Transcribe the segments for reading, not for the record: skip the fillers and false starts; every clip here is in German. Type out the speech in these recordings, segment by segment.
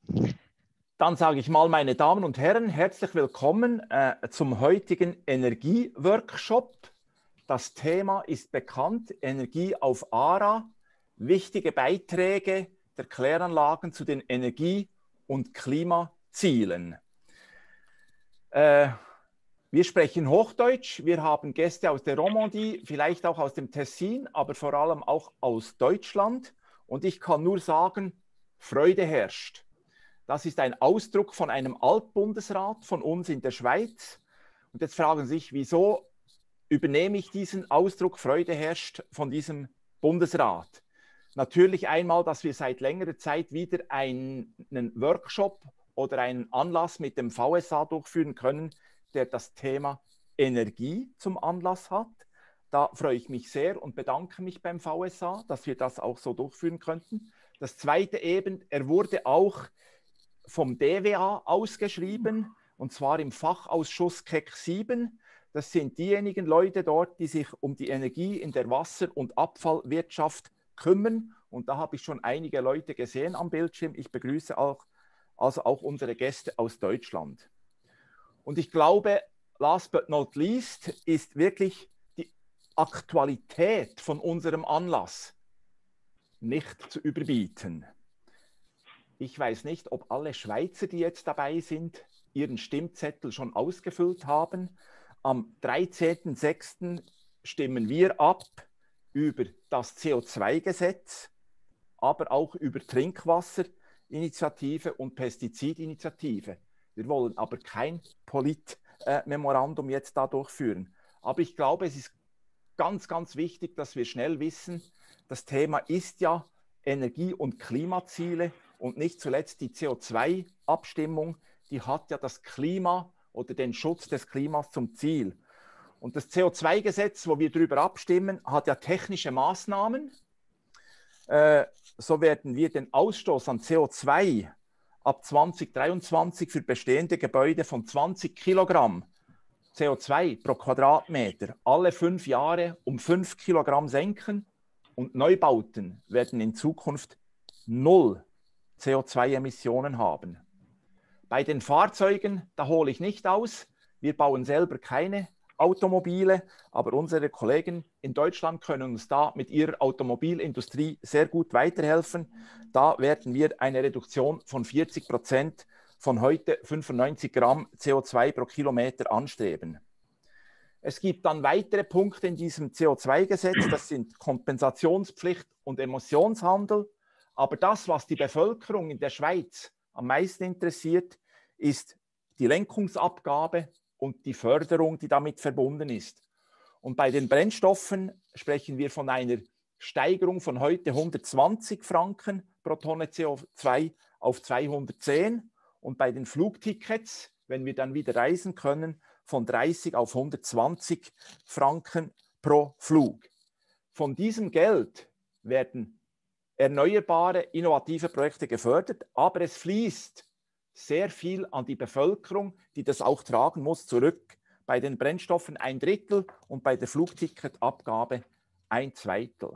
Dann sage ich mal, meine Damen und Herren, herzlich willkommen zum heutigen Energieworkshop. Das Thema ist bekannt, Energie auf ARA, wichtige Beiträge der Kläranlagen zu den Energie- und Klimazielen. Wir sprechen Hochdeutsch, wir haben Gäste aus der Romandie, vielleicht auch aus dem Tessin, aber vor allem auch aus Deutschland. Und ich kann nur sagen, Freude herrscht. Das ist ein Ausdruck von einem Altbundesrat von uns in der Schweiz. Und jetzt fragen Sie sich, wieso übernehme ich diesen Ausdruck Freude herrscht von diesem Bundesrat? Natürlich einmal, dass wir seit längerer Zeit wieder einen Workshop oder einen Anlass mit dem VSA durchführen können, der das Thema Energie zum Anlass hat. Da freue ich mich sehr und bedanke mich beim VSA, dass wir das auch so durchführen könnten. Das Zweite eben, er wurde auch vom DWA ausgeschrieben, und zwar im Fachausschuss KEC 7. Das sind diejenigen Leute dort, die sich um die Energie in der Wasser- und Abfallwirtschaft kümmern. Und da habe ich schon einige Leute gesehen am Bildschirm. Ich begrüße auch unsere Gäste aus Deutschland. Und ich glaube, last but not least ist wirklich die Aktualität von unserem Anlass nicht zu überbieten. Ich weiß nicht, ob alle Schweizer, die jetzt dabei sind, ihren Stimmzettel schon ausgefüllt haben. Am 13.06. stimmen wir ab über das CO2-Gesetz, aber auch über Trinkwasserinitiative und Pestizidinitiative. Wir wollen aber kein Politmemorandum jetzt da durchführen. Aber ich glaube, es ist ganz, ganz wichtig, dass wir schnell wissen, das Thema ist ja Energie- und Klimaziele. Und nicht zuletzt die CO2-Abstimmung, die hat ja das Klima oder den Schutz des Klimas zum Ziel. Und das CO2-Gesetz, wo wir darüber abstimmen, hat ja technische Maßnahmen. So werden wir den Ausstoß an CO2 ab 2023 für bestehende Gebäude von 20 Kilogramm CO2 pro Quadratmeter alle 5 Jahre um 5 Kilogramm senken. Und Neubauten werden in Zukunft 0 CO2-Emissionen haben. Bei den Fahrzeugen, da hole ich nicht aus. Wir bauen selber keine Automobile, aber unsere Kollegen in Deutschland können uns da mit ihrer Automobilindustrie sehr gut weiterhelfen. Da werden wir eine Reduktion von 40% von heute 95 Gramm CO2 pro Kilometer anstreben. Es gibt dann weitere Punkte in diesem CO2-Gesetz, das sind Kompensationspflicht und Emissionshandel. Aber das, was die Bevölkerung in der Schweiz am meisten interessiert, ist die Lenkungsabgabe und die Förderung, die damit verbunden ist. Und bei den Brennstoffen sprechen wir von einer Steigerung von heute 120 Franken pro Tonne CO2 auf 210 und bei den Flugtickets, wenn wir dann wieder reisen können, von 30 auf 120 Franken pro Flug. Von diesem Geld werden erneuerbare, innovative Projekte gefördert, aber es fließt sehr viel an die Bevölkerung, die das auch tragen muss, zurück. Bei den Brennstoffen 1/3 und bei der Flugticketabgabe 1/2.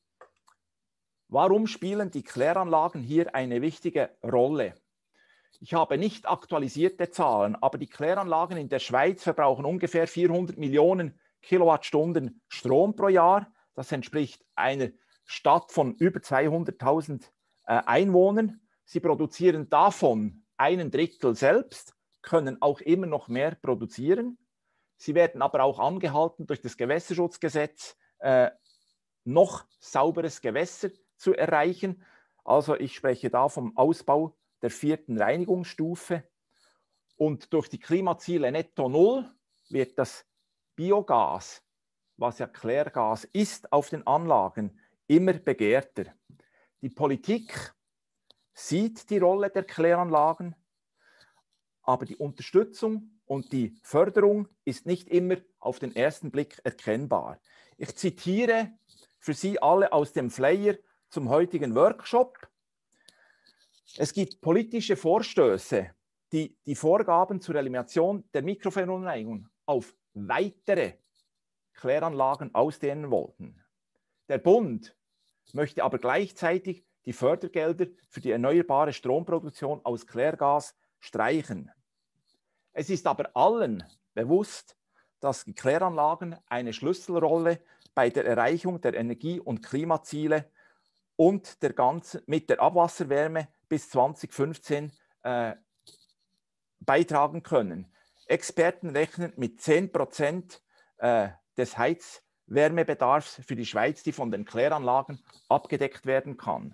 Warum spielen die Kläranlagen hier eine wichtige Rolle? Ich habe nicht aktualisierte Zahlen, aber die Kläranlagen in der Schweiz verbrauchen ungefähr 400 Millionen Kilowattstunden Strom pro Jahr. Das entspricht einer Stadt von über 200.000 Einwohnern. Sie produzieren davon 1/3 selbst, können auch immer noch mehr produzieren. Sie werden aber auch angehalten, durch das Gewässerschutzgesetz noch sauberes Gewässer zu erreichen. Also ich spreche da vom Ausbau der 4. Reinigungsstufe. Und durch die Klimaziele Netto Null wird das Biogas, was ja Klärgas ist, auf den Anlagen immer begehrter. Die Politik sieht die Rolle der Kläranlagen, aber die Unterstützung und die Förderung ist nicht immer auf den ersten Blick erkennbar. Ich zitiere für Sie alle aus dem Flyer zum heutigen Workshop. Es gibt politische Vorstöße, die die Vorgaben zur Elimination der Mikroverunreinigung auf weitere Kläranlagen ausdehnen wollten. Der Bund möchte aber gleichzeitig die Fördergelder für die erneuerbare Stromproduktion aus Klärgas streichen. Es ist aber allen bewusst, dass die Kläranlagen eine Schlüsselrolle bei der Erreichung der Energie- und Klimaziele und mit der Abwasserwärme bis 2015 beitragen können. Experten rechnen mit 10% des Heizwärmebedarfs für die Schweiz, die von den Kläranlagen abgedeckt werden kann.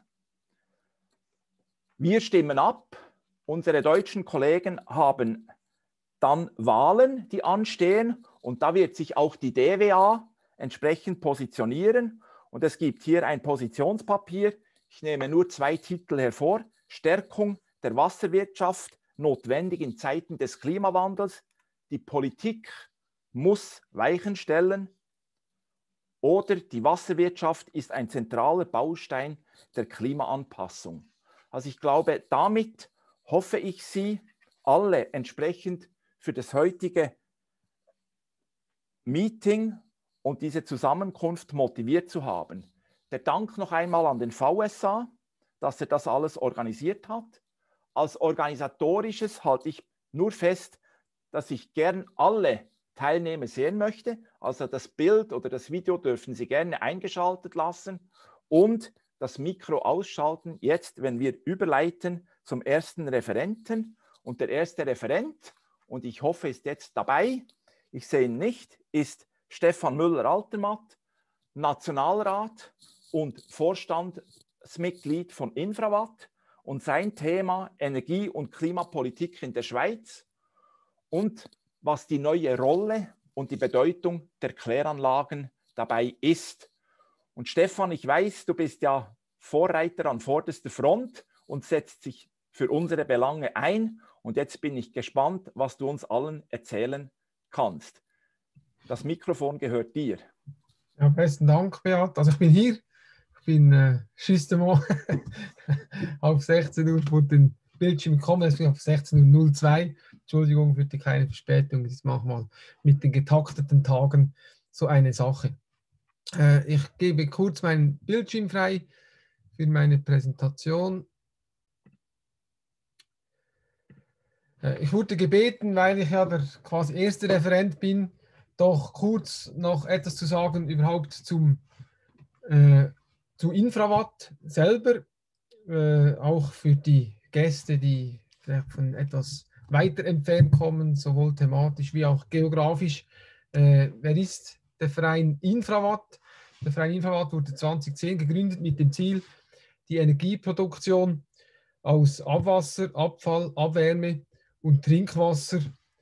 Wir stimmen ab. Unsere deutschen Kollegen haben dann Wahlen, die anstehen, und da wird sich auch die DWA entsprechend positionieren. Und es gibt hier ein Positionspapier. Ich nehme nur 2 Titel hervor. Stärkung der Wasserwirtschaft, notwendig in Zeiten des Klimawandels. Die Politik muss Weichen stellen. Oder die Wasserwirtschaft ist ein zentraler Baustein der Klimaanpassung. Also ich glaube, damit hoffe ich, Sie alle entsprechend für das heutige Meeting und diese Zusammenkunft motiviert zu haben. Der Dank noch einmal an den VSA, dass er das alles organisiert hat. Als organisatorisches halte ich nur fest, dass ich gern alle Teilnehmer sehen möchte. Also das Bild oder das Video dürfen Sie gerne eingeschaltet lassen und das Mikro ausschalten, jetzt, wenn wir überleiten zum ersten Referenten. Und der erste Referent, und ich hoffe, ist jetzt dabei, ich sehe ihn nicht, ist Stefan Müller-Altermatt, Nationalrat und Vorstandsmitglied von Infrawatt und sein Thema Energie- und Klimapolitik in der Schweiz und was die neue Rolle und die Bedeutung der Kläranlagen dabei ist. Und Stefan, ich weiß, du bist ja Vorreiter an vorderster Front und setzt dich für unsere Belange ein. Und jetzt bin ich gespannt, was du uns allen erzählen kannst. Das Mikrofon gehört dir. Ja, besten Dank, Beat. Also ich bin hier, ich bin justement auf 16 Uhr vor den Bildschirm gekommen, deswegen auf 16:02 Uhr. Entschuldigung für die kleine Verspätung, das ist manchmal mit den getakteten Tagen so eine Sache. Ich gebe kurz meinen Bildschirm frei für meine Präsentation. Ich wurde gebeten, weil ich ja der quasi erste Referent bin, doch kurz noch etwas zu sagen überhaupt zu Infrawatt selber, auch für die Gäste, die vielleicht von etwas weiter entfernt kommen, sowohl thematisch wie auch geografisch. Wer ist der Verein Infrawatt? Der Verein Infrawatt wurde 2010 gegründet mit dem Ziel, die Energieproduktion aus Abwasser, Abfall, Abwärme und Trinkwasser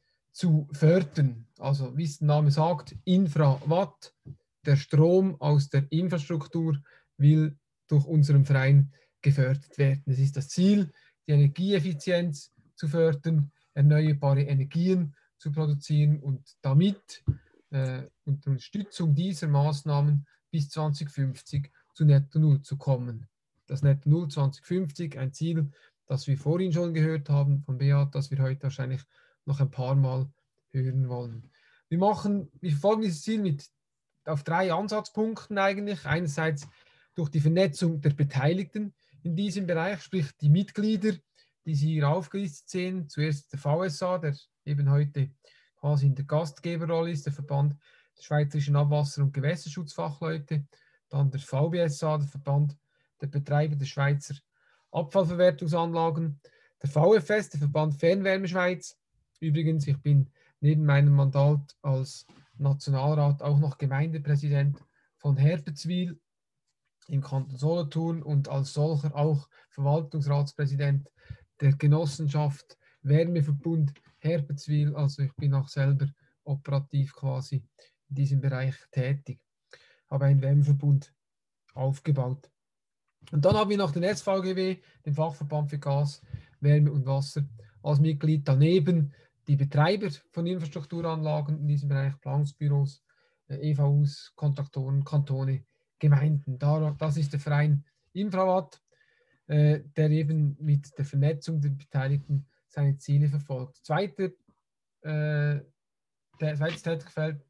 zu fördern. Also wie es der Name sagt, Infrawatt. Der Strom aus der Infrastruktur will durch unseren Verein gefördert werden. Es ist das Ziel, die Energieeffizienz zu fördern, erneuerbare Energien zu produzieren und damit unter Unterstützung dieser Maßnahmen bis 2050 zu Netto Null zu kommen. Das Netto Null 2050, ein Ziel, das wir vorhin schon gehört haben von Beat, das wir heute wahrscheinlich noch ein paar Mal hören wollen. Wir verfolgen dieses Ziel auf 3 Ansatzpunkten eigentlich. Einerseits durch die Vernetzung der Beteiligten in diesem Bereich, sprich die Mitglieder, die Sie hier aufgelistet sehen. Zuerst der VSA, der eben heute quasi in der Gastgeberrolle ist, der Verband der Schweizerischen Abwasser- und Gewässerschutzfachleute. Dann der VBSA, der Verband der Betreiber der Schweizer Abfallverwertungsanlagen. Der VFS, der Verband Fernwärme Schweiz. Übrigens, ich bin neben meinem Mandat als Nationalrat auch noch Gemeindepräsident von Herpetswil im Kanton Solothurn und als solcher auch Verwaltungsratspräsident der Genossenschaft Wärmeverbund Herpetswil. Also ich bin auch selber operativ quasi in diesem Bereich tätig, habe einen Wärmeverbund aufgebaut. Und dann haben wir noch den SVGW, den Fachverband für Gas, Wärme und Wasser, als Mitglied. Daneben die Betreiber von Infrastrukturanlagen in diesem Bereich, Planungsbüros, EVUs, Kontraktoren, Kantone, Gemeinden. Das ist der Verein Infrawatt, der eben mit der Vernetzung der Beteiligten seine Ziele verfolgt. Zweites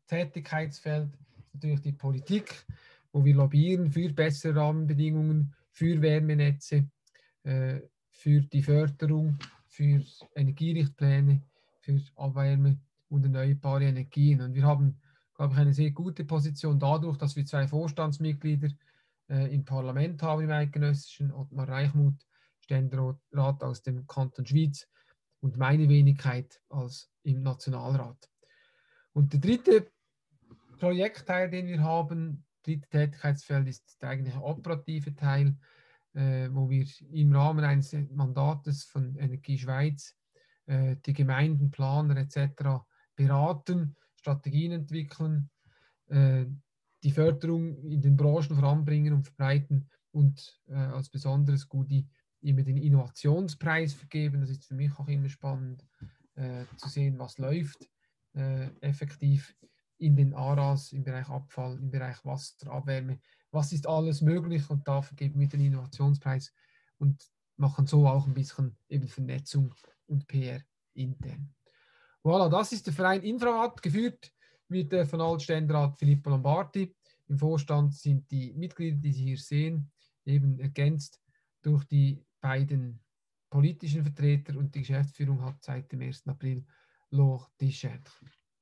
Tätigkeitsfeld ist natürlich die Politik, wo wir lobbyieren für bessere Rahmenbedingungen für Wärmenetze, für die Förderung, für Energierichtpläne, für Abwärme und erneuerbare Energien. Und wir haben, glaube ich, eine sehr gute Position dadurch, dass wir 2 Vorstandsmitglieder im Parlament haben, im eidgenössischen, Ottmar Reichmuth, Ständerat aus dem Kanton Schwyz und meine Wenigkeit als im Nationalrat. Und der dritte Projektteil, den wir haben, dritte Tätigkeitsfeld, ist der eigentliche operative Teil, wo wir im Rahmen eines Mandates von Energie Schweiz die Gemeinden, Planer etc. beraten, Strategien entwickeln, die Förderung in den Branchen voranbringen und verbreiten und als besonderes Goodie immer den Innovationspreis vergeben. Das ist für mich auch immer spannend zu sehen, was läuft effektiv in den ARAs, im Bereich Abfall, im Bereich Wasser, Abwärme. Was ist alles möglich? Und da vergeben wir den Innovationspreis und machen so auch ein bisschen eben Vernetzung und PR intern. Voilà, das ist der Verein Infrawatt, geführt wird von Altständerat Filippo Lombardi. Im Vorstand sind die Mitglieder, die Sie hier sehen, eben ergänzt durch die beiden politischen Vertreter, und die Geschäftsführung hat seit dem 1. April Laure Deschêtres.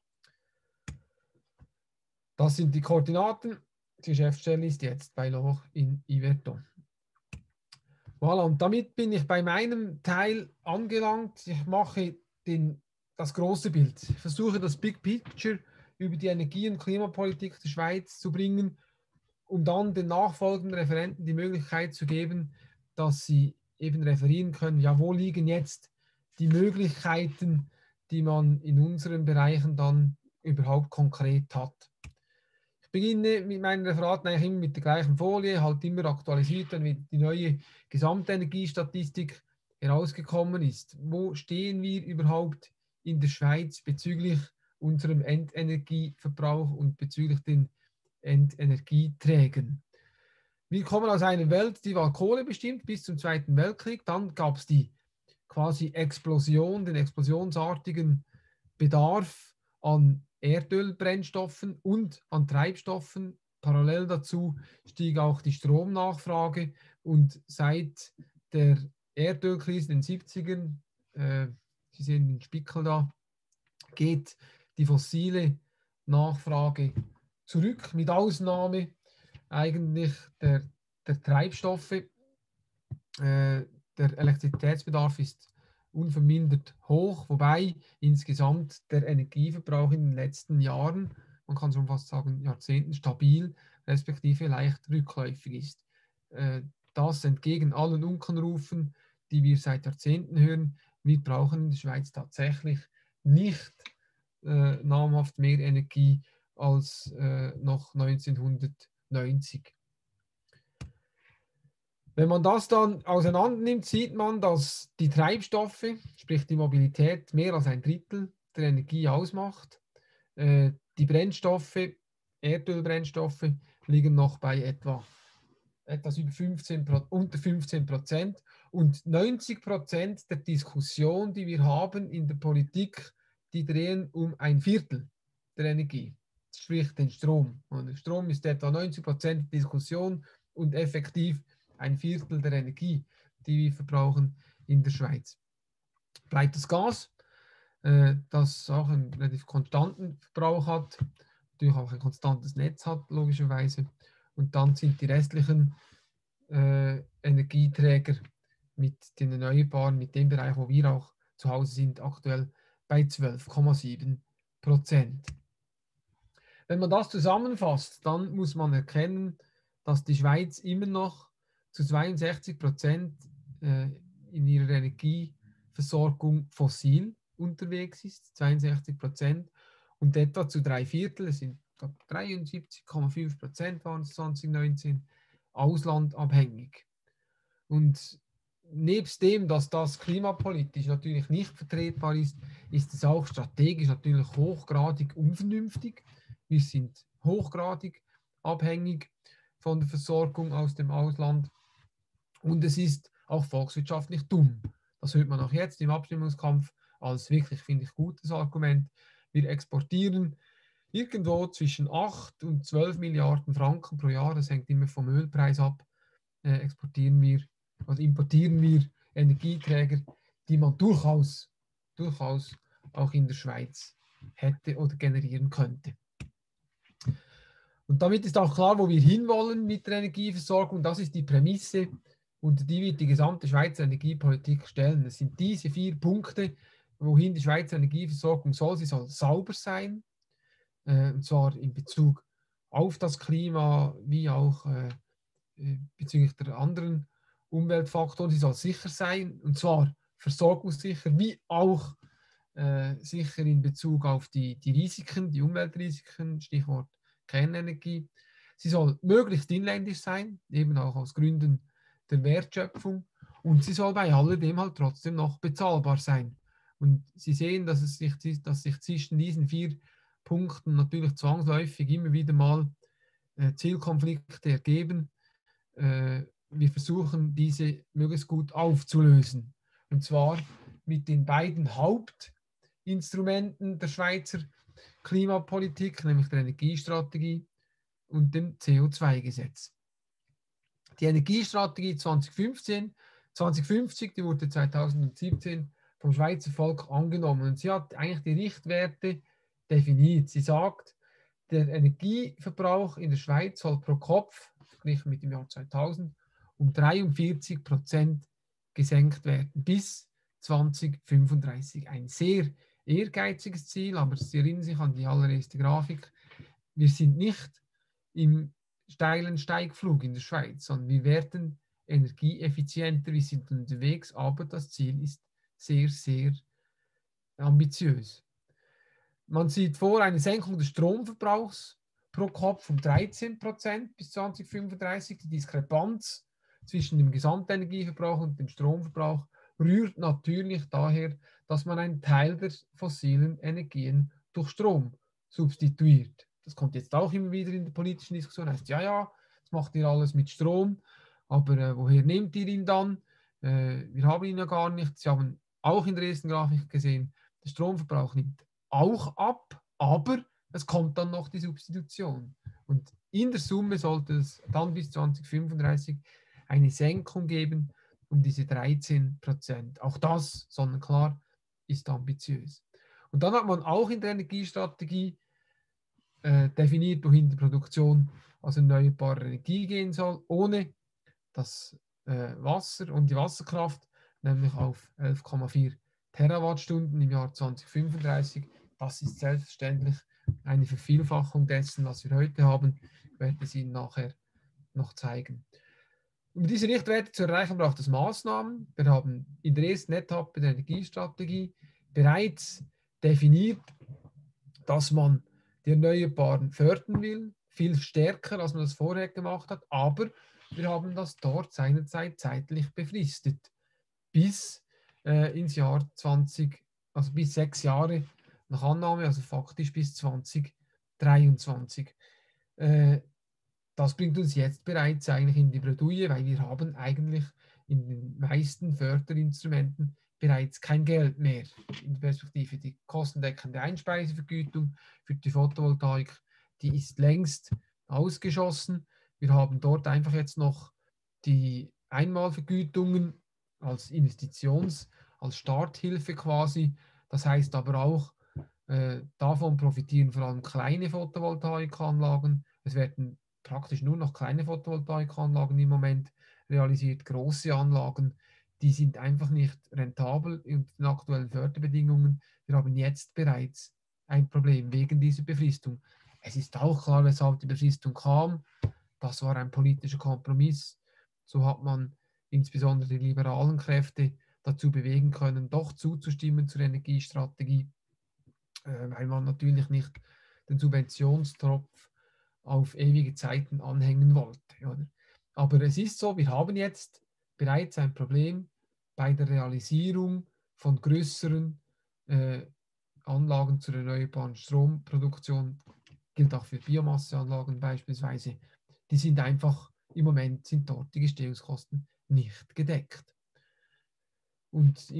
Das sind die Koordinaten. Die Geschäftsstelle ist jetzt bei Laure in Yverton. Voilà, und damit bin ich bei meinem Teil angelangt. Ich mache das große Bild. Ich versuche das Big Picture über die Energie- und Klimapolitik der Schweiz zu bringen, um dann den nachfolgenden Referenten die Möglichkeit zu geben, dass sie eben referieren können, ja, wo liegen jetzt die Möglichkeiten, die man in unseren Bereichen dann überhaupt konkret hat. Ich beginne mit meinen Referaten eigentlich immer mit der gleichen Folie, halt immer aktualisiert, dann wird die neue Gesamtenergiestatistik herausgekommen ist. Wo stehen wir überhaupt in der Schweiz bezüglich unserem Endenergieverbrauch und bezüglich den Endenergieträgern? Wir kommen aus einer Welt, die war Kohle bestimmt bis zum Zweiten Weltkrieg. Dann gab es die quasi Explosion, den explosionsartigen Bedarf an Erdölbrennstoffen und an Treibstoffen. Parallel dazu stieg auch die Stromnachfrage, und seit der Erdölkrise in den 70ern, Sie sehen den Spickel da, geht die fossile Nachfrage zurück, mit Ausnahme eigentlich der Treibstoffe. Der Elektrizitätsbedarf ist unvermindert hoch, wobei insgesamt der Energieverbrauch in den letzten Jahren, man kann schon fast sagen Jahrzehnten, stabil, respektive leicht rückläufig ist. Das entgegen allen Unkenrufen, die wir seit Jahrzehnten hören. Wir brauchen in der Schweiz tatsächlich nicht namhaft mehr Energie als noch 1990. Wenn man das dann auseinander nimmt, sieht man, dass die Treibstoffe, sprich die Mobilität, mehr als ein Drittel der Energie ausmacht. Die Brennstoffe, Erdölbrennstoffe, liegen noch bei etwas über unter 15%. Und 90% der Diskussion, die wir haben in der Politik, die drehen um ein Viertel der Energie, sprich den Strom. Und der Strom ist etwa 90% Diskussion und effektiv ein Viertel der Energie, die wir verbrauchen in der Schweiz. Bleibt das Gas, das auch einen relativ konstanten Verbrauch hat, natürlich auch ein konstantes Netz hat, logischerweise. Und dann sind die restlichen Energieträger mit den Erneuerbaren, mit dem Bereich, wo wir auch zu Hause sind, aktuell bei 12,7%. Wenn man das zusammenfasst, dann muss man erkennen, dass die Schweiz immer noch zu 62% in ihrer Energieversorgung fossil unterwegs ist, 62%, und etwa zu 3/4, es sind 73,5% waren es 2019, auslandabhängig. Und nebst dem, dass das klimapolitisch natürlich nicht vertretbar ist, ist es auch strategisch natürlich hochgradig unvernünftig. Wir sind hochgradig abhängig von der Versorgung aus dem Ausland, und es ist auch volkswirtschaftlich dumm. Das hört man auch jetzt im Abstimmungskampf als wirklich, finde ich, gutes Argument. Wir exportieren irgendwo zwischen 8 und 12 Milliarden Franken pro Jahr, das hängt immer vom Ölpreis ab, exportieren wir, also importieren wir Energieträger, die man durchaus auch in der Schweiz hätte oder generieren könnte. Und damit ist auch klar, wo wir hinwollen mit der Energieversorgung. Das ist die Prämisse, unter die wird die gesamte Schweizer Energiepolitik stellen. Es sind diese 4 Punkte, wohin die Schweizer Energieversorgung soll. Sie soll sauber sein, und zwar in Bezug auf das Klima, wie auch bezüglich der anderen Umweltfaktoren. Sie soll sicher sein, und zwar versorgungssicher, wie auch sicher in Bezug auf die Risiken, die Umweltrisiken, Stichwort Kernenergie. Sie soll möglichst inländisch sein, eben auch aus Gründen der Wertschöpfung. Und sie soll bei alledem halt trotzdem noch bezahlbar sein. Und Sie sehen, dass sich zwischen diesen 4 Punkten natürlich zwangsläufig immer wieder mal Zielkonflikte ergeben. Wir versuchen, diese möglichst gut aufzulösen. Und zwar mit den beiden Hauptinstrumenten der Schweizer Klimapolitik, nämlich der Energiestrategie und dem CO2-Gesetz. Die Energiestrategie 2050, die wurde 2017 vom Schweizer Volk angenommen und sie hat eigentlich die Richtwerte definiert. Sie sagt, der Energieverbrauch in der Schweiz soll pro Kopf, verglichen mit dem Jahr 2000, um 43% gesenkt werden bis 2035. Ein sehr ehrgeiziges Ziel, aber Sie erinnern sich an die allererste Grafik. Wir sind nicht im steilen Steigflug in der Schweiz, sondern wir werden energieeffizienter, wir sind unterwegs, aber das Ziel ist sehr, sehr ambitiös. Man sieht vor eine Senkung des Stromverbrauchs pro Kopf um 13% bis 2035. Die Diskrepanz zwischen dem Gesamtenergieverbrauch und dem Stromverbrauch rührt natürlich daher, dass man einen Teil der fossilen Energien durch Strom substituiert. Das kommt jetzt auch immer wieder in der politischen Diskussion. Heißt, ja, das macht ihr alles mit Strom, aber woher nehmt ihr ihn dann? Wir haben ihn ja gar nicht. Sie haben auch in der ersten Grafik gesehen, der Stromverbrauch nimmt auch ab, aber es kommt dann noch die Substitution. Und in der Summe sollte es dann bis 2035 eine Senkung geben um diese 13%. Auch das, sonnenklar, ist ambitiös. Und dann hat man auch in der Energiestrategie definiert, wohin die Produktion aus erneuerbarer Energie gehen soll, ohne das Wasser und die Wasserkraft, nämlich auf 11,4 Terawattstunden im Jahr 2035. Das ist selbstverständlich eine Vervielfachung dessen, was wir heute haben. Ich werde es Ihnen nachher noch zeigen. Um diese Richtwerte zu erreichen, braucht es Maßnahmen. Wir haben in der ersten Etappe der Energiestrategie bereits definiert, dass man die Erneuerbaren fördern will, viel stärker, als man das vorher gemacht hat, aber wir haben das dort seinerzeit zeitlich befristet, bis ins Jahr 20, also bis 6 Jahre nach Annahme, also faktisch bis 2023. Das bringt uns jetzt bereits eigentlich in die Bredouille, weil wir haben eigentlich in den meisten Förderinstrumenten bereits kein Geld mehr in der Perspektive. Die kostendeckende Einspeisevergütung für die Photovoltaik, die ist längst ausgeschossen. Wir haben dort einfach jetzt noch die Einmalvergütungen als als Starthilfe quasi. Das heißt aber auch, davon profitieren vor allem kleine Photovoltaikanlagen. Es werden praktisch nur noch kleine Photovoltaikanlagen im Moment realisiert. Große Anlagen, die sind einfach nicht rentabel in den aktuellen Förderbedingungen. Wir haben jetzt bereits ein Problem wegen dieser Befristung. Es ist auch klar, weshalb die Befristung kam. Das war ein politischer Kompromiss. So hat man insbesondere die liberalen Kräfte dazu bewegen können, doch zuzustimmen zur Energiestrategie, weil man natürlich nicht den Subventionstropf auf ewige Zeiten anhängen wollte. Oder? Aber es ist so, wir haben jetzt bereits ein Problem bei der Realisierung von größeren Anlagen zur erneuerbaren Stromproduktion, gilt auch für Biomasseanlagen beispielsweise. Die sind einfach, im Moment sind dort die Gestehungskosten nicht gedeckt. Und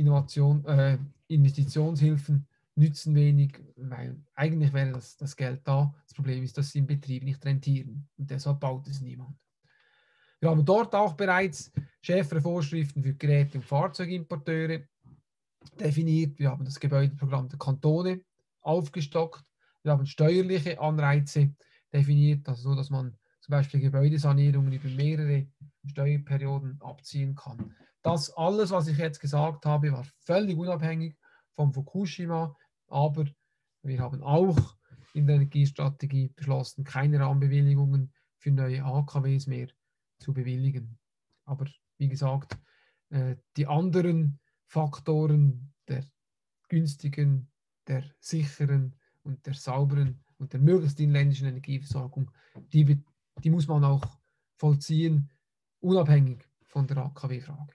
Investitionshilfen nützen wenig, weil eigentlich wäre das Geld da. Das Problem ist, dass sie im Betrieb nicht rentieren und deshalb baut es niemand. Wir haben dort auch bereits schärfere Vorschriften für Geräte- und Fahrzeugimporteure definiert. Wir haben das Gebäudeprogramm der Kantone aufgestockt. Wir haben steuerliche Anreize definiert, also so, dass man zum Beispiel Gebäudesanierungen über mehrere Steuerperioden abziehen kann. Das alles, was ich jetzt gesagt habe, war völlig unabhängig von Fukushima, aber wir haben auch in der Energiestrategie beschlossen, keine Rahmenbewilligungen für neue AKWs mehr zu bewilligen. Aber wie gesagt, die anderen Faktoren der günstigen, der sicheren und der sauberen und der möglichst inländischen Energieversorgung, die muss man auch vollziehen, unabhängig von der AKW-Frage.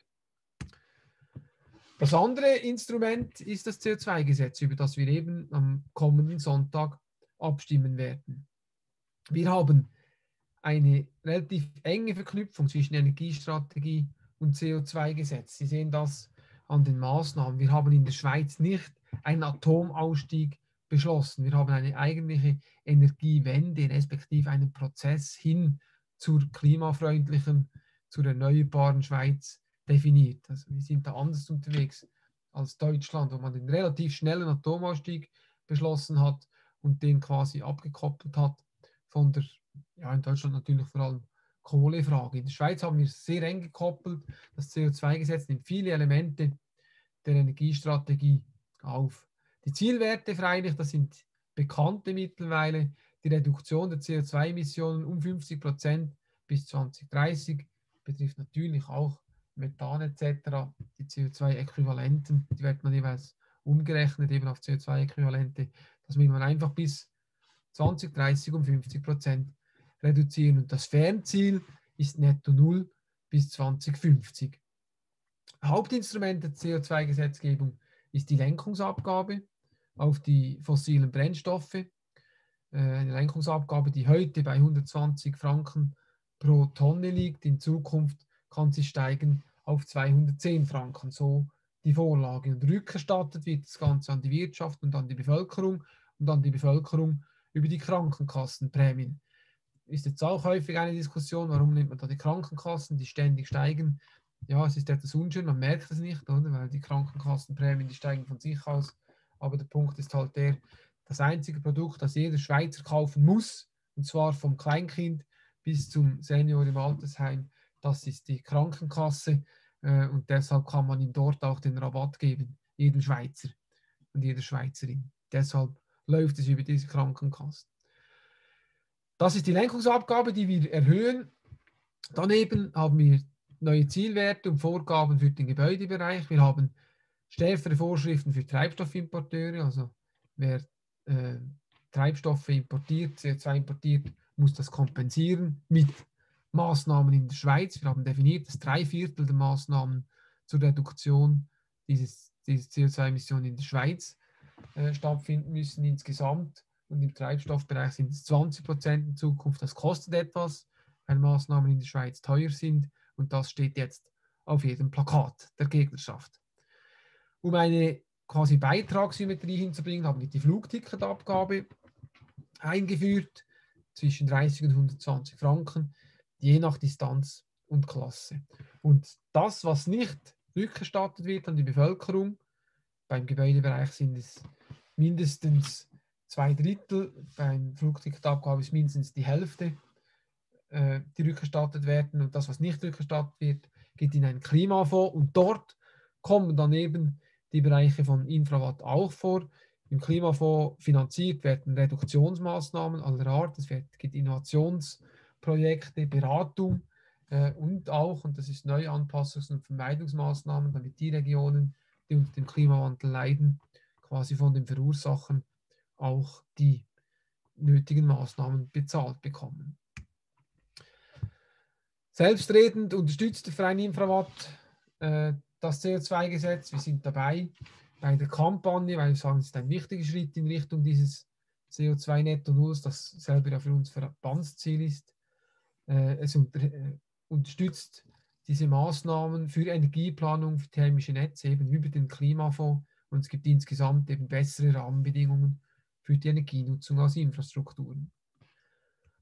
Das andere Instrument ist das CO2-Gesetz, über das wir eben am kommenden Sonntag abstimmen werden. Wir haben eine relativ enge Verknüpfung zwischen Energiestrategie und CO2-Gesetz. Sie sehen das an den Maßnahmen. Wir haben in der Schweiz nicht einen Atomausstieg beschlossen. Wir haben eine eigentliche Energiewende, respektive einen Prozess hin zur klimafreundlichen, zur erneuerbaren Schweiz definiert. Also wir sind da anders unterwegs als Deutschland, wo man den relativ schnellen Atomausstieg beschlossen hat und den quasi abgekoppelt hat von der, ja, in Deutschland natürlich vor allem Kohlefrage. In der Schweiz haben wir es sehr eng gekoppelt. Das CO2-Gesetz nimmt viele Elemente der Energiestrategie auf. Die Zielwerte freilich, das sind bekannte mittlerweile, die Reduktion der CO2-Emissionen um 50% bis 2030 betrifft natürlich auch Methan etc. Die CO2-Äquivalenten, die wird man jeweils umgerechnet eben auf CO2-Äquivalente. Das will man einfach bis 2030 um 50% reduzieren. Und das Fernziel ist netto null bis 2050. Hauptinstrument der CO2-Gesetzgebung ist die Lenkungsabgabe auf die fossilen Brennstoffe. Eine Lenkungsabgabe, die heute bei 120 Franken pro Tonne liegt. In Zukunft kann sie steigen auf 210 Franken, so die Vorlage. Und rückerstattet wird das Ganze an die Wirtschaft und an die Bevölkerung und an die Bevölkerung über die Krankenkassenprämien. Ist jetzt auch häufig eine Diskussion, warum nimmt man da die Krankenkassen, die ständig steigen. Ja, es ist etwas unschön, man merkt es nicht, oder? Weil die Krankenkassenprämien, die steigen von sich aus. Aber der Punkt ist halt der, das einzige Produkt, das jeder Schweizer kaufen muss, und zwar vom Kleinkind bis zum Senior im Altersheim, das ist die Krankenkasse. Und deshalb kann man ihm dort auch den Rabatt geben, jedem Schweizer und jeder Schweizerin. Deshalb läuft es über diese Krankenkasse. Das ist die Lenkungsabgabe, die wir erhöhen. Daneben haben wir neue Zielwerte und Vorgaben für den Gebäudebereich. Wir haben stärkere Vorschriften für Treibstoffimporteure. Also wer Treibstoffe importiert, CO2 importiert, muss das kompensieren mit Maßnahmen in der Schweiz. Wir haben definiert, dass 3/4 der Maßnahmen zur Reduktion dieser CO2-Emissionen in der Schweiz stattfinden müssen insgesamt. Und im Treibstoffbereich sind es 20% in Zukunft. Das kostet etwas, weil Maßnahmen in der Schweiz teuer sind. Und das steht jetzt auf jedem Plakat der Gegnerschaft. Um eine quasi Beitragssymmetrie hinzubringen, haben wir die Flugticketabgabe eingeführt, zwischen 30 und 120 Franken, je nach Distanz und Klasse. Und das, was nicht rückerstattet wird an die Bevölkerung, beim Gebäudebereich sind es mindestens 2/3, beim Flugticketabgabe ist mindestens die Hälfte, die rückerstattet werden. Und das, was nicht rückerstattet wird, geht in einen Klimafonds. Und dort kommen dann eben die Bereiche von Infrawatt auch vor. Im Klimafonds finanziert werden Reduktionsmaßnahmen aller Art. Es gibt Innovationsprojekte, Beratung und auch, und das ist neue Anpassungs- und Vermeidungsmaßnahmen, damit die Regionen, die unter dem Klimawandel leiden, quasi von den Verursachern auch die nötigen Maßnahmen bezahlt bekommen. Selbstredend unterstützt der Verein Infrawatt das CO2-Gesetz. Wir sind dabei bei der Kampagne, weil wir sagen, es ist ein wichtiger Schritt in Richtung dieses CO2-Netto-Nulls, das selber ja für uns Verbandsziel ist. Es unterstützt diese Maßnahmen für Energieplanung, für thermische Netze eben über den Klimafonds und es gibt insgesamt eben bessere Rahmenbedingungen für die Energienutzung aus Infrastrukturen.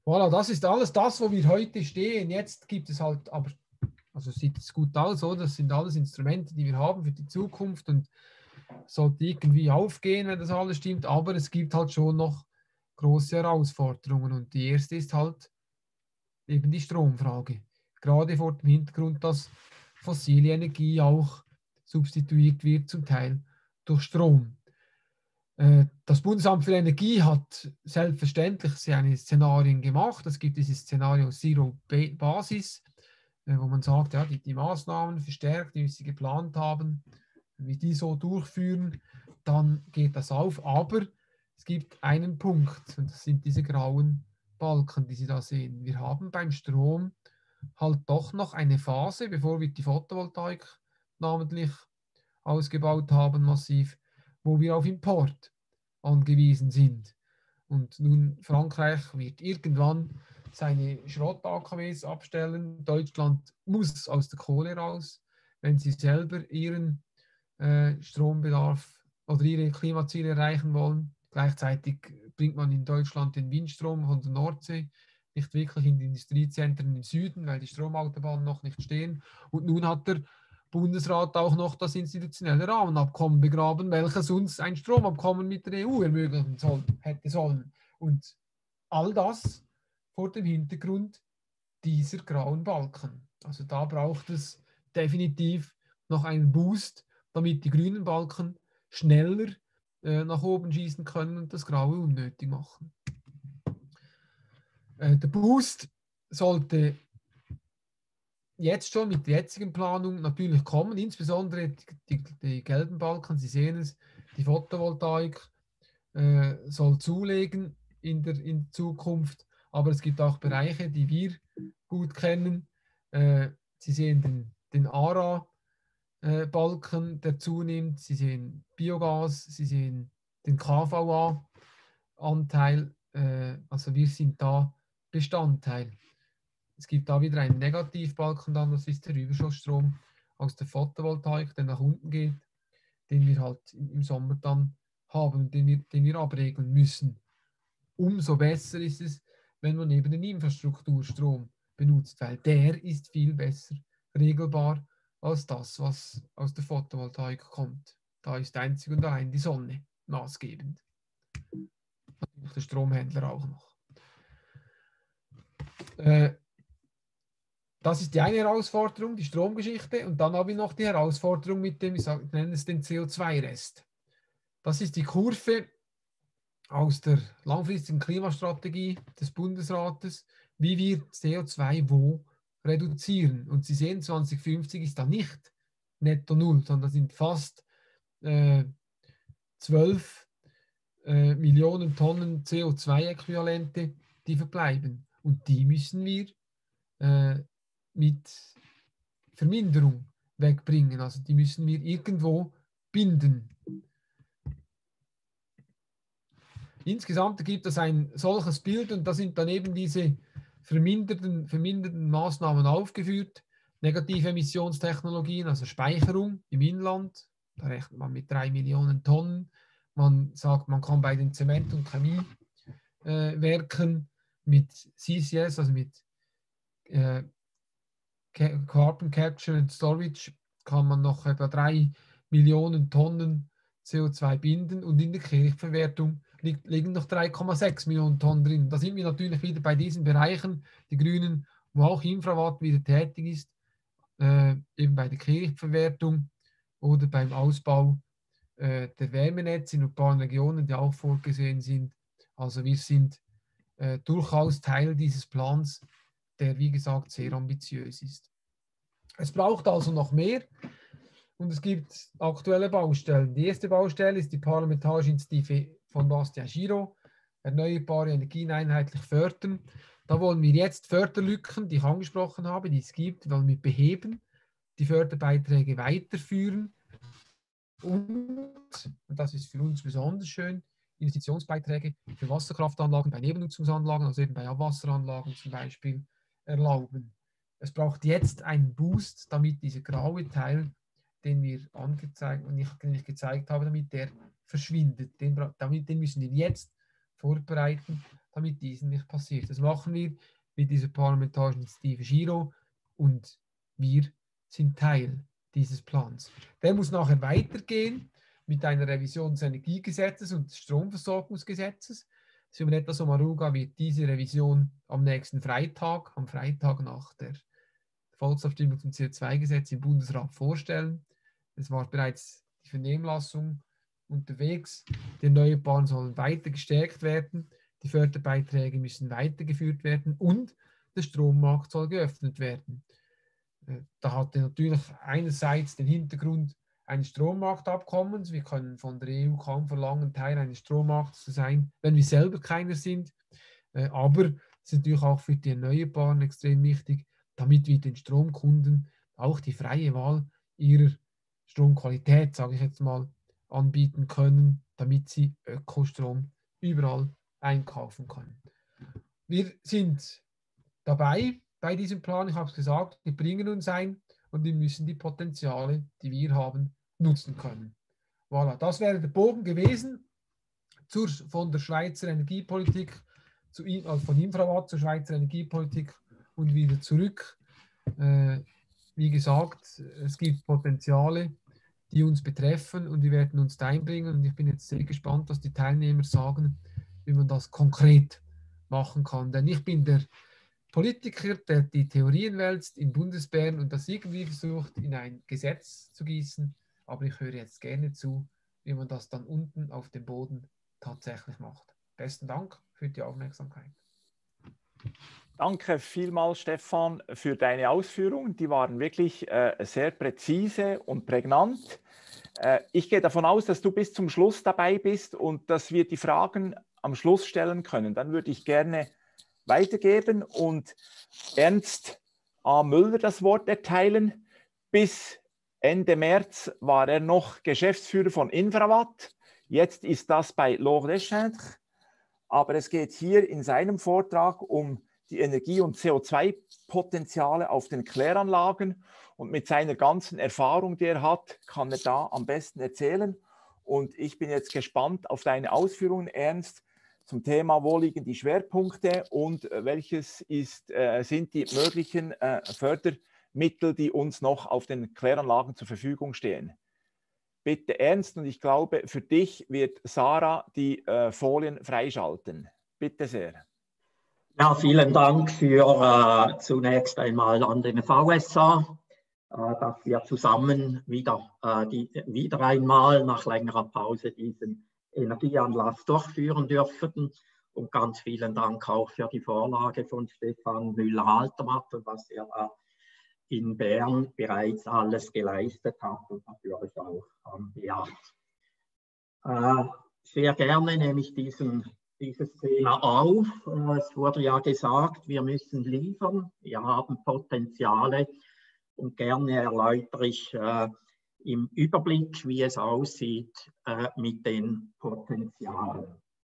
Voilà, das ist alles das, wo wir heute stehen. Jetzt gibt es halt, aber, also sieht es gut aus, oder? Das sind alles Instrumente, die wir haben für die Zukunft und sollte irgendwie aufgehen, wenn das alles stimmt. Aber es gibt halt schon noch große Herausforderungen und die erste ist halt eben die Stromfrage. Gerade vor dem Hintergrund, dass fossile Energie auch substituiert wird, zum Teil durch Strom. Das Bundesamt für Energie hat selbstverständlich seine Szenarien gemacht. Es gibt dieses Szenario Zero Basis, wo man sagt, ja, die Maßnahmen verstärkt, die sie geplant haben, wenn wir die so durchführen, dann geht das auf. Aber es gibt einen Punkt, und das sind diese grauen Balken, die Sie da sehen. Wir haben beim Strom halt doch noch eine Phase, bevor wir die Photovoltaik namentlich ausgebaut haben, massiv, wo wir auf Import angewiesen sind. Und nun Frankreich wird irgendwann seine Schrott-AKWs abstellen. Deutschland muss aus der Kohle raus, wenn sie selber ihren Strombedarf oder ihre Klimaziele erreichen wollen. Gleichzeitig bringt man in Deutschland den Windstrom von der Nordsee nicht wirklich in die Industriezentren im Süden, weil die Stromautobahnen noch nicht stehen. Und nun hat der Bundesrat auch noch das institutionelle Rahmenabkommen begraben, welches uns ein Stromabkommen mit der EU ermöglichen hätte sollen. Und all das vor dem Hintergrund dieser grauen Balken. Also da braucht es definitiv noch einen Boost, damit die grünen Balken schneller nach oben schießen können und das Graue unnötig machen. Der Boost sollte jetzt schon mit der jetzigen Planung natürlich kommen, insbesondere die gelben Balken, Sie sehen es, die Photovoltaik soll zulegen in Zukunft, aber es gibt auch Bereiche, die wir gut kennen. Sie sehen den ARA-Balken, der zunimmt, Sie sehen Biogas, Sie sehen den KVA-Anteil, also wir sind da Bestandteil. Es gibt da wieder einen Negativbalken dann, das ist der Überschussstrom aus der Photovoltaik, der nach unten geht, den wir halt im Sommer dann haben, den wir abregeln müssen. Umso besser ist es, wenn man eben den Infrastrukturstrom benutzt, weil der ist viel besser regelbar als das, was aus der Photovoltaik kommt. Da ist einzig und allein die Sonne maßgebend. Natürlich der Stromhändler auch noch. Das ist die eine Herausforderung, die Stromgeschichte. Und dann habe ich noch die Herausforderung mit dem, ich nenne es den CO2-Rest. Das ist die Kurve aus der langfristigen Klimastrategie des Bundesrates, wie wir CO2 wo reduzieren. Und Sie sehen, 2050 ist da nicht netto null, sondern sind fast 12 Millionen Tonnen CO2-Äquivalente, die verbleiben. Und die müssen wir mit Verminderung wegbringen. Also die müssen wir irgendwo binden. Insgesamt gibt es ein solches Bild und da sind dann eben diese vermindernden Maßnahmen aufgeführt. Negative Emissionstechnologien, also Speicherung im Inland, da rechnet man mit 3 Millionen Tonnen. Man sagt, man kann bei den Zement- und Chemiewerken mit CCS, also mit Carbon Capture and Storage, kann man noch etwa 3 Millionen Tonnen CO2 binden und in der Kehrichtverwertung liegen noch 3,6 Millionen Tonnen drin. Da sind wir natürlich wieder bei diesen Bereichen, die Grünen, wo auch Infrawatt wieder tätig ist, eben bei der Kehrichtverwertung oder beim Ausbau der Wärmenetze in urbanen Regionen, die auch vorgesehen sind. Also wir sind durchaus Teil dieses Plans, der, wie gesagt, sehr ambitiös ist. Es braucht also noch mehr und es gibt aktuelle Baustellen. Die erste Baustelle ist die Parlamentarische Initiative von Bastian Giraud, erneuerbare Energien einheitlich fördern. Da wollen wir jetzt Förderlücken, die ich angesprochen habe, die es gibt, wollen wir beheben, die Förderbeiträge weiterführen und das ist für uns besonders schön, Investitionsbeiträge für Wasserkraftanlagen bei Nebennutzungsanlagen, also eben bei Abwasseranlagen zum Beispiel, erlauben. Es braucht jetzt einen Boost, damit dieser graue Teil, den wir den ich gezeigt habe, damit der verschwindet. Den müssen wir jetzt vorbereiten, damit diesen nicht passiert. Das machen wir mit dieser parlamentarischen Initiative Giro und wir sind Teil dieses Plans. Der muss nachher weitergehen mit einer Revision des Energiegesetzes und des Stromversorgungsgesetzes. Simonetta Sommaruga wird diese Revision am nächsten Freitag, am Freitag nach der Volksabstimmung zum CO2-Gesetz im Bundesrat vorstellen. Es war bereits die Vernehmlassung unterwegs. Die Erneuerbaren sollen weiter gestärkt werden, die Förderbeiträge müssen weitergeführt werden und der Strommarkt soll geöffnet werden. Da hatte natürlich einerseits den Hintergrund eines Strommarktabkommens. Wir können von der EU kaum verlangen, Teil eines Strommarkts zu sein, wenn wir selber keiner sind. Aber es ist natürlich auch für die Erneuerbaren extrem wichtig, damit wir den Stromkunden auch die freie Wahl ihrer Stromqualität, sage ich jetzt mal, anbieten können, damit sie Ökostrom überall einkaufen können. Wir sind dabei bei diesem Plan, ich habe es gesagt, wir bringen uns ein und wir müssen die Potenziale, die wir haben, nutzen können. Voilà, das wäre der Bogen gewesen von der Schweizer Energiepolitik, von Infrawatt zur Schweizer Energiepolitik und wieder zurück. Wie gesagt, es gibt Potenziale, die uns betreffen und wir werden uns da einbringen und ich bin jetzt sehr gespannt, was die Teilnehmer sagen, wie man das konkret machen kann. Denn ich bin der Politiker, der die Theorien wälzt in Bundesbern und das irgendwie versucht, in ein Gesetz zu gießen. Aber ich höre jetzt gerne zu, wie man das dann unten auf dem Boden tatsächlich macht. Besten Dank für die Aufmerksamkeit. Danke vielmals, Stefan, für deine Ausführungen. Die waren wirklich sehr präzise und prägnant. Ich gehe davon aus, dass du bis zum Schluss dabei bist und dass wir die Fragen am Schluss stellen können. Dann würde ich gerne weitergeben und Ernst A. Müller das Wort erteilen. Bis Ende März war er noch Geschäftsführer von Infrawatt. Jetzt ist das bei L'Or des Chantres. Aber es geht hier in seinem Vortrag um die Energie- und CO2-Potenziale auf den Kläranlagen. Und mit seiner ganzen Erfahrung, die er hat, kann er da am besten erzählen. Und ich bin jetzt gespannt auf deine Ausführungen, Ernst, zum Thema, wo liegen die Schwerpunkte und welches sind die möglichen Fördermittel, die uns noch auf den Kläranlagen zur Verfügung stehen. Bitte Ernst, und ich glaube, für dich wird Sarah die Folien freischalten. Bitte sehr. Ja, vielen Dank für zunächst einmal an den VSA, dass wir zusammen wieder einmal nach längerer Pause diesen Energieanlass durchführen dürften. Und ganz vielen Dank auch für die Vorlage von Stefan Müller-Altermatt und was er in Bern bereits alles geleistet hat und natürlich auch am Beat. Sehr gerne nehme ich dieses Thema auf. Es wurde ja gesagt, wir müssen liefern, wir haben Potenziale und gerne erläutere ich im Überblick, wie es aussieht mit den Potenzialen.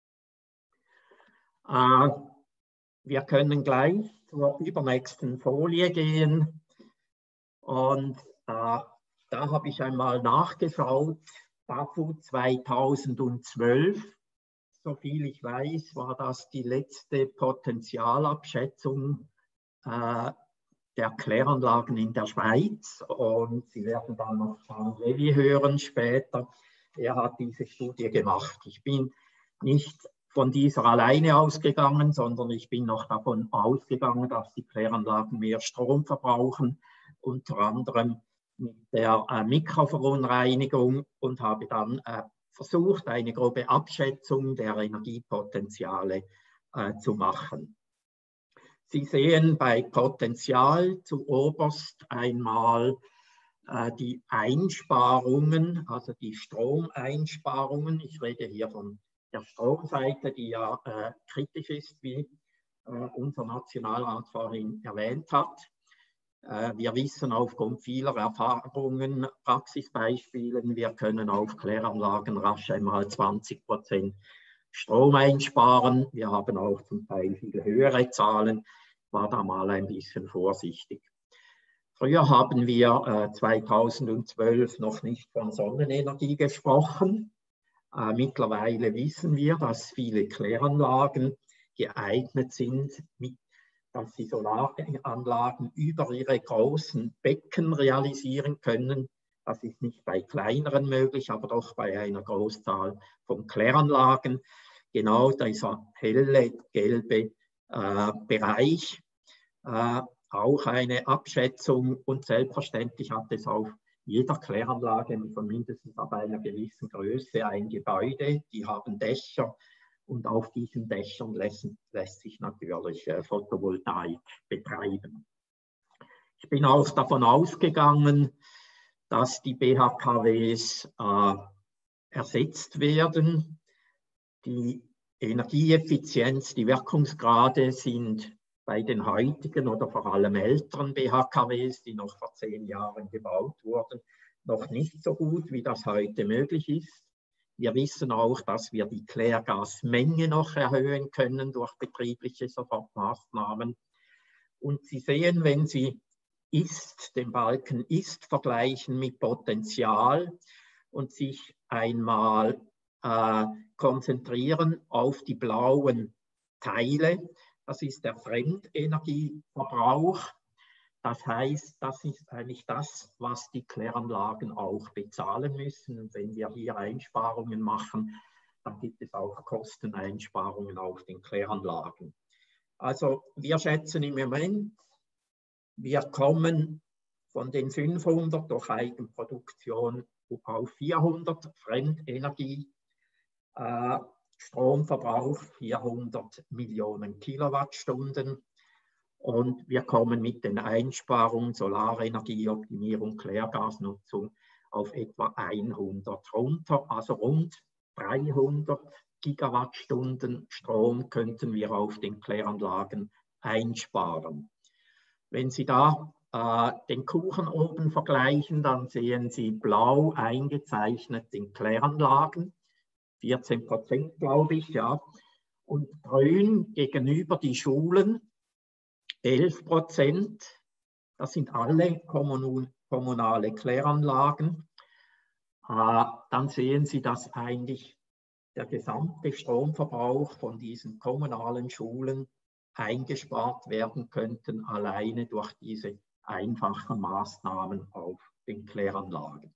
Wir können gleich zur übernächsten Folie gehen und da habe ich einmal nachgeschaut, DAFU 2012. Soviel ich weiß, war das die letzte Potenzialabschätzung der Kläranlagen in der Schweiz. Und Sie werden dann noch Jean Levy hören später. Er hat diese Studie gemacht. Ich bin nicht von dieser alleine ausgegangen, sondern ich bin noch davon ausgegangen, dass die Kläranlagen mehr Strom verbrauchen, unter anderem mit der Mikroverunreinigung, und habe dann versucht, eine grobe Abschätzung der Energiepotenziale zu machen. Sie sehen bei Potenzial zuoberst einmal die Einsparungen, also die Stromeinsparungen. Ich rede hier von der Stromseite, die ja kritisch ist, wie unser Nationalrat vorhin erwähnt hat. Wir wissen aufgrund vieler Erfahrungen, Praxisbeispielen, wir können auf Kläranlagen rasch einmal 20% Strom einsparen. Wir haben auch zum Teil viel höhere Zahlen, war da mal ein bisschen vorsichtig. Früher haben wir 2012 noch nicht von Sonnenenergie gesprochen. Mittlerweile wissen wir, dass viele Kläranlagen geeignet sind, dass sie Solaranlagen über ihre großen Becken realisieren können. Das ist nicht bei kleineren möglich, aber doch bei einer Großzahl von Kläranlagen. Genau dieser helle gelbe Bereich, auch eine Abschätzung, und selbstverständlich hat es auf jeder Kläranlage von mindestens ab einer gewissen Größe ein Gebäude, die haben Dächer, und auf diesen Dächern lässt sich natürlich Photovoltaik betreiben. Ich bin auch davon ausgegangen, dass die BHKWs ersetzt werden. Die Energieeffizienz, die Wirkungsgrade sind bei den heutigen oder vor allem älteren BHKWs, die noch vor 10 Jahren gebaut wurden, noch nicht so gut, wie das heute möglich ist. Wir wissen auch, dass wir die Klärgasmenge noch erhöhen können durch betriebliche Sofortmaßnahmen. Und Sie sehen, wenn Sie den Balken Ist vergleichen mit Potenzial und sich einmal konzentrieren auf die blauen Teile, das ist der Fremdenergieverbrauch. Das heißt, das ist eigentlich das, was die Kläranlagen auch bezahlen müssen. Und wenn wir hier Einsparungen machen, dann gibt es auch Kosteneinsparungen auf den Kläranlagen. Also wir schätzen im Moment, wir kommen von den 500 durch Eigenproduktion auf 400 Fremdenergie, Stromverbrauch 400 Millionen Kilowattstunden. Und wir kommen mit den Einsparungen, Solarenergie, Optimierung, Klärgasnutzung auf etwa 100 runter. Also rund 300 Gigawattstunden Strom könnten wir auf den Kläranlagen einsparen. Wenn Sie da den Kuchen oben vergleichen, dann sehen Sie blau eingezeichnet den Kläranlagen, 14%, glaube ich, ja. Und grün gegenüber die Schulen, 11%. Das sind alle kommunale Kläranlagen. Dann sehen Sie, dass eigentlich der gesamte Stromverbrauch von diesen kommunalen Schulen eingespart werden könnten, alleine durch diese einfachen Maßnahmen auf den Kläranlagen.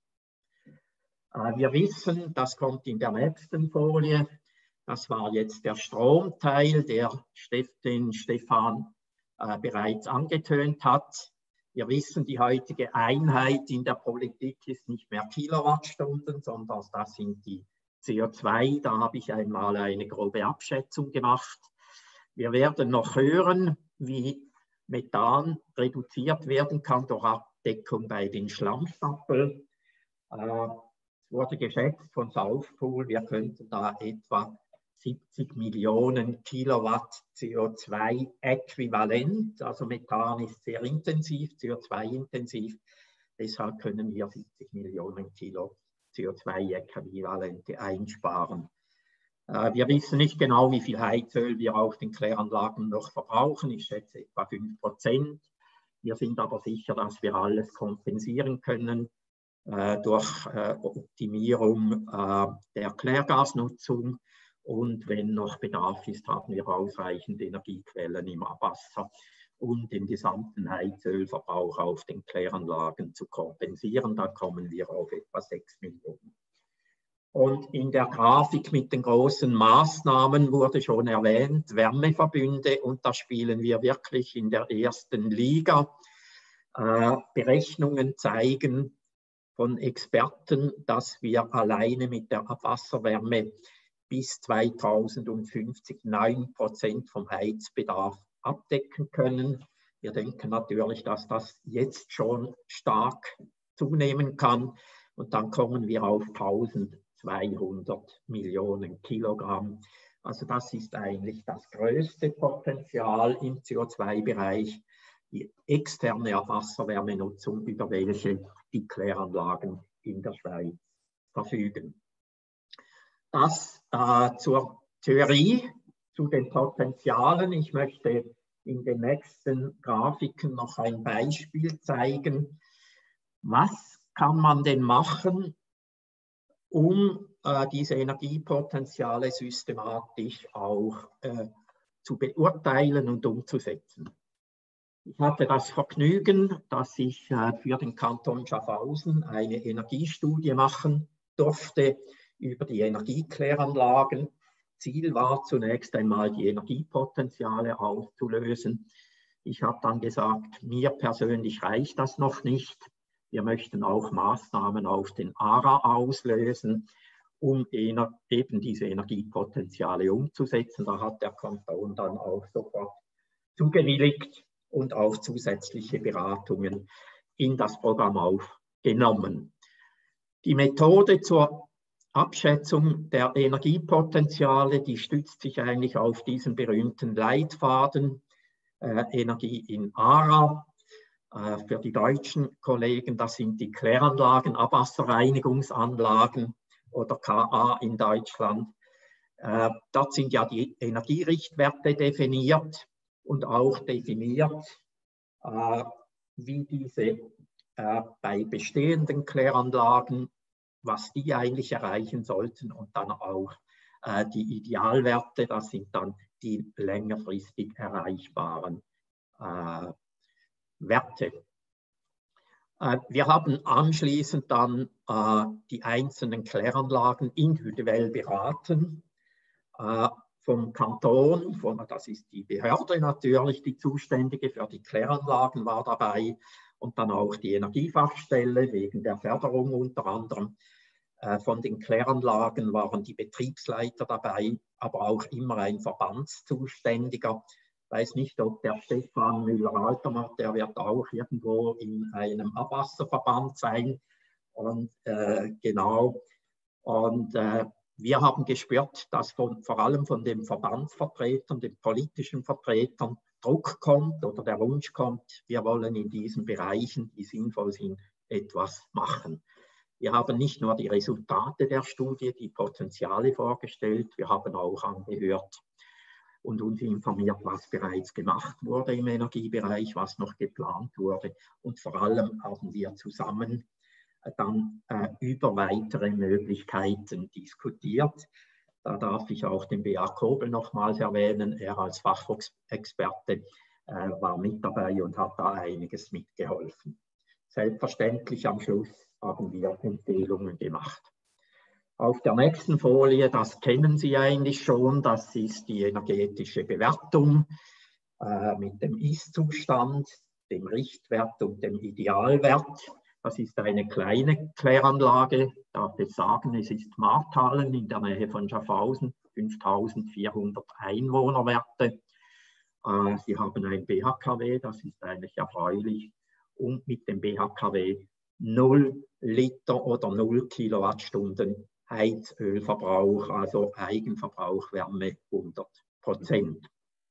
Wir wissen, das kommt in der nächsten Folie, das war jetzt der Stromteil, den Stefan bereits angetönt hat. Wir wissen, die heutige Einheit in der Politik ist nicht mehr Kilowattstunden, sondern das sind die CO2. Da habe ich einmal eine grobe Abschätzung gemacht. Wir werden noch hören, wie Methan reduziert werden kann durch Abdeckung bei den Schlammstapeln. Es wurde geschätzt von South Pool, wir könnten da etwa 70 Millionen Kilowatt CO2-Äquivalent, also Methan ist sehr intensiv, CO2-intensiv, deshalb können wir 70 Millionen Kilo CO2-Äquivalente einsparen. Wir wissen nicht genau, wie viel Heizöl wir auf den Kläranlagen noch verbrauchen, ich schätze etwa 5%. Wir sind aber sicher, dass wir alles kompensieren können durch Optimierung der Klärgasnutzung. Und wenn noch Bedarf ist, haben wir ausreichend Energiequellen im Abwasser, um den gesamten Heizölverbrauch auf den Kläranlagen zu kompensieren. Da kommen wir auf etwa 6 Millionen. Und in der Grafik mit den großen Maßnahmen wurde schon erwähnt, Wärmeverbünde, und da spielen wir wirklich in der ersten Liga. Berechnungen zeigen von Experten, dass wir alleine mit der Abwasserwärme bis 2050 9% vom Heizbedarf abdecken können. Wir denken natürlich, dass das jetzt schon stark zunehmen kann, und dann kommen wir auf 1200 Millionen Kilogramm. Also das ist eigentlich das größte Potenzial im CO2-Bereich, die externe Abwasserwärmenutzung, über welche die Kläranlagen in der Schweiz verfügen. Das zur Theorie, zu den Potenzialen. Ich möchte in den nächsten Grafiken noch ein Beispiel zeigen. Was kann man denn machen, um diese Energiepotenziale systematisch auch zu beurteilen und umzusetzen. Ich hatte das Vergnügen, dass ich für den Kanton Schaffhausen eine Energiestudie machen durfte über die Energiekläranlagen. Ziel war zunächst einmal, die Energiepotenziale auszulösen. Ich habe dann gesagt, mir persönlich reicht das noch nicht. Wir möchten auch Maßnahmen auf den ARA auslösen, um eben diese Energiepotenziale umzusetzen. Da hat der Kanton dann auch sofort zugewilligt und auch zusätzliche Beratungen in das Programm aufgenommen. Die Methode zur Abschätzung der Energiepotenziale, die stützt sich eigentlich auf diesen berühmten Leitfaden Energie in ARA. Für die deutschen Kollegen, das sind die Kläranlagen, Abwasserreinigungsanlagen oder KA in Deutschland. Dort sind ja die Energierichtwerte definiert und auch definiert, wie diese bei bestehenden Kläranlagen, was die eigentlich erreichen sollten und dann auch die Idealwerte, das sind dann die längerfristig erreichbaren Werte. Wir haben anschließend dann die einzelnen Kläranlagen individuell beraten. Vom Kanton, das ist die Behörde natürlich, die zuständige für die Kläranlagen war dabei und dann auch die Energiefachstelle wegen der Förderung unter anderem. Von den Kläranlagen waren die Betriebsleiter dabei, aber auch immer ein Verbandszuständiger. Ich weiß nicht, ob der Stefan Müller-Altermatt, der wird auch irgendwo in einem Abwasserverband sein. Und genau. Und wir haben gespürt, dass vor allem von den Verbandsvertretern, den politischen Vertretern, Druck kommt oder der Wunsch kommt, wir wollen in diesen Bereichen, die sinnvoll sind, etwas machen. Wir haben nicht nur die Resultate der Studie, die Potenziale vorgestellt, wir haben auch angehört und uns informiert, was bereits gemacht wurde im Energiebereich, was noch geplant wurde. Und vor allem haben wir zusammen dann über weitere Möglichkeiten diskutiert. Da darf ich auch den B.A. Kobel nochmals erwähnen. Er als Fachexperte war mit dabei und hat da einiges mitgeholfen. Selbstverständlich am Schluss haben wir Empfehlungen gemacht. Auf der nächsten Folie, das kennen Sie eigentlich schon, das ist die energetische Bewertung mit dem Ist-Zustand, dem Richtwert und dem Idealwert. Das ist eine kleine Kläranlage, darf ich sagen, es ist Marthalen in der Nähe von Schaffhausen, 5400 Einwohnerwerte. Sie haben ein BHKW, das ist eigentlich erfreulich, und mit dem BHKW 0 Liter oder 0 Kilowattstunden Heizölverbrauch, also Eigenverbrauch Wärme 100%.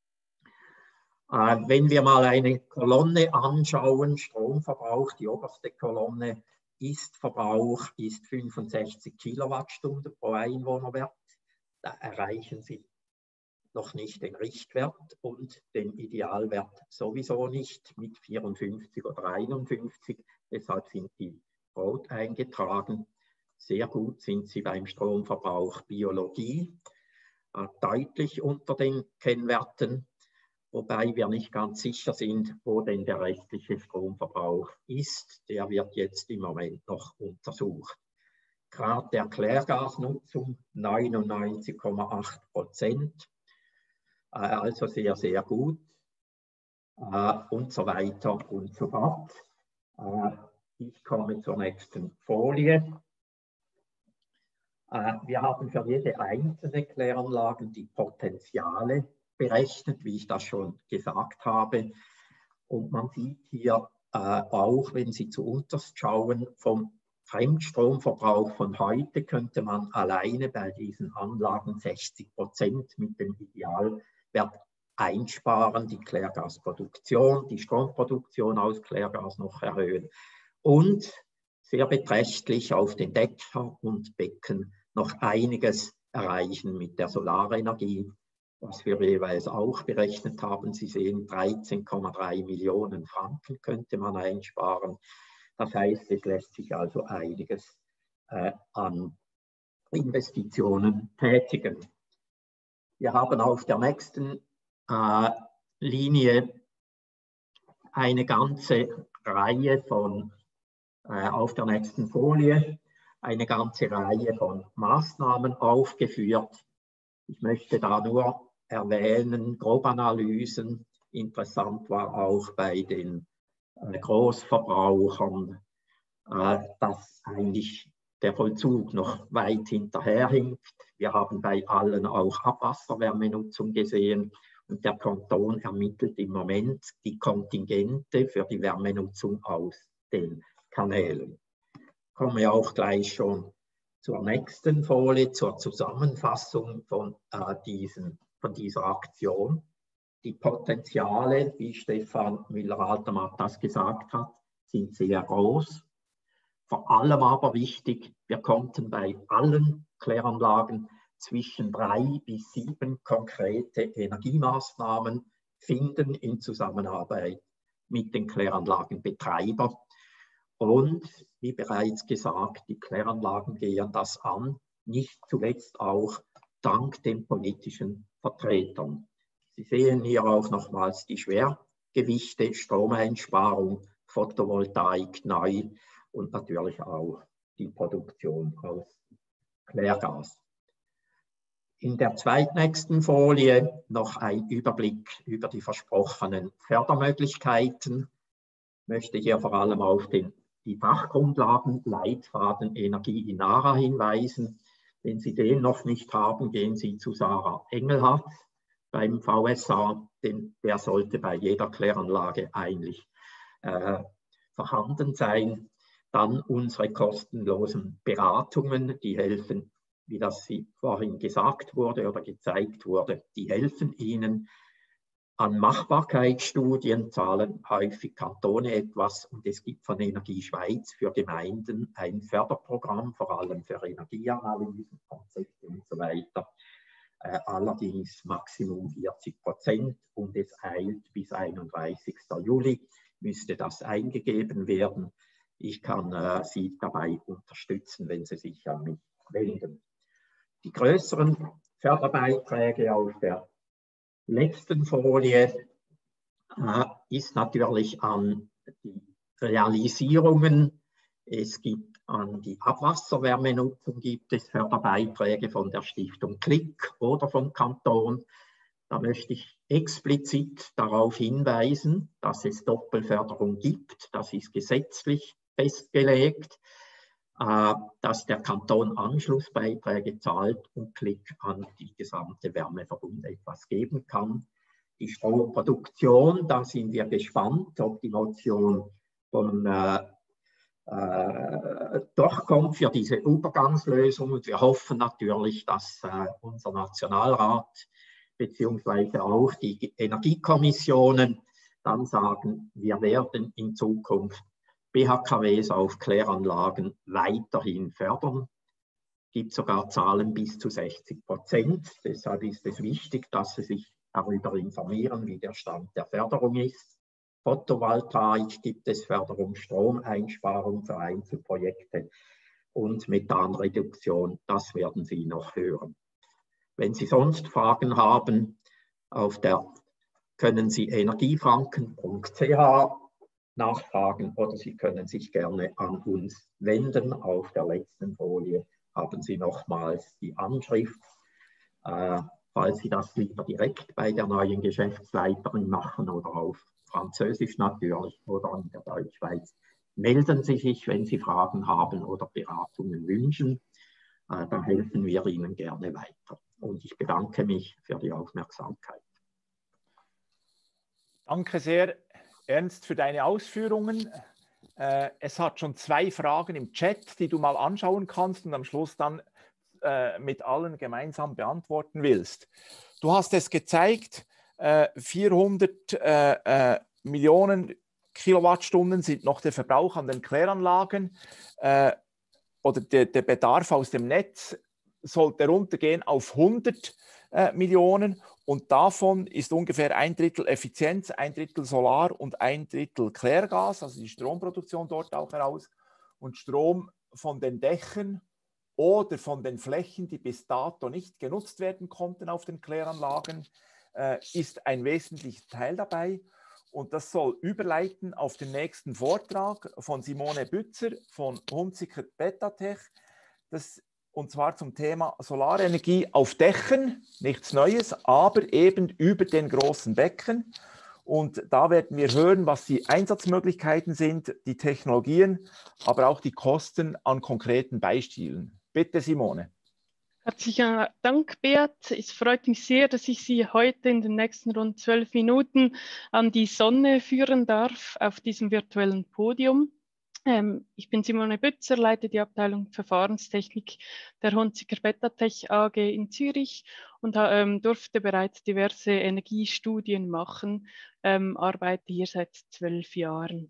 Wenn wir mal eine Kolonne anschauen, Stromverbrauch, die oberste Kolonne, Ist-Verbrauch ist 65 Kilowattstunden pro Einwohnerwert. Da erreichen Sie noch nicht den Richtwert und den Idealwert sowieso nicht mit 54 oder 51. Deshalb sind die rot eingetragen. Sehr gut sind sie beim Stromverbrauch Biologie, deutlich unter den Kennwerten, wobei wir nicht ganz sicher sind, wo denn der restliche Stromverbrauch ist. Der wird jetzt im Moment noch untersucht. Grad der Klärgasnutzung 99,8%, also sehr, sehr gut und so weiter und so fort. Ich komme zur nächsten Folie. Wir haben für jede einzelne Kläranlage die Potenziale berechnet, wie ich das schon gesagt habe. Und man sieht hier auch, wenn Sie zu unterst schauen, vom Fremdstromverbrauch von heute könnte man alleine bei diesen Anlagen 60% mit dem Idealwert einsparen, die Klärgasproduktion, die Stromproduktion aus Klärgas noch erhöhen und sehr beträchtlich auf den Dächer und Becken noch einiges erreichen mit der Solarenergie, was wir jeweils auch berechnet haben. Sie sehen, 13,3 Millionen Franken könnte man einsparen. Das heißt, es lässt sich also einiges an Investitionen tätigen. Wir haben auf der nächsten Linie eine ganze Reihe von, auf der nächsten Folie, eine ganze Reihe von Maßnahmen aufgeführt. Ich möchte da nur erwähnen, Grobanalysen. Interessant war auch bei den Großverbrauchern, dass eigentlich der Vollzug noch weit hinterherhinkt. Wir haben bei allen auch Abwasserwärmenutzung gesehen und der Kanton ermittelt im Moment die Kontingente für die Wärmenutzung aus den Kanälen. Ich komme auch gleich schon zur nächsten Folie, zur Zusammenfassung von dieser Aktion. Die Potenziale, wie Stefan Müller-Altermatt das gesagt hat, sind sehr groß. Vor allem aber wichtig, wir konnten bei allen Kläranlagen zwischen 3 bis 7 konkrete Energiemaßnahmen finden in Zusammenarbeit mit den Kläranlagenbetreibern. Und wie bereits gesagt, die Kläranlagen gehen das an, nicht zuletzt auch dank den politischen Vertretern. Sie sehen hier auch nochmals die Schwergewichte, Stromeinsparung, Photovoltaik neu und natürlich auch die Produktion aus Klärgas. In der zweitnächsten Folie noch ein Überblick über die versprochenen Fördermöglichkeiten. Ich möchte hier vor allem auf die Fachgrundlagen Leitfaden Energie in ARA hinweisen. Wenn Sie den noch nicht haben, gehen Sie zu Sarah Engelhardt beim VSA, denn der sollte bei jeder Kläranlage eigentlich vorhanden sein. Dann unsere kostenlosen Beratungen, die helfen, wie das vorhin gesagt wurde oder gezeigt wurde, die helfen Ihnen. An Machbarkeitsstudien zahlen häufig Kantone etwas und es gibt von Energie Schweiz für Gemeinden ein Förderprogramm, vor allem für Energieanalysen, Konzepte und so weiter. Allerdings Maximum 40% und es eilt bis 31. Juli, müsste das eingegeben werden. Ich kann Sie dabei unterstützen, wenn Sie sich an mich wenden. Die größeren Förderbeiträge auf der letzten Folie ist natürlich an die Realisierungen. Es gibt an die Abwasserwärmenutzung gibt es Förderbeiträge von der Stiftung Klick oder vom Kanton. Da möchte ich explizit darauf hinweisen, dass es Doppelförderung gibt. Das ist gesetzlich festgelegt, dass der Kanton Anschlussbeiträge zahlt und Klick an die gesamte Wärmeverbund etwas geben kann. Die Stromproduktion, da sind wir gespannt, ob die Motion durchkommt für diese Übergangslösung. Und wir hoffen natürlich, dass unser Nationalrat beziehungsweise auch die Energiekommissionen dann sagen, wir werden in Zukunft BHKWs auf Kläranlagen weiterhin fördern. Es gibt sogar Zahlen bis zu 60%. Deshalb ist es wichtig, dass Sie sich darüber informieren, wie der Stand der Förderung ist. Photovoltaik gibt es Förderung, Stromeinsparung für Einzelprojekte und Methanreduktion. Das werden Sie noch hören. Wenn Sie sonst Fragen haben, können Sie energiefranken.ch nachfragen oder Sie können sich gerne an uns wenden. Auf der letzten Folie haben Sie nochmals die Anschrift. Falls Sie das lieber direkt bei der neuen Geschäftsleiterin machen oder auf Französisch natürlich oder in der Deutschschweiz, melden Sie sich, wenn Sie Fragen haben oder Beratungen wünschen. Da helfen wir Ihnen gerne weiter. Und ich bedanke mich für die Aufmerksamkeit. Danke sehr, Ernst, für deine Ausführungen. Es hat schon 2 Fragen im Chat, die du mal anschauen kannst und am Schluss dann mit allen gemeinsam beantworten willst. Du hast es gezeigt, 400 Millionen Kilowattstunden sind noch der Verbrauch an den Kläranlagen oder der Bedarf aus dem Netz sollte runtergehen auf 100 Millionen und davon ist ungefähr 1/3 Effizienz, 1/3 Solar und 1/3 Klärgas, also die Stromproduktion dort auch heraus und Strom von den Dächern oder von den Flächen, die bis dato nicht genutzt werden konnten auf den Kläranlagen, ist ein wesentlicher Teil dabei. Und das soll überleiten auf den nächsten Vortrag von Simone Bützer von Hunziker Betatech, und zwar zum Thema Solarenergie auf Dächern, nichts Neues, aber eben über den großen Becken. Und da werden wir hören, was die Einsatzmöglichkeiten sind, die Technologien, aber auch die Kosten an konkreten Beispielen. Bitte, Simone. Herzlichen Dank, Beat. Es freut mich sehr, dass ich Sie heute in den nächsten rund 12 Minuten an die Sonne führen darf auf diesem virtuellen Podium. Ich bin Simone Bützer, leite die Abteilung Verfahrenstechnik der Hunziker Betatech AG in Zürich und durfte bereits diverse Energiestudien machen, arbeite hier seit 12 Jahren.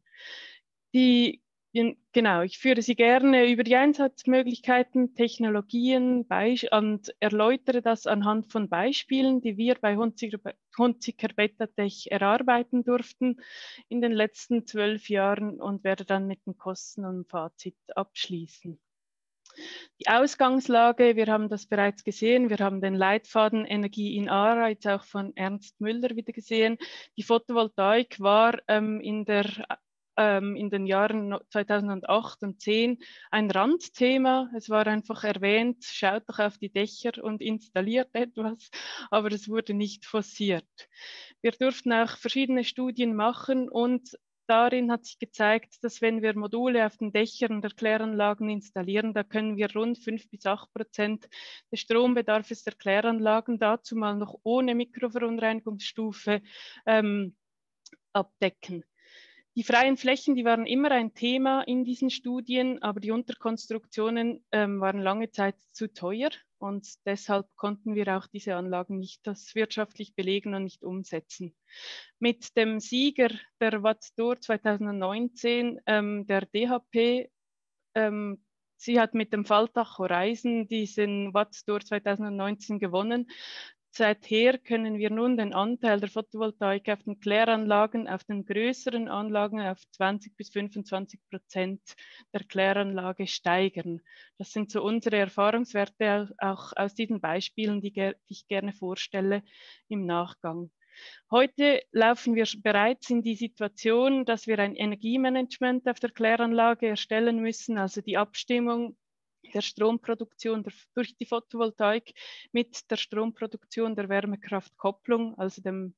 Genau, ich führe Sie gerne über die Einsatzmöglichkeiten, Technologien und erläutere das anhand von Beispielen, die wir bei Hunziker Betatech erarbeiten durften in den letzten 12 Jahren und werde dann mit den Kosten und Fazit abschließen. Die Ausgangslage, wir haben das bereits gesehen, wir haben den Leitfaden Energie in ARA, jetzt auch von Ernst Müller wieder gesehen. Die Photovoltaik war in den Jahren 2008 und 2010 ein Randthema. Es war einfach erwähnt, schaut doch auf die Dächer und installiert etwas, aber es wurde nicht forciert. Wir durften auch verschiedene Studien machen und darin hat sich gezeigt, dass wenn wir Module auf den Dächern der Kläranlagen installieren, da können wir rund 5 bis 8% des Strombedarfs der Kläranlagen, dazu mal noch ohne Mikroverunreinigungsstufe, abdecken. Die freien Flächen, die waren immer ein Thema in diesen Studien, aber die Unterkonstruktionen waren lange Zeit zu teuer und deshalb konnten wir auch diese Anlagen nicht wirtschaftlich belegen und nicht umsetzen. Mit dem Sieger der Watt-Door 2019, der DHP, sie hat mit dem Falldach Horizon diesen Watt-Door 2019 gewonnen. Seither können wir nun den Anteil der Photovoltaik auf den Kläranlagen, auf den größeren Anlagen auf 20 bis 25% der Kläranlage steigern. Das sind so unsere Erfahrungswerte auch aus diesen Beispielen, die ich gerne vorstelle im Nachgang. Heute laufen wir bereits in die Situation, dass wir ein Energiemanagement auf der Kläranlage erstellen müssen, also die Abstimmung der Stromproduktion durch die Photovoltaik mit der Stromproduktion der Wärmekraftkopplung, also den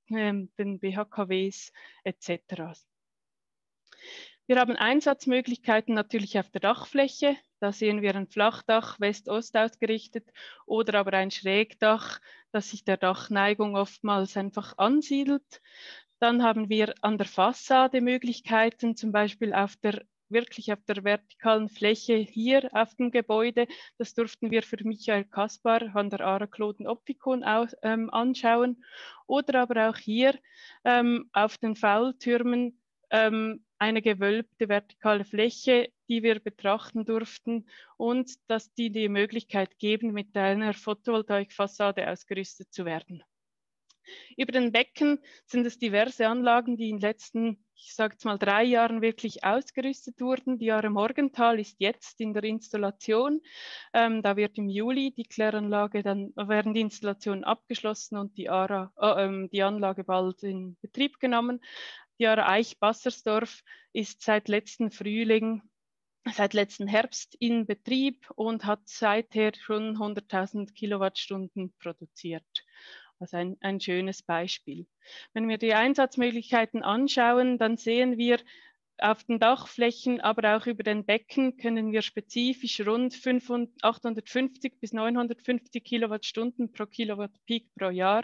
BHKWs etc. Wir haben Einsatzmöglichkeiten natürlich auf der Dachfläche. Da sehen wir ein Flachdach, West-Ost ausgerichtet oder aber ein Schrägdach, das sich der Dachneigung oftmals einfach ansiedelt. Dann haben wir an der Fassade Möglichkeiten, zum Beispiel wirklich auf der vertikalen Fläche hier auf dem Gebäude. Das durften wir für Michael Kaspar an der ARA Kloten-Oppikon anschauen. Oder aber auch hier auf den Faultürmen eine gewölbte vertikale Fläche, die wir betrachten durften und dass die Möglichkeit geben, mit einer Photovoltaikfassade ausgerüstet zu werden. Über den Becken sind es diverse Anlagen, die in den letzten, ich sage jetzt mal 3 Jahren wirklich ausgerüstet wurden. Die ARA Morgenthal ist jetzt in der Installation. Da wird im Juli die Kläranlage, dann werden die Installationen abgeschlossen und die Anlage bald in Betrieb genommen. Die ARA Eich-Bassersdorf ist seit letzten Herbst in Betrieb und hat seither schon 100.000 Kilowattstunden produziert. Also ein schönes Beispiel. Wenn wir die Einsatzmöglichkeiten anschauen, dann sehen wir auf den Dachflächen, aber auch über den Becken können wir spezifisch rund 850 bis 950 Kilowattstunden pro Kilowatt Peak pro Jahr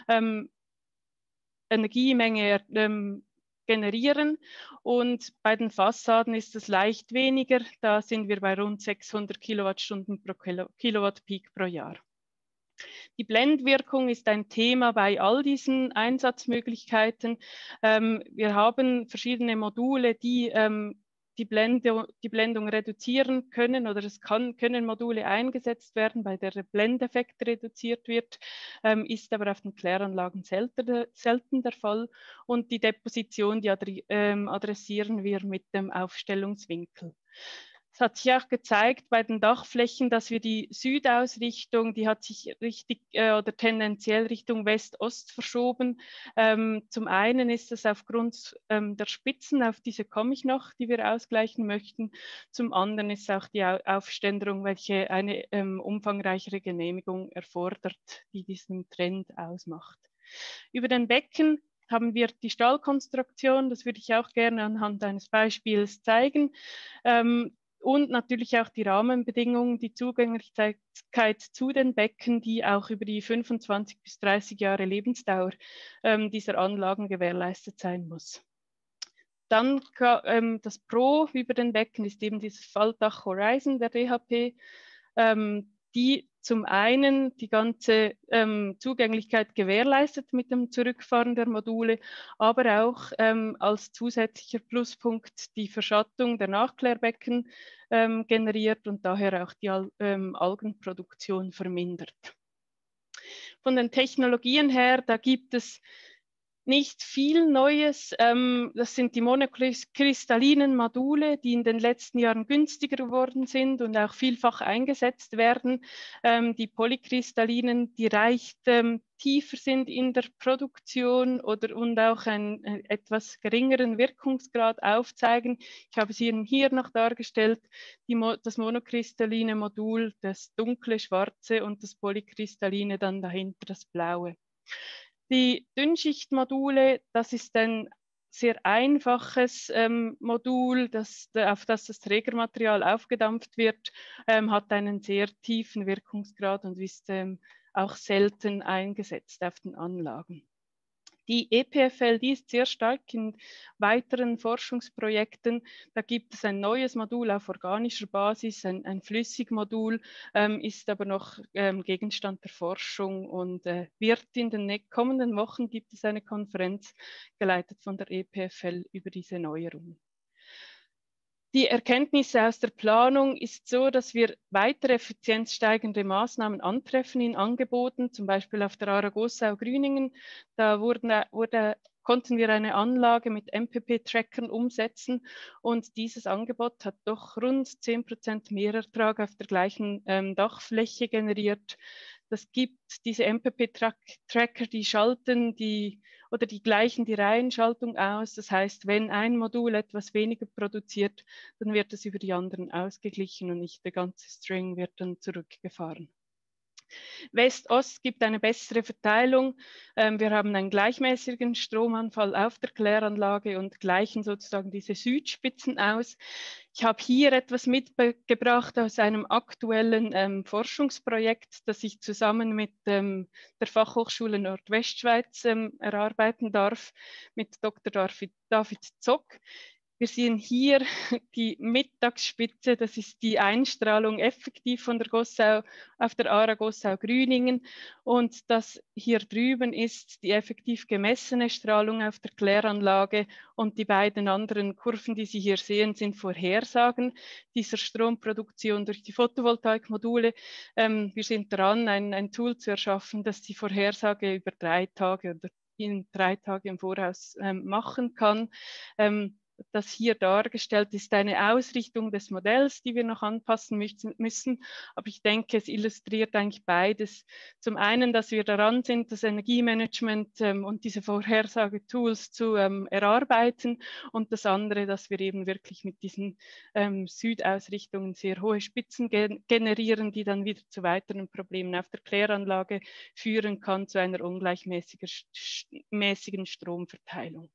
Energiemenge generieren. Und bei den Fassaden ist es leicht weniger. Da sind wir bei rund 600 Kilowattstunden pro Kilowatt Peak pro Jahr. Die Blendwirkung ist ein Thema bei all diesen Einsatzmöglichkeiten. Wir haben verschiedene Module, die die Blendung reduzieren können oder können Module eingesetzt werden, bei der der Blendeffekt reduziert wird, ist aber auf den Kläranlagen selten der Fall. Und die Deposition, die adressieren wir mit dem Aufstellungswinkel. Es hat sich auch gezeigt bei den Dachflächen, dass wir die Südausrichtung, die hat sich richtig oder tendenziell Richtung West-Ost verschoben. Zum einen ist es aufgrund der Spitzen, auf diese komme ich noch, die wir ausgleichen möchten. Zum anderen ist auch die Aufständerung, welche eine umfangreichere Genehmigung erfordert, die diesen Trend ausmacht. Über den Becken haben wir die Stallkonstruktion, das würde ich auch gerne anhand eines Beispiels zeigen. Und natürlich auch die Rahmenbedingungen, die Zugänglichkeit zu den Becken, die auch über die 25 bis 30 Jahre Lebensdauer dieser Anlagen gewährleistet sein muss. Dann das Pro über den Becken ist eben dieses Faltdach Horizon der DHP, die zum einen die ganze Zugänglichkeit gewährleistet mit dem Zurückfahren der Module, aber auch als zusätzlicher Pluspunkt die Verschattung der Nachklärbecken generiert und daher auch die Algenproduktion vermindert. Von den Technologien her, da gibt es nicht viel Neues. Das sind die monokristallinen Module, die in den letzten Jahren günstiger geworden sind und auch vielfach eingesetzt werden. Die polykristallinen, die recht tiefer sind in der Produktion und auch einen etwas geringeren Wirkungsgrad aufzeigen. Ich habe es Ihnen hier noch dargestellt, das monokristalline Modul, das dunkle schwarze und das polykristalline dann dahinter das blaue. Die Dünnschichtmodule, das ist ein sehr einfaches Modul, auf das das Trägermaterial aufgedampft wird, hat einen sehr tiefen Wirkungsgrad und ist auch selten eingesetzt auf den Anlagen. Die EPFL, die ist sehr stark in weiteren Forschungsprojekten. Da gibt es ein neues Modul auf organischer Basis, ein Flüssigmodul, ist aber noch Gegenstand der Forschung und wird in den kommenden Wochen gibt es eine Konferenz geleitet von der EPFL über diese Neuerungen. Die Erkenntnisse aus der Planung ist so, dass wir weitere effizienzsteigende Maßnahmen antreffen in Angeboten, zum Beispiel auf der ARA Gossau-Grüningen. Da konnten wir eine Anlage mit MPP-Trackern umsetzen und dieses Angebot hat doch rund 10% Mehrertrag auf der gleichen Dachfläche generiert. Das gibt diese MPP-Tracker, die schalten die gleichen die Reihenschaltung aus. Das heißt, wenn ein Modul etwas weniger produziert, dann wird es über die anderen ausgeglichen und nicht der ganze String wird dann zurückgefahren. West-Ost gibt eine bessere Verteilung. Wir haben einen gleichmäßigen Stromanfall auf der Kläranlage und gleichen sozusagen diese Südspitzen aus. Ich habe hier etwas mitgebracht aus einem aktuellen Forschungsprojekt, das ich zusammen mit der Fachhochschule Nordwestschweiz erarbeiten darf, mit Dr. David Zock. Wir sehen hier die Mittagsspitze, das ist die Einstrahlung effektiv von der Gossau auf der ARA Gossau-Grüningen und das hier drüben ist die effektiv gemessene Strahlung auf der Kläranlage und die beiden anderen Kurven, die Sie hier sehen, sind Vorhersagen dieser Stromproduktion durch die Photovoltaikmodule. Wir sind dran, ein Tool zu erschaffen, das die Vorhersage über 3 Tage oder in 3 Tage im Voraus machen kann. Das hier dargestellt ist eine Ausrichtung des Modells, die wir noch anpassen müssen. Aber ich denke, es illustriert eigentlich beides. Zum einen, dass wir daran sind, das Energiemanagement und diese Vorhersagetools zu erarbeiten. Und das andere, dass wir eben wirklich mit diesen Südausrichtungen sehr hohe Spitzen generieren, die dann wieder zu weiteren Problemen auf der Kläranlage führen kann, zu einer ungleichmäßigen Stromverteilung.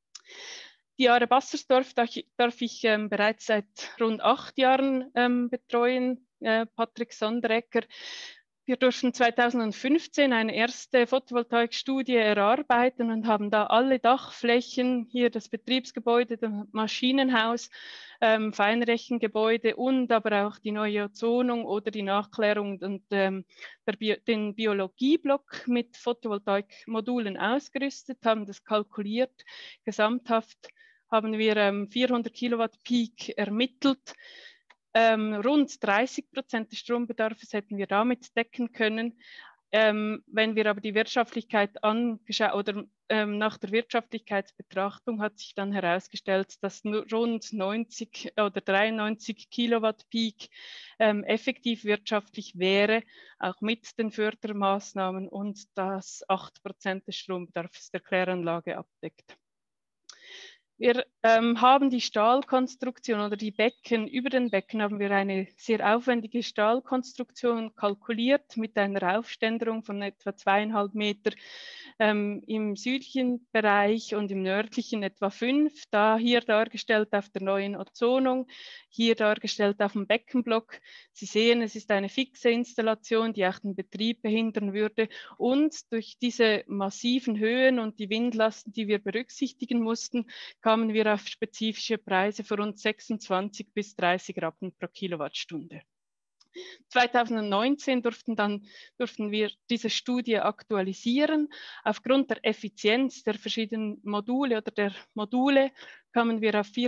Die ARA Bassersdorf darf ich bereits seit rund 8 Jahren betreuen, Patrick Sonderegger. Wir durften 2015 eine erste Photovoltaikstudie erarbeiten und haben da alle Dachflächen, hier das Betriebsgebäude, das Maschinenhaus, Feinrechengebäude und aber auch die neue Ozonung oder die Nachklärung und den Biologieblock mit Photovoltaikmodulen ausgerüstet, haben das kalkuliert. Gesamthaft haben wir 400 Kilowatt Peak ermittelt. Rund 30% des Strombedarfs hätten wir damit decken können. Wenn wir aber die Wirtschaftlichkeit anschauen oder nach der Wirtschaftlichkeitsbetrachtung hat sich dann herausgestellt, dass nur rund 90 oder 93 Kilowatt Peak effektiv wirtschaftlich wäre, auch mit den Fördermaßnahmen, und das 8% des Strombedarfs der Kläranlage abdeckt. Wir haben die Stahlkonstruktion oder die Becken, über den Becken haben wir eine sehr aufwendige Stahlkonstruktion kalkuliert mit einer Aufständerung von etwa 2,5 Meter im südlichen Bereich und im nördlichen etwa 5, da hier dargestellt auf der neuen Ozonung, hier dargestellt auf dem Beckenblock. Sie sehen, es ist eine fixe Installation, die auch den Betrieb behindern würde, und durch diese massiven Höhen und die Windlasten, die wir berücksichtigen mussten, kamen wir auf spezifische Preise von rund 26 bis 30 Rappen pro Kilowattstunde. 2019 durften wir diese Studie aktualisieren. Aufgrund der Effizienz der verschiedenen Module oder der Module kamen wir auf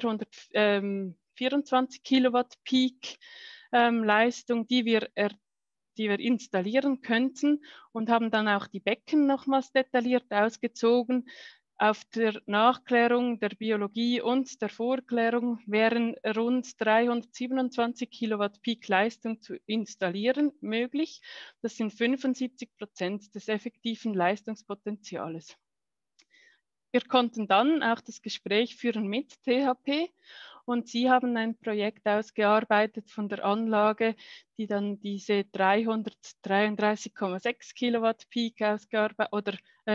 424 Kilowatt Peak Leistung, die wir installieren könnten, und haben dann auch die Becken nochmals detailliert ausgezogen. Auf der Nachklärung der Biologie und der Vorklärung wären rund 327 Kilowatt Peak Leistung zu installieren möglich. Das sind 75% des effektiven Leistungspotenziales. Wir konnten dann auch das Gespräch führen mit THP, und sie haben ein Projekt ausgearbeitet von der Anlage, die dann diese 333,6 Kilowatt Peak ausgearbeitet oder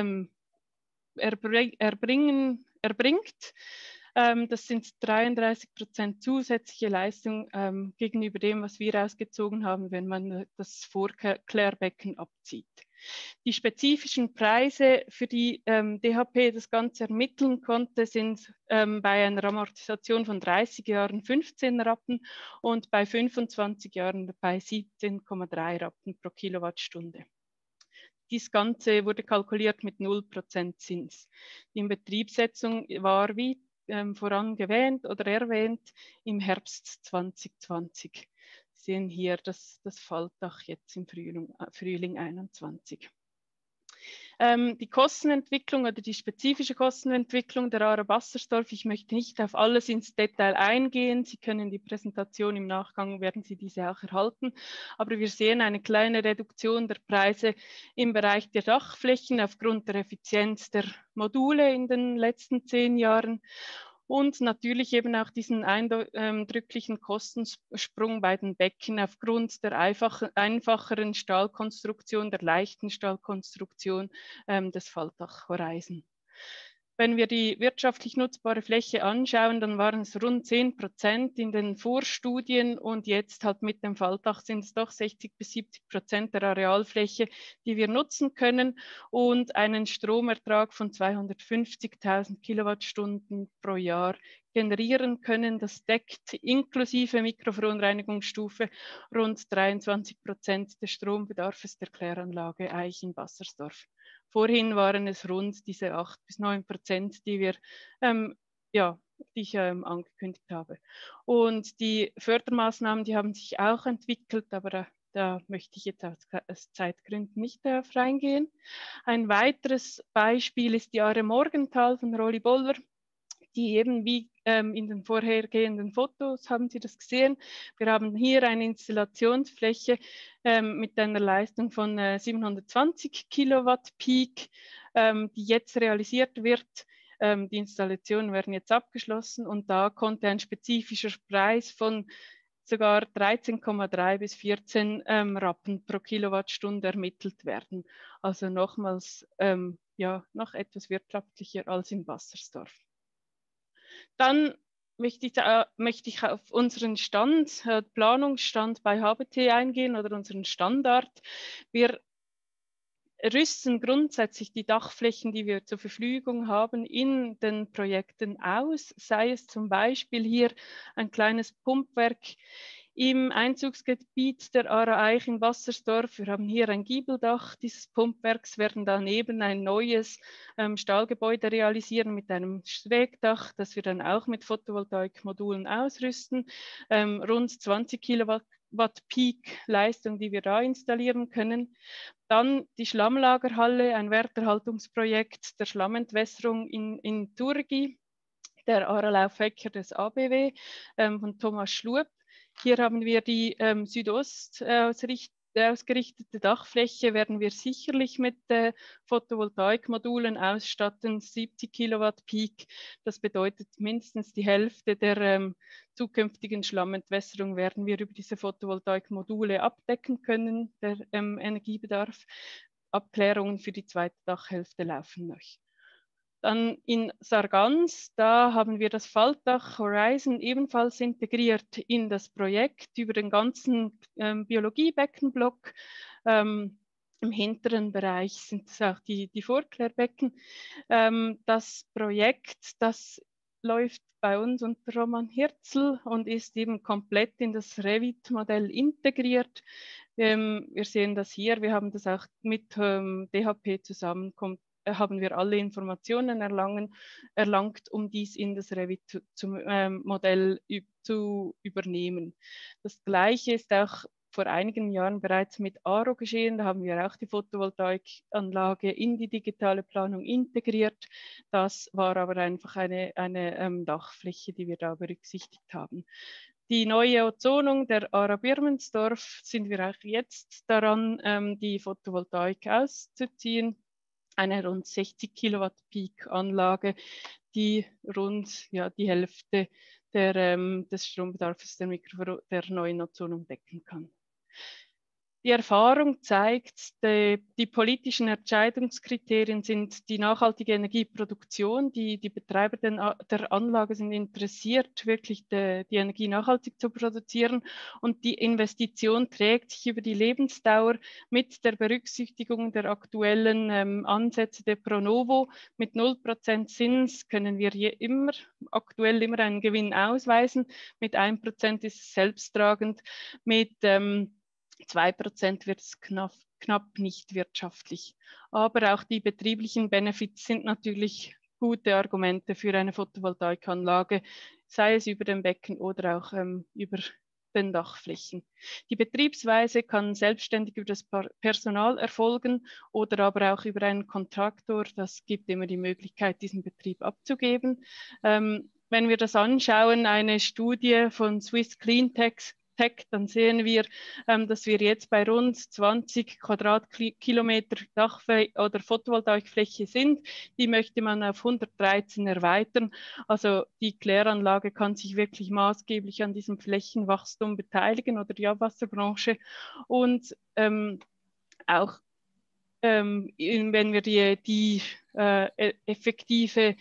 erbringt. Das sind 33% zusätzliche Leistung gegenüber dem, was wir ausgezogen haben, wenn man das Vorklärbecken abzieht. Die spezifischen Preise, für die DHP das Ganze ermitteln konnte, sind bei einer Amortisation von 30 Jahren 15 Rappen und bei 25 Jahren bei 17,3 Rappen pro Kilowattstunde. Dies Ganze wurde kalkuliert mit 0% Zins. Die Inbetriebssetzung war, wie voran erwähnt, im Herbst 2020. Sie sehen hier das Faltdach jetzt im Frühling 2021. Die Kostenentwicklung oder die spezifische Kostenentwicklung der ARA Bassersdorf, ich möchte nicht auf alles ins Detail eingehen. Sie können die Präsentation im Nachgang, werden Sie diese auch erhalten. Aber wir sehen eine kleine Reduktion der Preise im Bereich der Dachflächen aufgrund der Effizienz der Module in den letzten 10 Jahren. Und natürlich eben auch diesen eindrücklichen Kostensprung bei den Becken aufgrund der einfacheren Stahlkonstruktion, der leichten Stahlkonstruktion des Faltdach-Horizon. Wenn wir die wirtschaftlich nutzbare Fläche anschauen, dann waren es rund 10% in den Vorstudien, und jetzt halt mit dem Faltdach sind es doch 60 bis 70% der Arealfläche, die wir nutzen können, und einen Stromertrag von 250.000 Kilowattstunden pro Jahr generieren können. Das deckt inklusive Mikroverunreinigungsstufe rund 23% des Strombedarfs der Kläranlage Eich in Bassersdorf. Vorhin waren es rund diese 8 bis 9%, die ich angekündigt habe. Und die Fördermaßnahmen, die haben sich auch entwickelt, aber da möchte ich jetzt aus Zeitgründen nicht darauf reingehen. Ein weiteres Beispiel ist die Are Morgenthal von Rolli Boller, die eben wie in den vorhergehenden Fotos haben Sie das gesehen. Wir haben hier eine Installationsfläche mit einer Leistung von 720 Kilowatt Peak, die jetzt realisiert wird. Die Installationen werden jetzt abgeschlossen, und da konnte ein spezifischer Preis von sogar 13,3 bis 14 Rappen pro Kilowattstunde ermittelt werden. Also nochmals noch etwas wirtschaftlicher als in Bassersdorf. Dann möchte ich auf unseren Planungsstand bei HBT eingehen oder unseren Standard. Wir rüsten grundsätzlich die Dachflächen, die wir zur Verfügung haben, in den Projekten aus, sei es zum Beispiel hier ein kleines Pumpwerk im Einzugsgebiet der ARA Eich in Bassersdorf. Wir haben hier ein Giebeldach dieses Pumpwerks, werden daneben ein neues Stahlgebäude realisieren mit einem Schrägdach, das wir dann auch mit Photovoltaikmodulen ausrüsten. Rund 20 Kilowatt Watt Peak Leistung, die wir da installieren können. Dann die Schlammlagerhalle, ein Werterhaltungsprojekt der Schlammentwässerung in Turgi, der Aarau-Laufwecker des ABW von Thomas Schlup. Hier haben wir die Südost ausgerichtete Dachfläche, werden wir sicherlich mit Photovoltaikmodulen ausstatten, 70 Kilowatt Peak. Das bedeutet, mindestens die Hälfte der zukünftigen Schlammentwässerung werden wir über diese Photovoltaikmodule abdecken können, der Energiebedarf. Abklärungen für die zweite Dachhälfte laufen noch. Dann in Sargans, da haben wir das Faltdach Horizon ebenfalls integriert in das Projekt über den ganzen Biologiebeckenblock. Im hinteren Bereich sind es auch die Vorklärbecken. Das Projekt, das läuft bei uns unter Roman Hirzel und ist eben komplett in das Revit-Modell integriert. Wir sehen das hier, wir haben das auch mit DHP zusammenkommt. Haben wir alle Informationen erlangt, um dies in das Revit-Modell zu übernehmen. Das Gleiche ist auch vor einigen Jahren bereits mit ARO geschehen. Da haben wir auch die Photovoltaikanlage in die digitale Planung integriert. Das war aber einfach eine Dachfläche, die wir da berücksichtigt haben. Die neue Ozonung der ARA Birmensdorf sind wir auch jetzt daran, die Photovoltaik auszuziehen. Eine rund 60 Kilowatt Peak Anlage, die rund die Hälfte des Strombedarfs der neuen Ozonung decken kann. Die Erfahrung zeigt, die politischen Entscheidungskriterien sind die nachhaltige Energieproduktion. Die Betreiber der Anlage sind interessiert, wirklich die Energie nachhaltig zu produzieren. Und die Investition trägt sich über die Lebensdauer mit der Berücksichtigung der aktuellen Ansätze der Pronovo. Mit 0% Zins können wir aktuell immer einen Gewinn ausweisen. Mit 1% ist es selbsttragend. Mit 2% wird es knapp nicht wirtschaftlich. Aber auch die betrieblichen Benefits sind natürlich gute Argumente für eine Photovoltaikanlage, sei es über dem Becken oder auch über den Dachflächen. Die Betriebsweise kann selbstständig über das Personal erfolgen oder aber auch über einen Kontraktor. Das gibt immer die Möglichkeit, diesen Betrieb abzugeben. Wenn wir das anschauen, eine Studie von Swiss Cleantech, dann sehen wir, dass wir jetzt bei rund 20 Quadratkilometer oder Photovoltaikfläche sind. Die möchte man auf 113 erweitern. Also die Kläranlage kann sich wirklich maßgeblich an diesem Flächenwachstum beteiligen oder die Abwasserbranche. Und auch wenn wir die effektive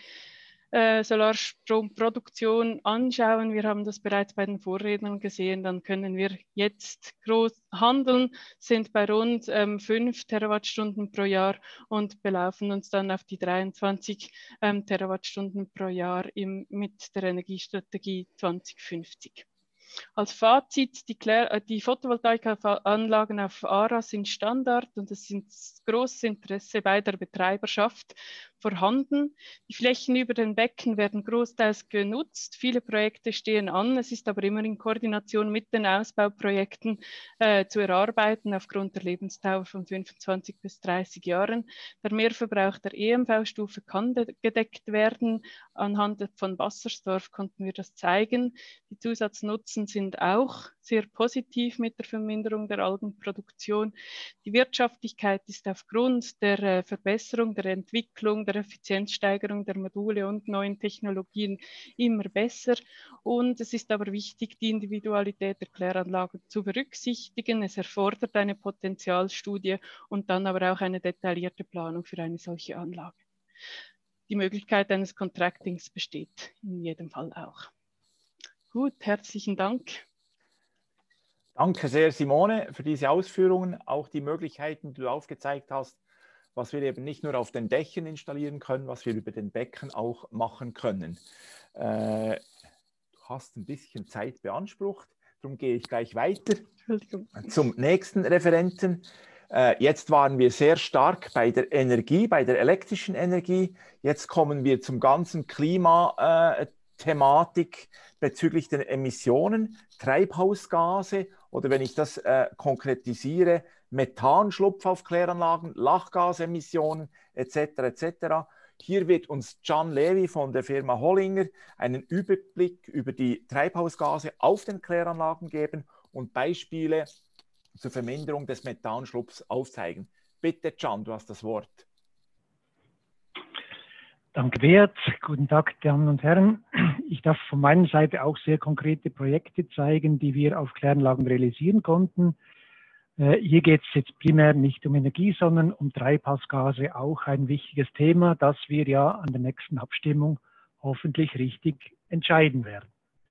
Solarstromproduktion anschauen, wir haben das bereits bei den Vorrednern gesehen, dann können wir jetzt groß handeln, sind bei rund 5 Terawattstunden pro Jahr und belaufen uns dann auf die 23 Terawattstunden pro Jahr mit der Energiestrategie 2050. Als Fazit, die Photovoltaikanlagen auf ARA sind Standard und es ist großes Interesse bei der Betreiberschaft vorhanden. Die Flächen über den Becken werden großteils genutzt. Viele Projekte stehen an. Es ist aber immer in Koordination mit den Ausbauprojekten zu erarbeiten aufgrund der Lebensdauer von 25 bis 30 Jahren. Der Mehrverbrauch der EMV-Stufe kann gedeckt werden. Anhand von Bassersdorf konnten wir das zeigen. Die Zusatznutzen sind auch sehr positiv mit der Verminderung der Algenproduktion. Die Wirtschaftlichkeit ist aufgrund der Verbesserung, der Entwicklung, der Effizienzsteigerung der Module und neuen Technologien immer besser. Und es ist aber wichtig, die Individualität der Kläranlage zu berücksichtigen. Es erfordert eine Potenzialstudie und dann aber auch eine detaillierte Planung für eine solche Anlage. Die Möglichkeit eines Contractings besteht in jedem Fall auch. Gut, herzlichen Dank. Danke sehr, Simone, für diese Ausführungen, auch die Möglichkeiten, die du aufgezeigt hast, was wir eben nicht nur auf den Dächern installieren können, was wir über den Becken auch machen können. Du hast ein bisschen Zeit beansprucht, darum gehe ich gleich weiter zum nächsten Referenten. Jetzt waren wir sehr stark bei der Energie, bei der elektrischen Energie. Jetzt kommen wir zum ganzen Klimathematik bezüglich den Emissionen, Treibhausgase oder wenn ich das konkretisiere, Methanschlupf auf Kläranlagen, Lachgasemissionen etc. etc. Hier wird uns Can Levy von der Firma Hollinger einen Überblick über die Treibhausgase auf den Kläranlagen geben und Beispiele zur Verminderung des Methanschlupfs aufzeigen. Bitte, Can, du hast das Wort. Danke, Beat. Guten Tag, Damen und Herren. Ich darf von meiner Seite auch sehr konkrete Projekte zeigen, die wir auf Kläranlagen realisieren konnten. Hier geht es jetzt primär nicht um Energie, sondern um Treibhausgase, auch ein wichtiges Thema, das wir ja an der nächsten Abstimmung hoffentlich richtig entscheiden werden.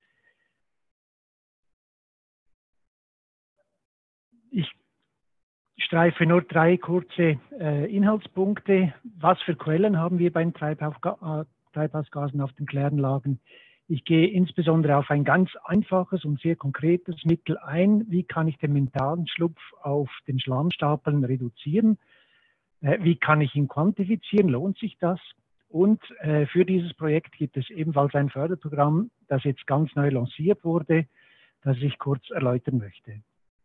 Ich streife nur 3 kurze Inhaltspunkte. Was für Quellen haben wir bei den Treibhausgasen auf den Kläranlagen? Ich gehe insbesondere auf ein ganz einfaches und sehr konkretes Mittel ein. Wie kann ich den Methanschlupf auf den Schlammstapeln reduzieren? Wie kann ich ihn quantifizieren? Lohnt sich das? Und für dieses Projekt gibt es ebenfalls ein Förderprogramm, das jetzt ganz neu lanciert wurde, das ich kurz erläutern möchte.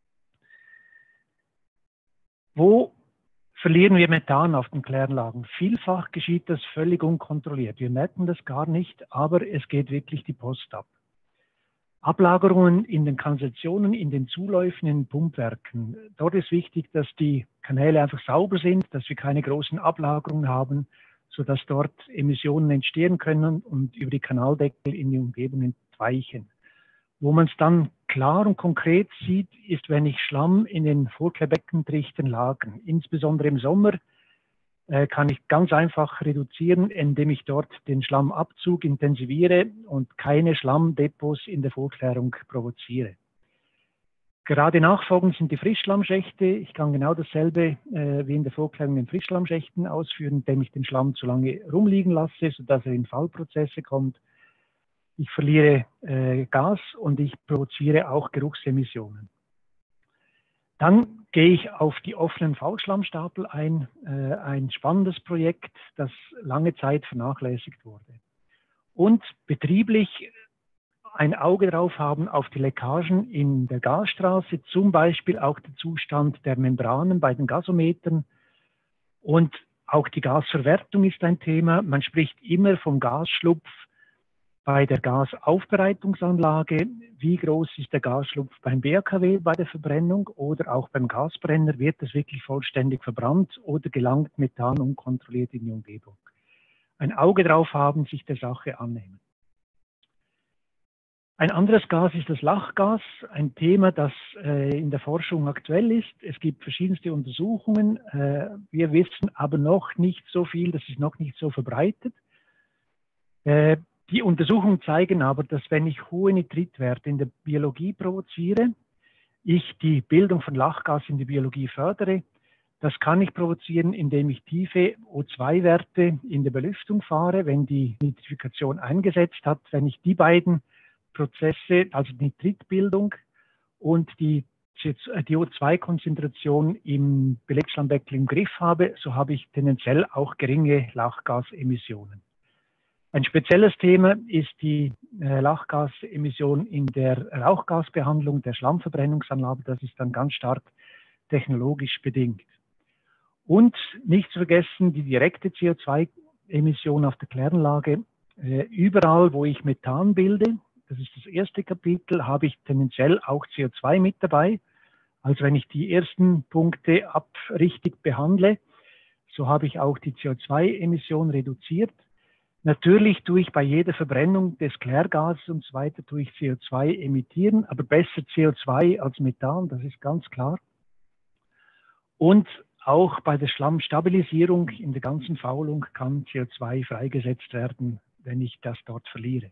Wo verlieren wir Methan auf den Kläranlagen? Vielfach geschieht das völlig unkontrolliert. Wir merken das gar nicht, aber es geht wirklich die Post ab. Ablagerungen in den Kanalisationen, in den Zuläufen, in den Pumpwerken. Dort ist wichtig, dass die Kanäle einfach sauber sind, dass wir keine großen Ablagerungen haben, sodass dort Emissionen entstehen können und über die Kanaldeckel in die Umgebung entweichen. Wo man es dann klar und konkret sieht, ist, wenn ich Schlamm in den Vorkehrbecken trichten lagern. Insbesondere im Sommer kann ich ganz einfach reduzieren, indem ich dort den Schlammabzug intensiviere und keine Schlammdepots in der Vorklärung provoziere. Gerade nachfolgend sind die Frischschlammschächte. Ich kann genau dasselbe wie in der Vorklärung in den Frischschlammschächten ausführen, indem ich den Schlamm zu lange rumliegen lasse, sodass er in Fallprozesse kommt. Ich verliere Gas und ich provoziere auch Geruchsemissionen. Dann gehe ich auf die offenen Faulschlammstapel ein. Ein spannendes Projekt, das lange Zeit vernachlässigt wurde. Und betrieblich ein Auge drauf haben auf die Leckagen in der Gasstraße, zum Beispiel auch der Zustand der Membranen bei den Gasometern. Und auch die Gasverwertung ist ein Thema. Man spricht immer vom Gasschlupf bei der Gasaufbereitungsanlage. Wie groß ist der Gasschlupf beim BKW bei der Verbrennung oder auch beim Gasbrenner? Wird es wirklich vollständig verbrannt oder gelangt Methan unkontrolliert in die Umgebung? Ein Auge drauf haben, sich der Sache annehmen. Ein anderes Gas ist das Lachgas, ein Thema, das in der Forschung aktuell ist. Es gibt verschiedenste Untersuchungen. Wir wissen aber noch nicht so viel, das ist noch nicht so verbreitet. Die Untersuchungen zeigen aber, dass wenn ich hohe Nitritwerte in der Biologie provoziere, ich die Bildung von Lachgas in der Biologie fördere. Das kann ich provozieren, indem ich tiefe O2-Werte in der Belüftung fahre, wenn die Nitrifikation eingesetzt hat. Wenn ich die beiden Prozesse, also Nitritbildung und die O2-Konzentration im Belegschlammbeckel im Griff habe, so habe ich tendenziell auch geringe Lachgasemissionen. Ein spezielles Thema ist die Lachgasemission in der Rauchgasbehandlung der Schlammverbrennungsanlage. Das ist dann ganz stark technologisch bedingt. Und nicht zu vergessen, die direkte CO2-Emission auf der Kläranlage. Überall, wo ich Methan bilde, das ist das erste Kapitel, habe ich tendenziell auch CO2 mit dabei. Also wenn ich die ersten Punkte richtig behandle, so habe ich auch die CO2-Emission reduziert. Natürlich tue ich bei jeder Verbrennung des Klärgases und so weiter, tue ich CO2 emittieren, aber besser CO2 als Methan, das ist ganz klar. Und auch bei der Schlammstabilisierung in der ganzen Faulung kann CO2 freigesetzt werden, wenn ich das dort verliere.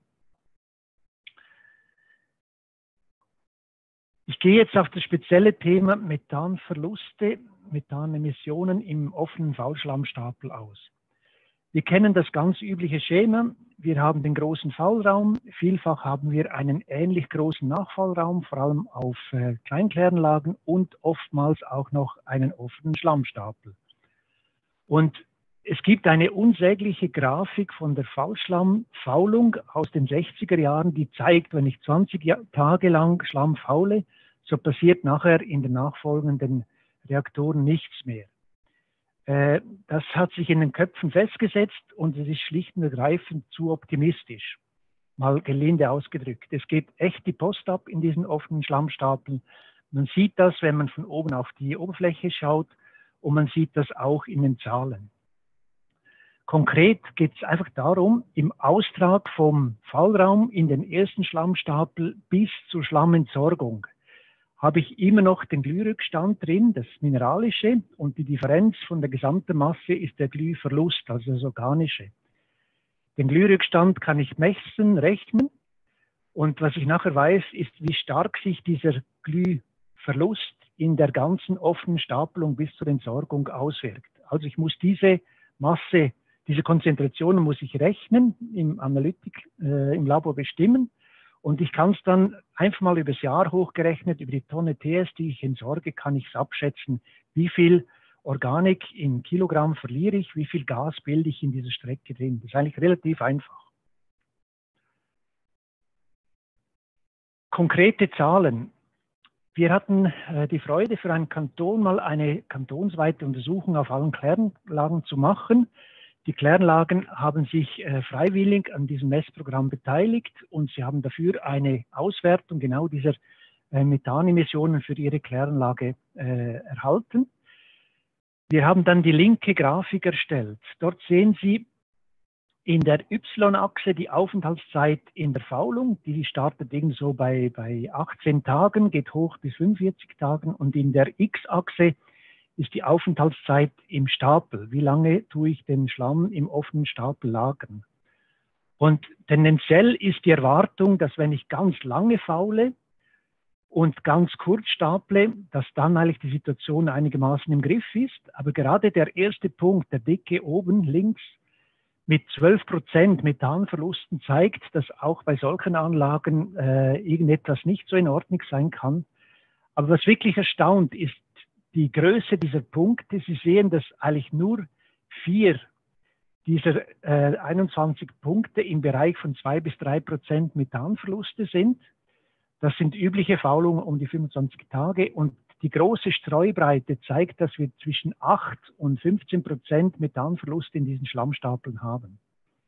Ich gehe jetzt auf das spezielle Thema Methanverluste, Methanemissionen im offenen Faulschlammstapel aus. Wir kennen das ganz übliche Schema. Wir haben den großen Faulraum. Vielfach haben wir einen ähnlich großen Nachfallraum, vor allem auf Kleinkläranlagen und oftmals auch noch einen offenen Schlammstapel. Und es gibt eine unsägliche Grafik von der Faulschlammfaulung aus den 60er Jahren, die zeigt, wenn ich 20 Tage lang Schlamm faule, so passiert nachher in den nachfolgenden Reaktoren nichts mehr. Das hat sich in den Köpfen festgesetzt und es ist schlicht und ergreifend zu optimistisch, mal gelinde ausgedrückt. Es geht echt die Post ab in diesen offenen Schlammstapeln. Man sieht das, wenn man von oben auf die Oberfläche schaut, und man sieht das auch in den Zahlen. Konkret geht es einfach darum, im Austrag vom Fallraum in den ersten Schlammstapel bis zur Schlammentsorgung habe ich immer noch den Glührückstand drin, das Mineralische, und die Differenz von der gesamten Masse ist der Glühverlust, also das Organische. Den Glührückstand kann ich messen, rechnen, und was ich nachher weiß, ist, wie stark sich dieser Glühverlust in der ganzen offenen Stapelung bis zur Entsorgung auswirkt. Also ich muss diese Masse, diese Konzentrationen muss ich rechnen, im im Labor bestimmen. Und ich kann es dann einfach mal übers Jahr hochgerechnet, über die Tonne TS, die ich entsorge, kann ich es abschätzen, wie viel Organik in Kilogramm verliere ich, wie viel Gas bilde ich in dieser Strecke drin. Das ist eigentlich relativ einfach. Konkrete Zahlen. Wir hatten die Freude, für einen Kanton mal eine kantonsweite Untersuchung auf allen Kläranlagen zu machen. Die Kläranlagen haben sich freiwillig an diesem Messprogramm beteiligt und sie haben dafür eine Auswertung genau dieser Methanemissionen für ihre Kläranlage erhalten. Wir haben dann die linke Grafik erstellt. Dort sehen Sie in der Y-Achse die Aufenthaltszeit in der Faulung, die startet irgendwo bei 18 Tagen, geht hoch bis 45 Tagen, und in der X-Achse ist die Aufenthaltszeit im Stapel. Wie lange tue ich den Schlamm im offenen Stapel lagern? Und tendenziell ist die Erwartung, dass wenn ich ganz lange faule und ganz kurz staple, dass dann eigentlich die Situation einigermaßen im Griff ist. Aber gerade der erste Punkt, der dicke oben links, mit 12% Methanverlusten zeigt, dass auch bei solchen Anlagen irgendetwas nicht so in Ordnung sein kann. Aber was wirklich erstaunt, ist die Größe dieser Punkte. Sie sehen, dass eigentlich nur 4 dieser 21 Punkte im Bereich von 2 bis 3% Methanverluste sind. Das sind übliche Faulungen um die 25 Tage. Und die große Streubreite zeigt, dass wir zwischen 8 und 15% Methanverluste in diesen Schlammstapeln haben.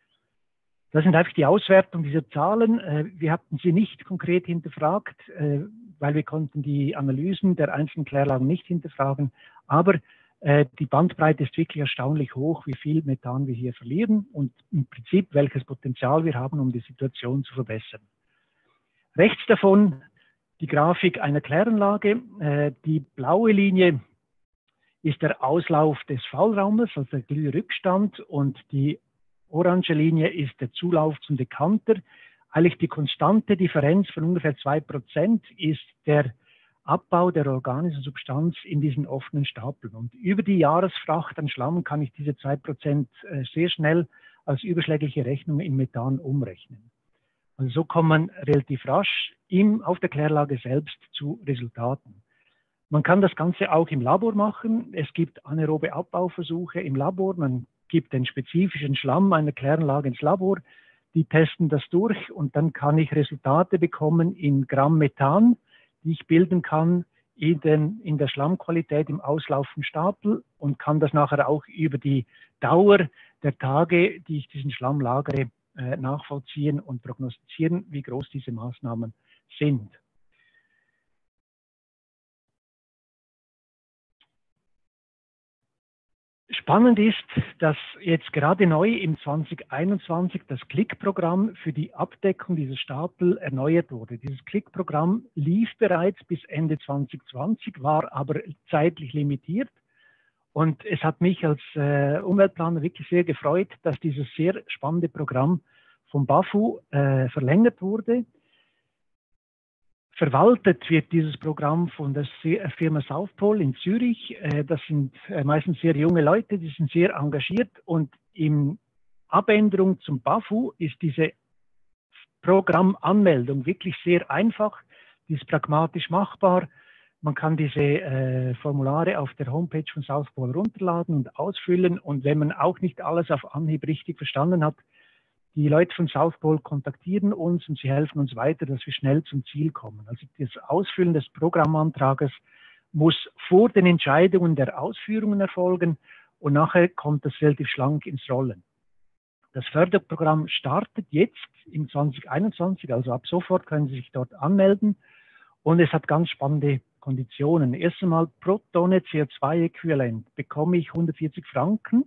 Das sind einfach die Auswertung dieser Zahlen. Wir hatten sie nicht konkret hinterfragt, weil wir konnten die Analysen der einzelnen Klärlagen nicht hinterfragen. Aber die Bandbreite ist wirklich erstaunlich hoch, wie viel Methan wir hier verlieren und im Prinzip welches Potenzial wir haben, um die Situation zu verbessern. Rechts davon die Grafik einer Kläranlage. Die blaue Linie ist der Auslauf des Fallraumes, also der Glührückstand, und die orange Linie ist der Zulauf zum Dekanter. Eigentlich die konstante Differenz von ungefähr 2% ist der Abbau der organischen Substanz in diesen offenen Stapeln. Und über die Jahresfracht an Schlamm kann ich diese 2% sehr schnell als überschlägliche Rechnung in Methan umrechnen. Also so kommt man relativ rasch auf der Klärlage selbst zu Resultaten. Man kann das Ganze auch im Labor machen. Es gibt anaerobe Abbauversuche im Labor. Man gibt den spezifischen Schlamm einer Kläranlage ins Labor. Die testen das durch und dann kann ich Resultate bekommen in Gramm Methan, die ich bilden kann in der Schlammqualität im auslaufenden Stapel, und kann das nachher auch über die Dauer der Tage, die ich diesen Schlamm lagere, nachvollziehen und prognostizieren, wie groß diese Maßnahmen sind. Spannend ist, dass jetzt gerade neu im 2021 das Klick-Programm für die Abdeckung dieser Stapel erneuert wurde. Dieses Klick-Programm lief bereits bis Ende 2020, war aber zeitlich limitiert. Und es hat mich als Umweltplaner wirklich sehr gefreut, dass dieses sehr spannende Programm vom BAFU verlängert wurde. Verwaltet wird dieses Programm von der Firma South Pole in Zürich. Das sind meistens sehr junge Leute, die sind sehr engagiert, und in Abänderung zum BAFU ist diese Programmanmeldung wirklich sehr einfach, die ist pragmatisch machbar. Man kann diese Formulare auf der Homepage von South Pole runterladen und ausfüllen, und wenn man auch nicht alles auf Anhieb richtig verstanden hat, Die Leute von South Pole kontaktieren uns und sie helfen uns weiter, dass wir schnell zum Ziel kommen. Also das Ausfüllen des Programmantrages muss vor den Entscheidungen der Ausführungen erfolgen und nachher kommt das relativ schlank ins Rollen. Das Förderprogramm startet jetzt im 2021, also ab sofort können Sie sich dort anmelden und es hat ganz spannende Konditionen. Erst einmal pro Tonne CO2-Äquivalent bekomme ich 140 Franken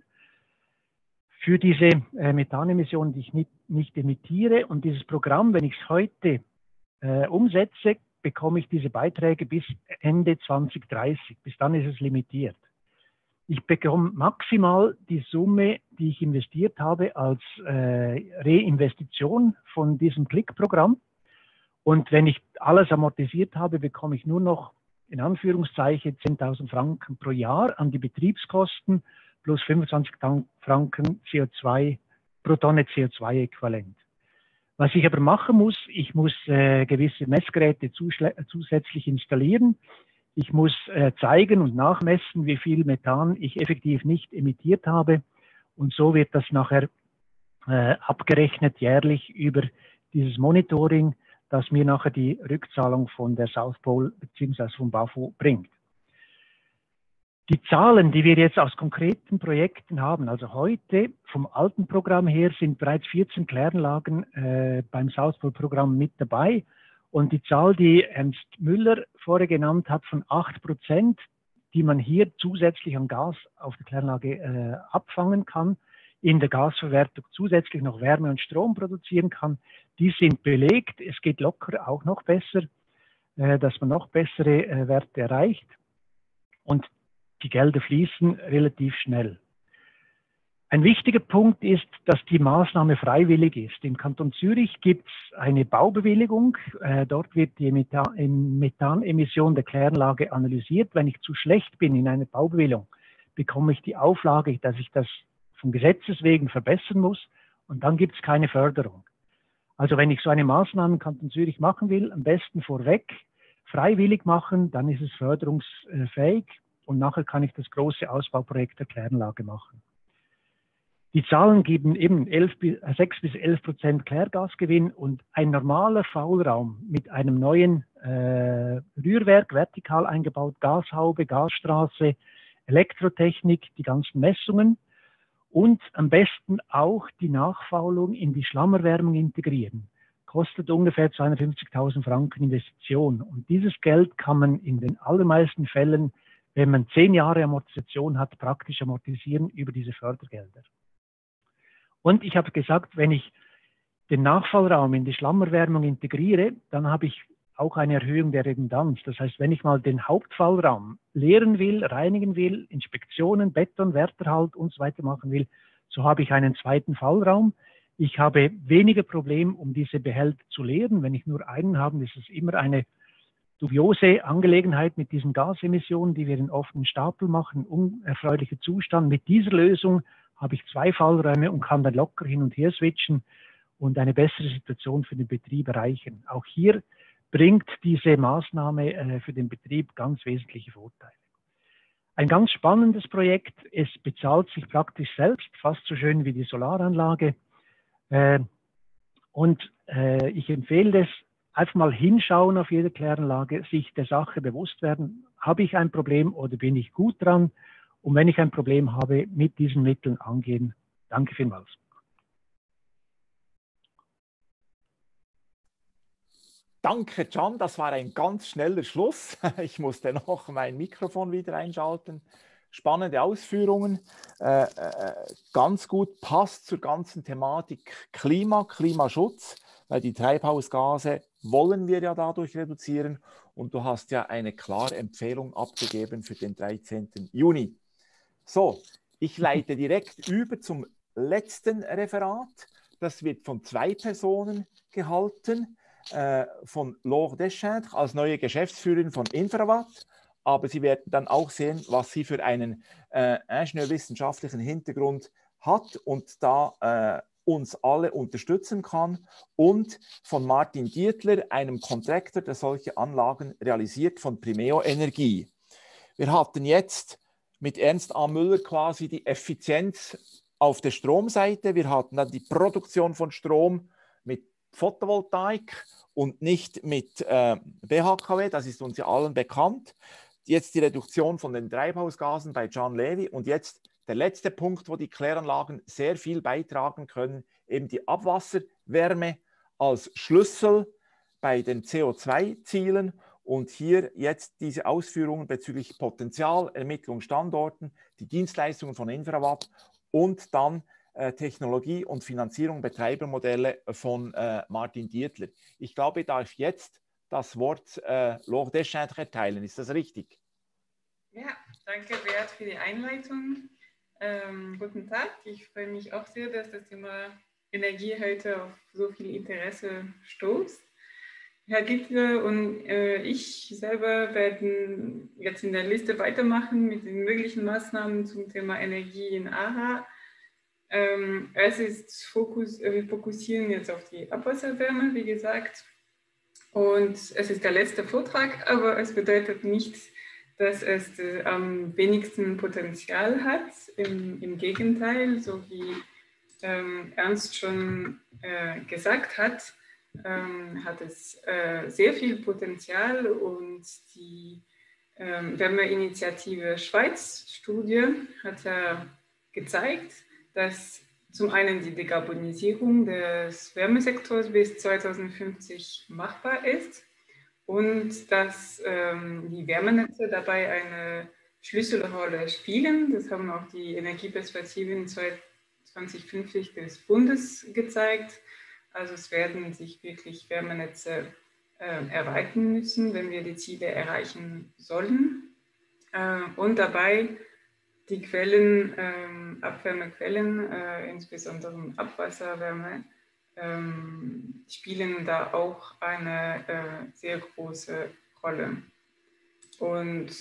für diese Methanemissionen, die ich nicht emittiere. Und dieses Programm, wenn ich es heute umsetze, bekomme ich diese Beiträge bis Ende 2030. Bis dann ist es limitiert. Ich bekomme maximal die Summe, die ich investiert habe, als Reinvestition von diesem Klickprogramm. Und wenn ich alles amortisiert habe, bekomme ich nur noch, in Anführungszeichen, 10.000 Franken pro Jahr an die Betriebskosten plus 25 Franken CO2 pro Tonne CO2-Äquivalent. Was ich aber machen muss, ich muss gewisse Messgeräte zusätzlich installieren. Ich muss zeigen und nachmessen, wie viel Methan ich effektiv nicht emittiert habe. Und so wird das nachher abgerechnet jährlich über dieses Monitoring, das mir nachher die Rückzahlung von der South Pole bzw. vom BAFU bringt. Die Zahlen, die wir jetzt aus konkreten Projekten haben, also heute vom alten Programm her sind bereits 14 Kläranlagen beim South Pole Programm mit dabei. Und die Zahl, die Ernst Müller vorher genannt hat, von 8%, die man hier zusätzlich an Gas auf der Kläranlage abfangen kann, in der Gasverwertung zusätzlich noch Wärme und Strom produzieren kann, die sind belegt. Es geht locker auch noch besser, dass man noch bessere Werte erreicht. Und die Gelder fließen relativ schnell. Ein wichtiger Punkt ist, dass die Maßnahme freiwillig ist. Im Kanton Zürich gibt es eine Baubewilligung. Dort wird die Methanemission der Kläranlage analysiert. Wenn ich zu schlecht bin in einer Baubewilligung, bekomme ich die Auflage, dass ich das von Gesetzes wegen verbessern muss und dann gibt es keine Förderung. Also wenn ich so eine Maßnahme im Kanton Zürich machen will, am besten vorweg freiwillig machen, dann ist es förderungsfähig und nachher kann ich das große Ausbauprojekt der Kläranlage machen. Die Zahlen geben eben 6 bis 11% Klärgasgewinn und ein normaler Faulraum mit einem neuen Rührwerk, vertikal eingebaut, Gashaube, Gasstraße, Elektrotechnik, die ganzen Messungen und am besten auch die Nachfaulung in die Schlammerwärmung integrieren. Kostet ungefähr 250.000 Franken Investition. Und dieses Geld kann man in den allermeisten Fällen, wenn man 10 Jahre Amortisation hat, praktisch amortisieren über diese Fördergelder. Und ich habe gesagt, wenn ich den Nachfallraum in die Schlammerwärmung integriere, dann habe ich auch eine Erhöhung der Redundanz. Das heißt, wenn ich mal den Hauptfallraum leeren will, reinigen will, Inspektionen, Beton, Wärterhalt und so weiter machen will, so habe ich einen zweiten Fallraum. Ich habe weniger Problem, um diese Behälter zu leeren. Wenn ich nur einen habe, ist es immer eine dubiose Angelegenheit mit diesen Gasemissionen, die wir in offenen Stapel machen, unerfreulicher Zustand. Mit dieser Lösung habe ich 2 Fallräume und kann dann locker hin und her switchen und eine bessere Situation für den Betrieb erreichen. Auch hier bringt diese Maßnahme für den Betrieb ganz wesentliche Vorteile. Ein ganz spannendes Projekt, es bezahlt sich praktisch selbst, fast so schön wie die Solaranlage. Ich empfehle das, einfach mal hinschauen auf jede Kläranlage, sich der Sache bewusst werden, habe ich ein Problem oder bin ich gut dran? Und wenn ich ein Problem habe, mit diesen Mitteln angehen. Danke vielmals. Danke, Can. Das war ein ganz schneller Schluss. Ich musste noch mein Mikrofon wieder einschalten. Spannende Ausführungen. Ganz gut passt zur ganzen Thematik Klimaschutz, weil die Treibhausgase wollen wir ja dadurch reduzieren. Und du hast ja eine klare Empfehlung abgegeben für den 13. Juni. So, ich leite direkt über zum letzten Referat. Das wird von 2 Personen gehalten, von Laure Deschêtres als neue Geschäftsführerin von Infrawatt. Aber Sie werden dann auch sehen, was sie für einen ingenieurwissenschaftlichen Hintergrund hat und da uns alle unterstützen kann. Und von Martin Dietler, einem Contractor, der solche Anlagen realisiert, von Primeo Energie. Wir hatten jetzt mit Ernst A. Müller quasi die Effizienz auf der Stromseite. Wir hatten dann die Produktion von Strom mit Photovoltaik und nicht mit BHKW, das ist uns ja allen bekannt. Jetzt die Reduktion von den Treibhausgasen bei John Levy und jetzt der letzte Punkt, wo die Kläranlagen sehr viel beitragen können, eben die Abwasserwärme als Schlüssel bei den CO2-Zielen. Und hier jetzt diese Ausführungen bezüglich Potenzialermittlung, Standorten, die Dienstleistungen von Infrawatt und dann Technologie und Finanzierung, Betreibermodelle von Martin Dietler. Ich glaube, ich darf jetzt das Wort Laure Deschêtres erteilen. Ist das richtig? Ja, danke Bert für die Einleitung. Guten Tag, ich freue mich auch sehr, dass das Thema Energie heute auf so viel Interesse stoßt. Herr Dietler und ich selber werden jetzt in der Liste weitermachen mit den möglichen Maßnahmen zum Thema Energie in ARA. Wir fokussieren jetzt auf die Abwasserwärme, wie gesagt. Und es ist der letzte Vortrag, aber es bedeutet nicht, dass es am wenigsten Potenzial hat. Im Gegenteil, so wie Ernst schon gesagt hat, hat es sehr viel Potenzial und die Wärmeinitiative Schweiz-Studie hat ja gezeigt, dass zum einen die Dekarbonisierung des Wärmesektors bis 2050 machbar ist und dass die Wärmenetze dabei eine Schlüsselrolle spielen. Das haben auch die Energieperspektiven 2050 des Bundes gezeigt. Also es werden sich wirklich Wärmenetze erweitern müssen, wenn wir die Ziele erreichen sollen. Und dabei die Quellen, Abwärmequellen, insbesondere Abwasserwärme, spielen da auch eine sehr große Rolle. Und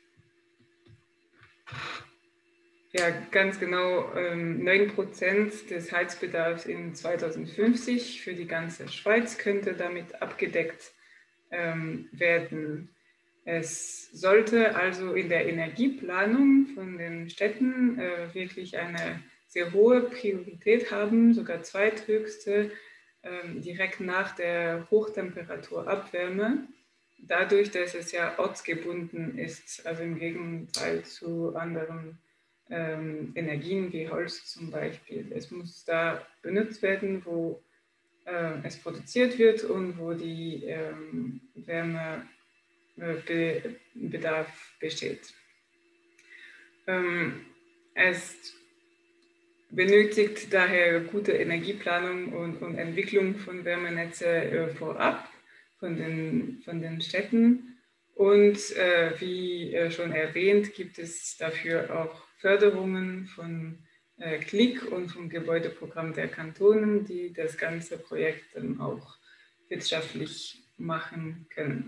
ja, ganz genau 9% des Heizbedarfs in 2050 für die ganze Schweiz könnte damit abgedeckt werden. Es sollte also in der Energieplanung von den Städten wirklich eine sehr hohe Priorität haben, sogar zweithöchste, direkt nach der Hochtemperaturabwärme, dadurch, dass es ja ortsgebunden ist, also im Gegenteil zu anderen Energien wie Holz zum Beispiel. Es muss da benutzt werden, wo es produziert wird und wo die Wärmebedarf besteht. Es benötigt daher gute Energieplanung und Entwicklung von Wärmenetze vorab von den Städten. Und wie schon erwähnt, gibt es dafür auch Förderungen von KLIK und vom Gebäudeprogramm der Kantonen, die das ganze Projekt dann auch wirtschaftlich machen können.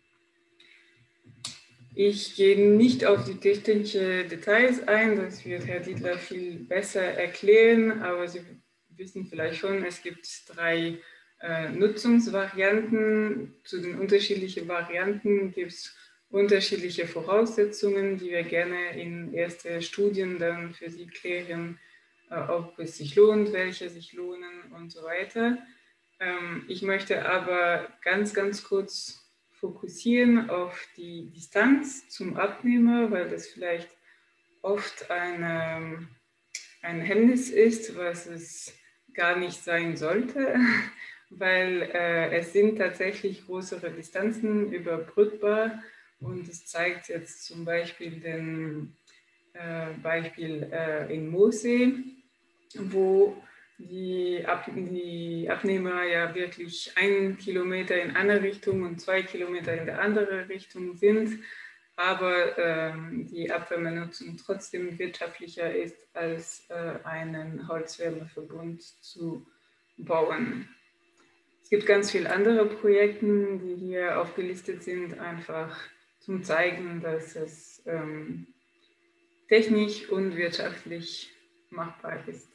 Ich gehe nicht auf die technischen Details ein, das wird Herr Dietler viel besser erklären, aber Sie wissen vielleicht schon, es gibt 3 Nutzungsvarianten. Zu den unterschiedlichen Varianten gibt es unterschiedliche Voraussetzungen, die wir gerne in erste Studien dann für Sie klären, ob es sich lohnt, welche sich lohnen und so weiter. Ich möchte aber ganz kurz fokussieren auf die Distanz zum Abnehmer, weil das vielleicht oft ein Hemmnis ist, was es gar nicht sein sollte, weil es sind tatsächlich größere Distanzen überbrückbar und es zeigt jetzt zum Beispiel den Beispiel in Mosee, wo die Abnehmer ja wirklich 1 Kilometer in eine Richtung und 2 Kilometer in der andere Richtung sind, aber die Abwärmenutzung trotzdem wirtschaftlicher ist, als einen Holzwärmeverbund zu bauen. Es gibt ganz viele andere Projekte, die hier aufgelistet sind, einfach zum Zeigen, dass es technisch und wirtschaftlich machbar ist.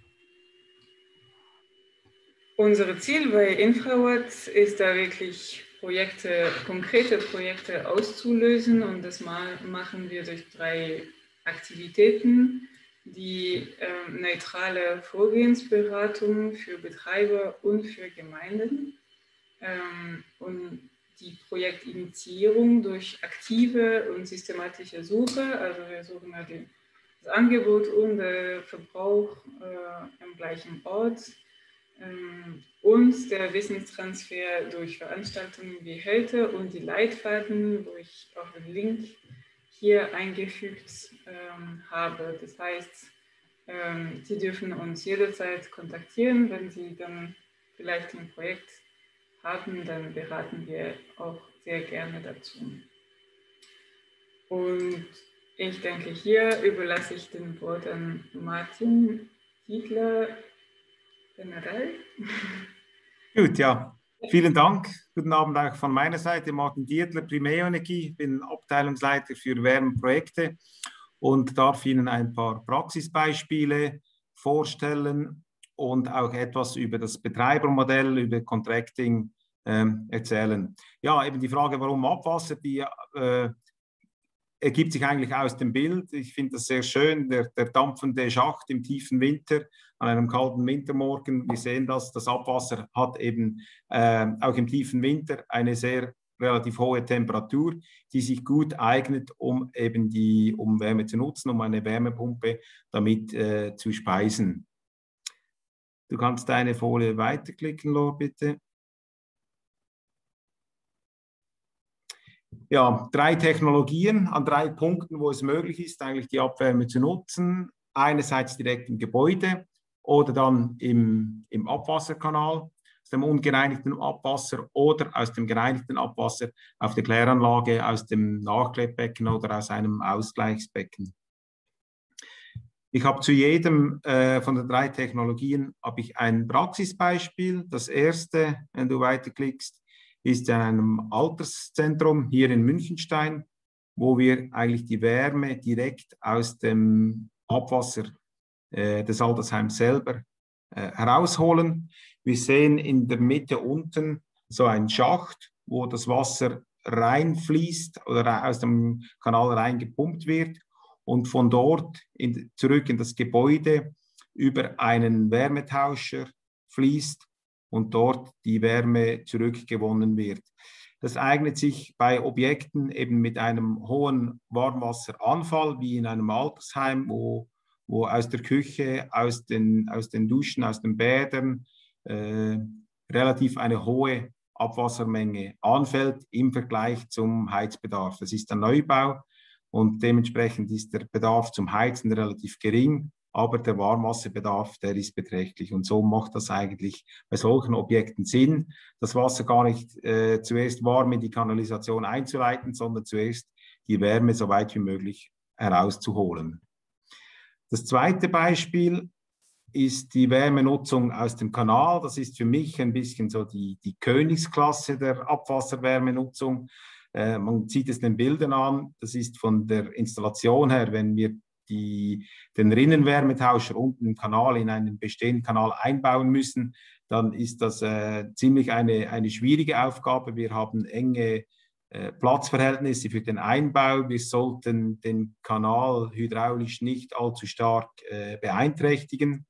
Unser Ziel bei Infrawatt ist da wirklich konkrete Projekte auszulösen und das machen wir durch 3 Aktivitäten. die neutrale Vorgehensberatung für Betreiber und für Gemeinden und die Projektinitiierung durch aktive und systematische Suche. Also wir suchen das Angebot und den Verbrauch am gleichen Ort und der Wissenstransfer durch Veranstaltungen wie heute und die Leitfaden, wo ich auch den Link hier eingefügt habe. Das heißt, Sie dürfen uns jederzeit kontaktieren, wenn Sie dann vielleicht ein Projekt haben, dann beraten wir auch sehr gerne dazu. Und ich denke, hier überlasse ich den Wort an Martin Dietler generell. Gut, ja. Vielen Dank. Guten Abend auch von meiner Seite. Martin Dietler, Primeo Energie, bin Abteilungsleiter für Wärmeprojekte und darf Ihnen ein paar Praxisbeispiele vorstellen und auch etwas über das Betreibermodell, über Contracting erzählen. Ja, eben die Frage, warum Abwasser, die ergibt sich eigentlich aus dem Bild. Ich finde das sehr schön, der dampfende Schacht im tiefen Winter, an einem kalten Wintermorgen. Wir sehen das Abwasser hat eben auch im tiefen Winter eine sehr relativ hohe Temperatur, die sich gut eignet, um eben um Wärme zu nutzen, um eine Wärmepumpe damit zu speisen. Du kannst deine Folie weiterklicken, Lor, bitte. Ja, 3 Technologien an 3 Punkten, wo es möglich ist, eigentlich die Abwärme zu nutzen. Einerseits direkt im Gebäude oder dann im Abwasserkanal, aus dem ungereinigten Abwasser oder aus dem gereinigten Abwasser auf der Kläranlage, aus dem Nachklebbecken oder aus einem Ausgleichsbecken. Ich habe zu jedem von den 3 Technologien habe ich ein Praxisbeispiel. Das erste, wenn du weiterklickst, ist in einem Alterszentrum hier in Münchenstein, wo wir eigentlich die Wärme direkt aus dem Abwasser des Altersheims selber herausholen. Wir sehen in der Mitte unten so einen Schacht, wo das Wasser reinfließt oder aus dem Kanal reingepumpt wird und von dort zurück in das Gebäude über einen Wärmetauscher fließt und dort die Wärme zurückgewonnen wird. Das eignet sich bei Objekten eben mit einem hohen Warmwasseranfall, wie in einem Altersheim, wo aus der Küche, aus den Duschen, aus den Bädern relativ eine hohe Abwassermenge anfällt im Vergleich zum Heizbedarf. Das ist ein Neubau und dementsprechend ist der Bedarf zum Heizen relativ gering, aber der Warmwasserbedarf, der ist beträchtlich. Und so macht das eigentlich bei solchen Objekten Sinn, das Wasser gar nicht zuerst warm in die Kanalisation einzuleiten, sondern zuerst die Wärme so weit wie möglich herauszuholen. Das zweite Beispiel ist die Wärmenutzung aus dem Kanal. Das ist für mich ein bisschen so die Königsklasse der Abwasserwärmenutzung. Man sieht es den Bildern an. Das ist von der Installation her, wenn wir den Rinnenwärmetauscher unten im Kanal in einen bestehenden Kanal einbauen müssen, dann ist das ziemlich eine schwierige Aufgabe. Wir haben enge Platzverhältnisse für den Einbau. Wir sollten den Kanal hydraulisch nicht allzu stark beeinträchtigen.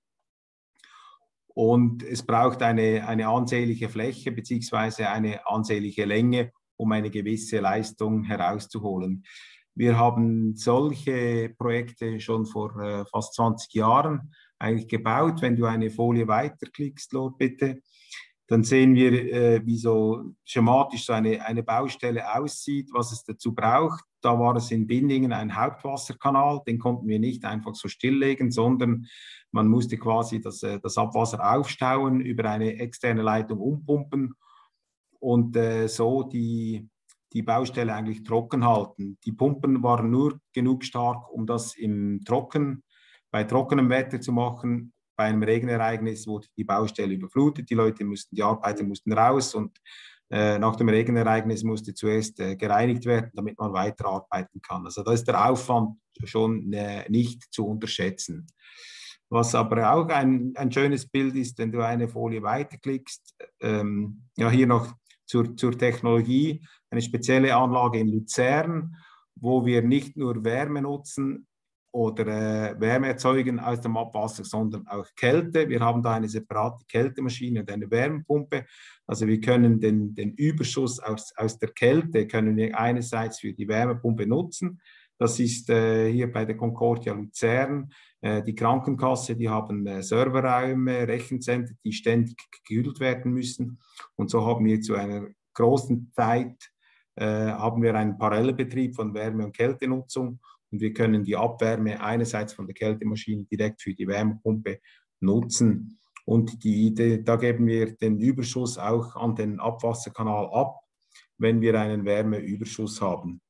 Und es braucht eine ansehnliche Fläche bzw. eine ansehnliche Länge, um eine gewisse Leistung herauszuholen. Wir haben solche Projekte schon vor fast 20 Jahren eigentlich gebaut. Wenn du eine Folie weiterklickst, Lord, bitte, dann sehen wir, wie so schematisch so eine Baustelle aussieht, was es dazu braucht. Da war es in Bindingen ein Hauptwasserkanal, den konnten wir nicht einfach so stilllegen, sondern man musste quasi das Abwasser aufstauen, über eine externe Leitung umpumpen und so die Baustelle eigentlich trocken halten. Die Pumpen waren nur genug stark, um das bei trockenem Wetter zu machen. Bei einem Regenereignis wurde die Baustelle überflutet, die Arbeiter mussten raus und nach dem Regenereignis musste zuerst gereinigt werden, damit man weiterarbeiten kann. Also da ist der Aufwand schon nicht zu unterschätzen. Was aber auch ein schönes Bild ist, wenn du eine Folie weiterklickst, ja, hier noch zur Technologie, eine spezielle Anlage in Luzern, wo wir nicht nur Wärme nutzen Wärme erzeugen aus dem Abwasser, sondern auch Kälte. Wir haben da eine separate Kältemaschine und eine Wärmepumpe. Also wir können den Überschuss aus der Kälte können wir einerseits für die Wärmepumpe nutzen. Das ist hier bei der Concordia Luzern. Die Krankenkasse, die haben Serverräume, Rechenzentren, die ständig gekühlt werden müssen. Und so haben wir zu einer großen Zeit haben wir einen Parallelbetrieb von Wärme- und Kältenutzung. Und wir können die Abwärme einerseits von der Kältemaschine direkt für die Wärmepumpe nutzen. Und da geben wir den Überschuss auch an den Abwasserkanal ab, wenn wir einen Wärmeüberschuss haben.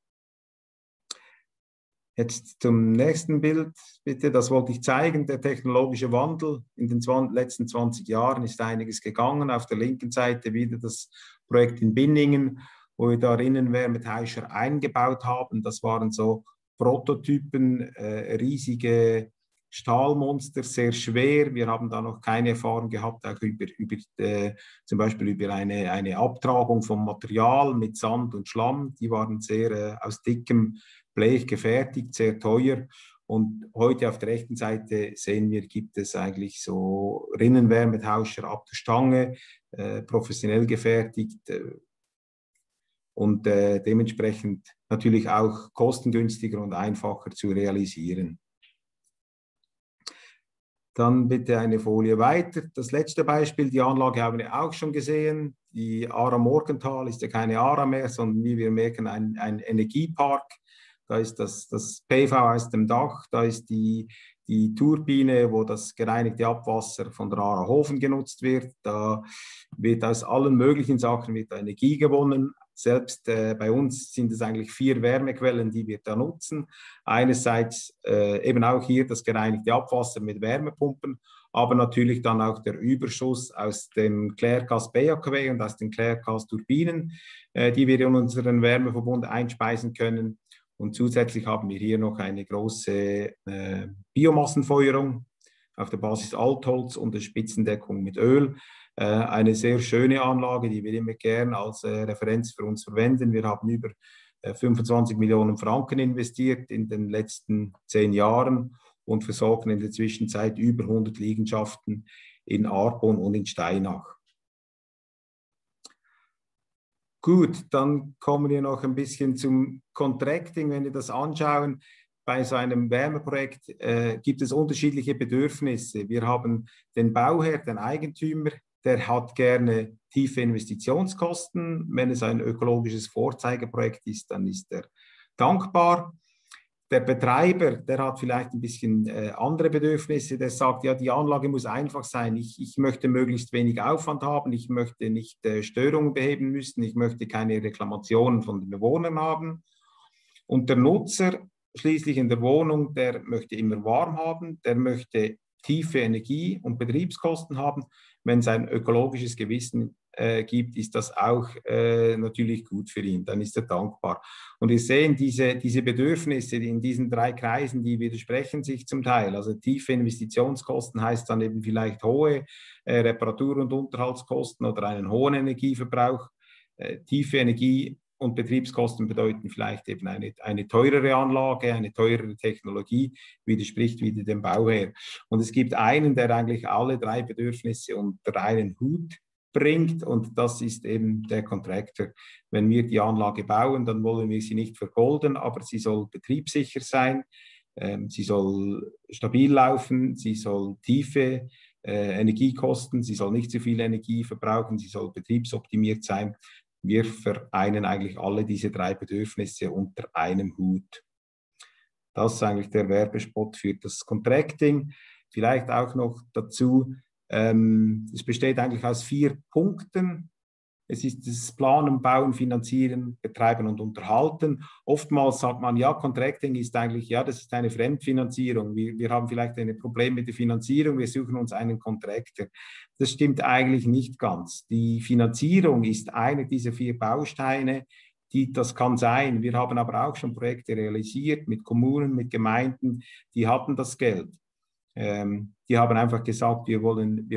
Jetzt zum nächsten Bild, bitte. Das wollte ich zeigen. Der technologische Wandel. In den letzten 20 Jahren ist einiges gegangen. Auf der linken Seite wieder das Projekt in Binningen, wo wir da Innenwärmetauscher eingebaut haben. Das waren so Prototypen, riesige Stahlmonster, sehr schwer. Wir haben da noch keine Erfahrung gehabt, auch zum Beispiel über eine Abtragung vom Material mit Sand und Schlamm. Die waren sehr aus dickem Blech gefertigt, sehr teuer. Und heute auf der rechten Seite sehen wir, gibt es eigentlich so Rinnenwärmetauscher ab der Stange, professionell gefertigt und dementsprechend natürlich auch kostengünstiger und einfacher zu realisieren. Dann bitte eine Folie weiter. Das letzte Beispiel, die Anlage haben wir auch schon gesehen. Die ARA Morgenthal ist ja keine ARA mehr, sondern wie wir merken, ein Energiepark. Da ist das PV aus dem Dach, da ist die Turbine, wo das gereinigte Abwasser von der ARA Hofen genutzt wird. Da wird aus allen möglichen Sachen Energie gewonnen. Selbst bei uns sind es eigentlich 4 Wärmequellen, die wir da nutzen. Einerseits eben auch hier das gereinigte Abwasser mit Wärmepumpen, aber natürlich dann auch der Überschuss aus dem Klärgas BAKW und aus den Klärgas Turbinen, die wir in unseren Wärmeverbund einspeisen können. Und zusätzlich haben wir hier noch eine große Biomassenfeuerung auf der Basis Altholz und der Spitzendeckung mit Öl. Eine sehr schöne Anlage, die wir immer gern als Referenz für uns verwenden. Wir haben über 25 Millionen Franken investiert in den letzten 10 Jahren und versorgen in der Zwischenzeit über 100 Liegenschaften in Arbon und in Steinach. Gut, dann kommen wir noch ein bisschen zum Contracting. Wenn wir das anschauen, bei so einem Wärmeprojekt gibt es unterschiedliche Bedürfnisse. Wir haben den Bauherr, den Eigentümer, der hat gerne tiefe Investitionskosten. Wenn es ein ökologisches Vorzeigeprojekt ist, dann ist er dankbar. Der Betreiber, der hat vielleicht ein bisschen andere Bedürfnisse, der sagt, ja, die Anlage muss einfach sein, ich möchte möglichst wenig Aufwand haben, ich möchte nicht Störungen beheben müssen, ich möchte keine Reklamationen von den Bewohnern haben. Und der Nutzer schließlich in der Wohnung, der möchte immer warm haben, der möchte tiefe Energie- und Betriebskosten haben. Wenn es ein ökologisches Gewissen gibt, ist das auch natürlich gut für ihn, dann ist er dankbar. Und wir sehen diese Bedürfnisse in diesen 3 Kreisen, die widersprechen sich zum Teil. Also tiefe Investitionskosten heißt dann eben vielleicht hohe Reparatur- und Unterhaltskosten oder einen hohen Energieverbrauch. Tiefe Energie- und Betriebskosten bedeuten vielleicht eben eine teurere Anlage, eine teurere Technologie, widerspricht wieder dem Bauherr. Und es gibt einen, der eigentlich alle 3 Bedürfnisse unter einen Hut bringt, und das ist eben der Contractor. Wenn wir die Anlage bauen, dann wollen wir sie nicht vergolden, aber sie soll betriebssicher sein, sie soll stabil laufen, sie soll tiefe Energie kosten, sie soll nicht zu viel Energie verbrauchen, sie soll betriebsoptimiert sein. Wir vereinen eigentlich alle diese 3 Bedürfnisse unter einem Hut. Das ist eigentlich der Werbespot für das Contracting. Vielleicht auch noch dazu, es besteht eigentlich aus 4 Punkten. Es ist das Planen, Bauen, Finanzieren, Betreiben und Unterhalten. Oftmals sagt man, ja, Contracting ist eigentlich, ja, das ist eine Fremdfinanzierung. Wir haben vielleicht ein Problem mit der Finanzierung, wir suchen uns einen Contractor. Das stimmt eigentlich nicht ganz. Die Finanzierung ist eine dieser 4 Bausteine, das kann sein. Wir haben aber auch schon Projekte realisiert mit Kommunen, mit Gemeinden, die hatten das Geld. Die haben einfach gesagt, wir wollen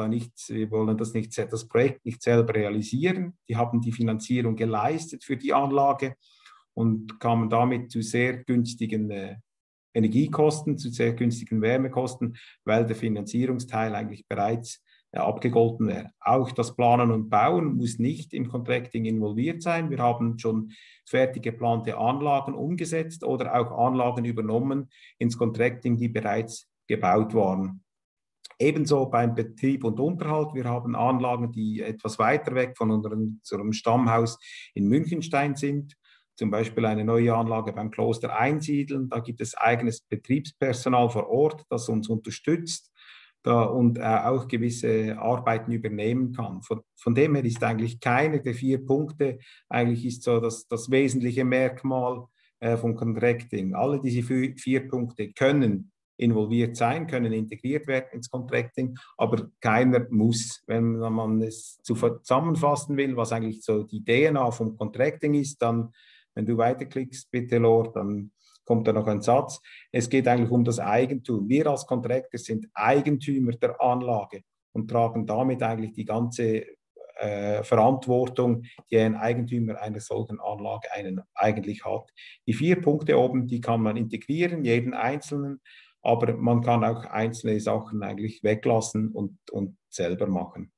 das Projekt nicht selber realisieren. Die haben die Finanzierung geleistet für die Anlage und kamen damit zu sehr günstigen Energiekosten, zu sehr günstigen Wärmekosten, weil der Finanzierungsteil eigentlich bereits abgegolten wäre. Auch das Planen und Bauen muss nicht im Contracting involviert sein. Wir haben schon fertig geplante Anlagen umgesetzt oder auch Anlagen übernommen ins Contracting, die bereits gebaut waren. Ebenso beim Betrieb und Unterhalt. Wir haben Anlagen, die etwas weiter weg von unserem Stammhaus in Münchenstein sind. Zum Beispiel eine neue Anlage beim Kloster Einsiedeln. Da gibt es eigenes Betriebspersonal vor Ort, das uns unterstützt und auch gewisse Arbeiten übernehmen kann. Von dem her ist eigentlich keine der 4 Punkte, eigentlich ist so das wesentliche Merkmal vom Contracting. Alle diese 4 Punkte können involviert sein, können integriert werden ins Contracting, aber keiner muss. Wenn man es zusammenfassen will, was eigentlich so die DNA vom Contracting ist, dann, wenn du weiterklickst, bitte Lor, dann kommt da noch ein Satz. Es geht eigentlich um das Eigentum. Wir als Contractor sind Eigentümer der Anlage und tragen damit eigentlich die ganze Verantwortung, die ein Eigentümer einer solchen Anlage eigentlich hat. Die 4 Punkte oben, die kann man integrieren, jeden einzelnen, aber man kann auch einzelne Sachen eigentlich weglassen und selber machen.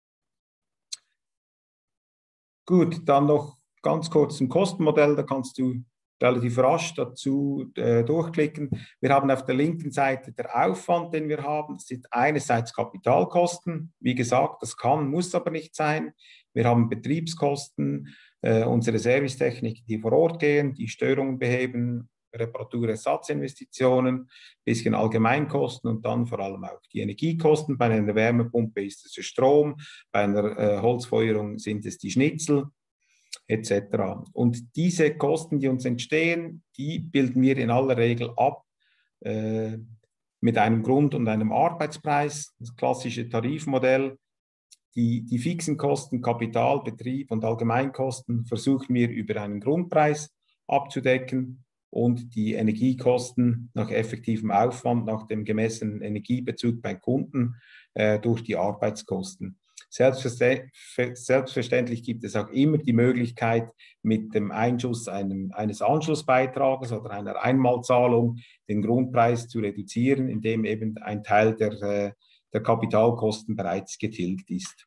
Gut, dann noch ganz kurz zum Kostenmodell, da kannst du relativ rasch dazu durchklicken. Wir haben auf der linken Seite der Aufwand, den wir haben. Das sind einerseits Kapitalkosten. Wie gesagt, das kann, muss aber nicht sein. Wir haben Betriebskosten, unsere Servicetechniken, die vor Ort gehen, die Störungen beheben, Reparaturersatzinvestitionen, ein bisschen Allgemeinkosten und dann vor allem auch die Energiekosten. Bei einer Wärmepumpe ist es der Strom, bei einer Holzfeuerung sind es die Schnitzel, etc. Und diese Kosten, die uns entstehen, die bilden wir in aller Regel ab mit einem Grund- und einem Arbeitspreis, das klassische Tarifmodell. Die fixen Kosten, Kapital, Betrieb und Allgemeinkosten versuchen wir über einen Grundpreis abzudecken und die Energiekosten nach effektivem Aufwand, nach dem gemessenen Energiebezug beim Kunden durch die Arbeitskosten. Selbstverständlich gibt es auch immer die Möglichkeit, mit dem Einschuss eines Anschlussbeitrages oder einer Einmalzahlung den Grundpreis zu reduzieren, indem eben ein Teil der Kapitalkosten bereits getilgt ist.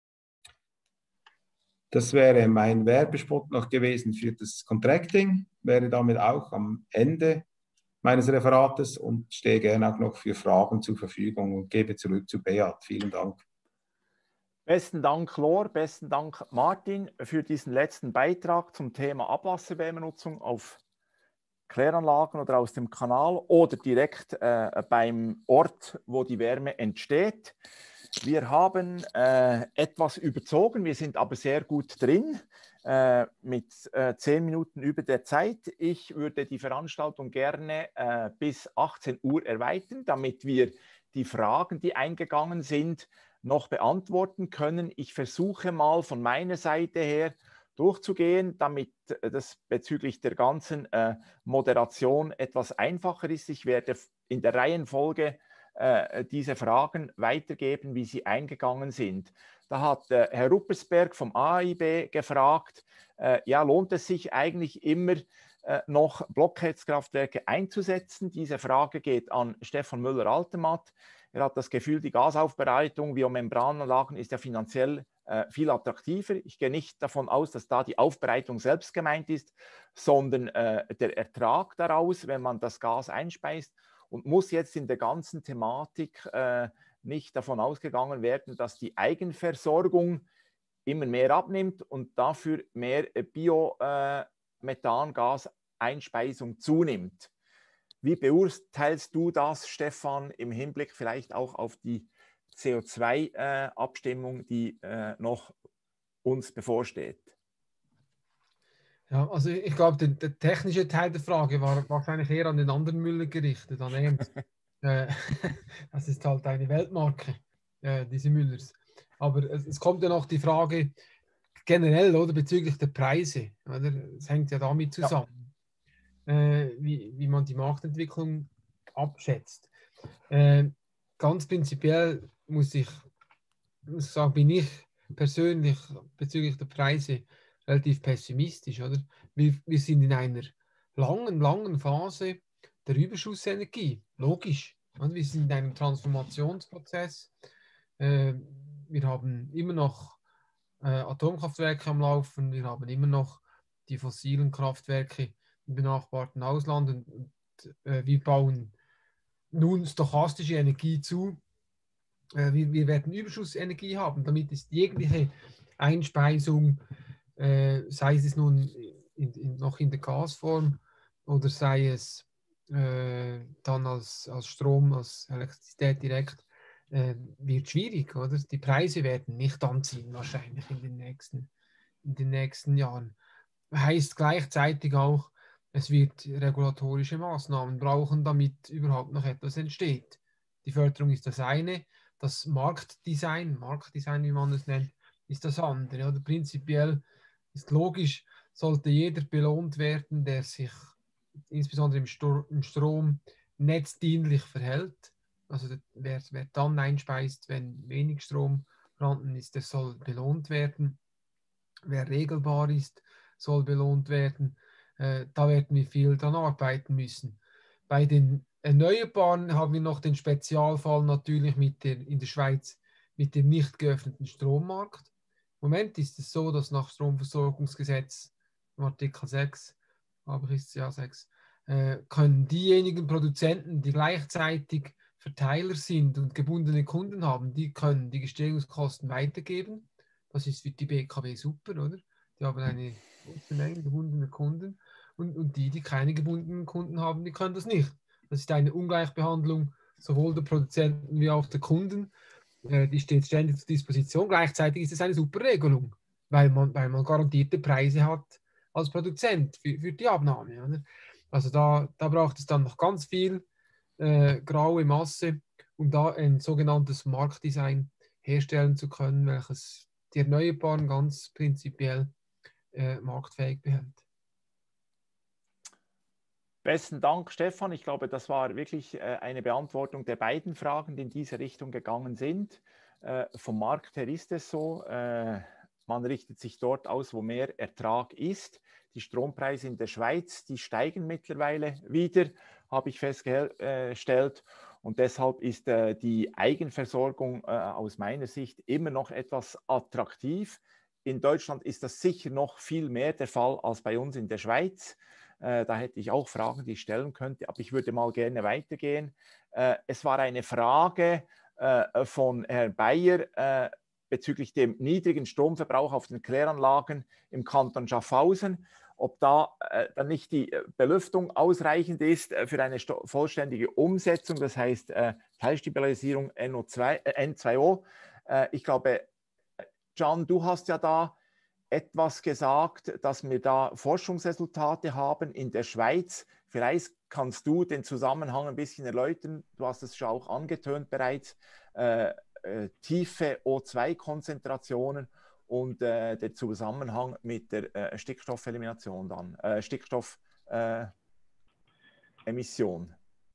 Das wäre mein Werbespot noch gewesen für das Contracting, wäre damit auch am Ende meines Referates und stehe gerne auch noch für Fragen zur Verfügung und gebe zurück zu Beat. Vielen Dank. Besten Dank, Lor, besten Dank, Martin, für diesen letzten Beitrag zum Thema Abwasserwärmenutzung auf Kläranlagen oder aus dem Kanal oder direkt beim Ort, wo die Wärme entsteht. Wir haben etwas überzogen, wir sind aber sehr gut drin, mit 10 Minuten über der Zeit. Ich würde die Veranstaltung gerne bis 18 Uhr erweitern, damit wir die Fragen, die eingegangen sind, noch beantworten können. Ich versuche mal von meiner Seite her durchzugehen, damit das bezüglich der ganzen Moderation etwas einfacher ist. Ich werde in der Reihenfolge diese Fragen weitergeben, wie sie eingegangen sind. Da hat Herr Ruppersberg vom AIB gefragt, ja, lohnt es sich eigentlich immer noch Blockheizkraftwerke einzusetzen? Diese Frage geht an Stefan Müller-Altemat. Er hat das Gefühl, die Gasaufbereitung via Membrananlagen ist ja finanziell viel attraktiver. Ich gehe nicht davon aus, dass da die Aufbereitung selbst gemeint ist, sondern der Ertrag daraus, wenn man das Gas einspeist, und muss jetzt in der ganzen Thematik nicht davon ausgegangen werden, dass die Eigenversorgung immer mehr abnimmt und dafür mehr Biomethangaseinspeisung zunimmt. Wie beurteilst du das, Stefan, im Hinblick vielleicht auch auf die CO2-Abstimmung, die noch uns bevorsteht? Ja, also ich glaube, der technische Teil der Frage war wahrscheinlich eher an den anderen Müller gerichtet, an Ernst. Das ist halt eine Weltmarke, diese Müllers. Aber es kommt ja noch die Frage generell, oder, bezüglich der Preise. Oder? Es hängt ja damit zusammen. Ja. Wie man die Marktentwicklung abschätzt. Ganz prinzipiell muss ich sagen, bin ich persönlich bezüglich der Preise relativ pessimistisch. Oder? Wir sind in einer langen Phase der Überschussenergie. Logisch. Wir sind in einem Transformationsprozess. Wir haben immer noch Atomkraftwerke am Laufen, wir haben immer noch die fossilen Kraftwerke im benachbarten Ausland und wir bauen nun stochastische Energie zu. Wir werden Überschussenergie haben, damit ist jegliche Einspeisung, sei es nun noch in der Gasform oder sei es dann als Strom, als Elektrizität direkt, wird schwierig, oder? Die Preise werden nicht anziehen, wahrscheinlich in den nächsten Jahren. Heißt gleichzeitig auch, es wird regulatorische Maßnahmen brauchen, damit überhaupt noch etwas entsteht. Die Förderung ist das eine, das Marktdesign, wie man es nennt, ist das andere. Oder prinzipiell ist logisch, sollte jeder belohnt werden, der sich insbesondere im Strom netzdienlich verhält. Also wer dann einspeist, wenn wenig Strom vorhanden ist, der soll belohnt werden. Wer regelbar ist, soll belohnt werden. Da werden wir viel dran arbeiten müssen. Bei den Erneuerbaren haben wir noch den Spezialfall natürlich in der Schweiz mit dem nicht geöffneten Strommarkt. Im Moment ist es so, dass nach Stromversorgungsgesetz, Artikel 6, aber ist es ja 6, können diejenigen Produzenten, die gleichzeitig Verteiler sind und gebundene Kunden haben, die können die Gestellungskosten weitergeben. Das ist für die BKW super, oder? Die haben eine große Menge gebundener Kunden und die keine gebundenen Kunden haben, die können das nicht. Das ist eine Ungleichbehandlung sowohl der Produzenten wie auch der Kunden. Die steht ständig zur Disposition. Gleichzeitig ist es eine super Regelung, weil man garantierte Preise hat als Produzent für die Abnahme, oder? Also da braucht es dann noch ganz viel graue Masse, um da ein sogenanntes Marktdesign herstellen zu können, welches die Erneuerbaren ganz prinzipiell marktfähig behält. Besten Dank, Stefan. Ich glaube, das war wirklich eine Beantwortung der beiden Fragen, die in diese Richtung gegangen sind. Vom Markt her ist es so, man richtet sich dort aus, wo mehr Ertrag ist. Die Strompreise in der Schweiz, die steigen mittlerweile wieder, habe ich festgestellt. Und deshalb ist die Eigenversorgung aus meiner Sicht immer noch etwas attraktiv. In Deutschland ist das sicher noch viel mehr der Fall als bei uns in der Schweiz. Da hätte ich auch Fragen, die ich stellen könnte, aber ich würde mal gerne weitergehen. Es war eine Frage von Herrn Bayer bezüglich dem niedrigen Stromverbrauch auf den Kläranlagen im Kanton Schaffhausen, ob da dann nicht die Belüftung ausreichend ist für eine vollständige Umsetzung, das heißt Teilstabilisierung N2O. Ich glaube, Can, du hast ja da etwas gesagt, dass wir da Forschungsresultate haben in der Schweiz. Vielleicht kannst du den Zusammenhang ein bisschen erläutern. Du hast es schon auch angetönt bereits. Tiefe O2-Konzentrationen und der Zusammenhang mit der Stickstoffelimination dann, Stickstoffemission.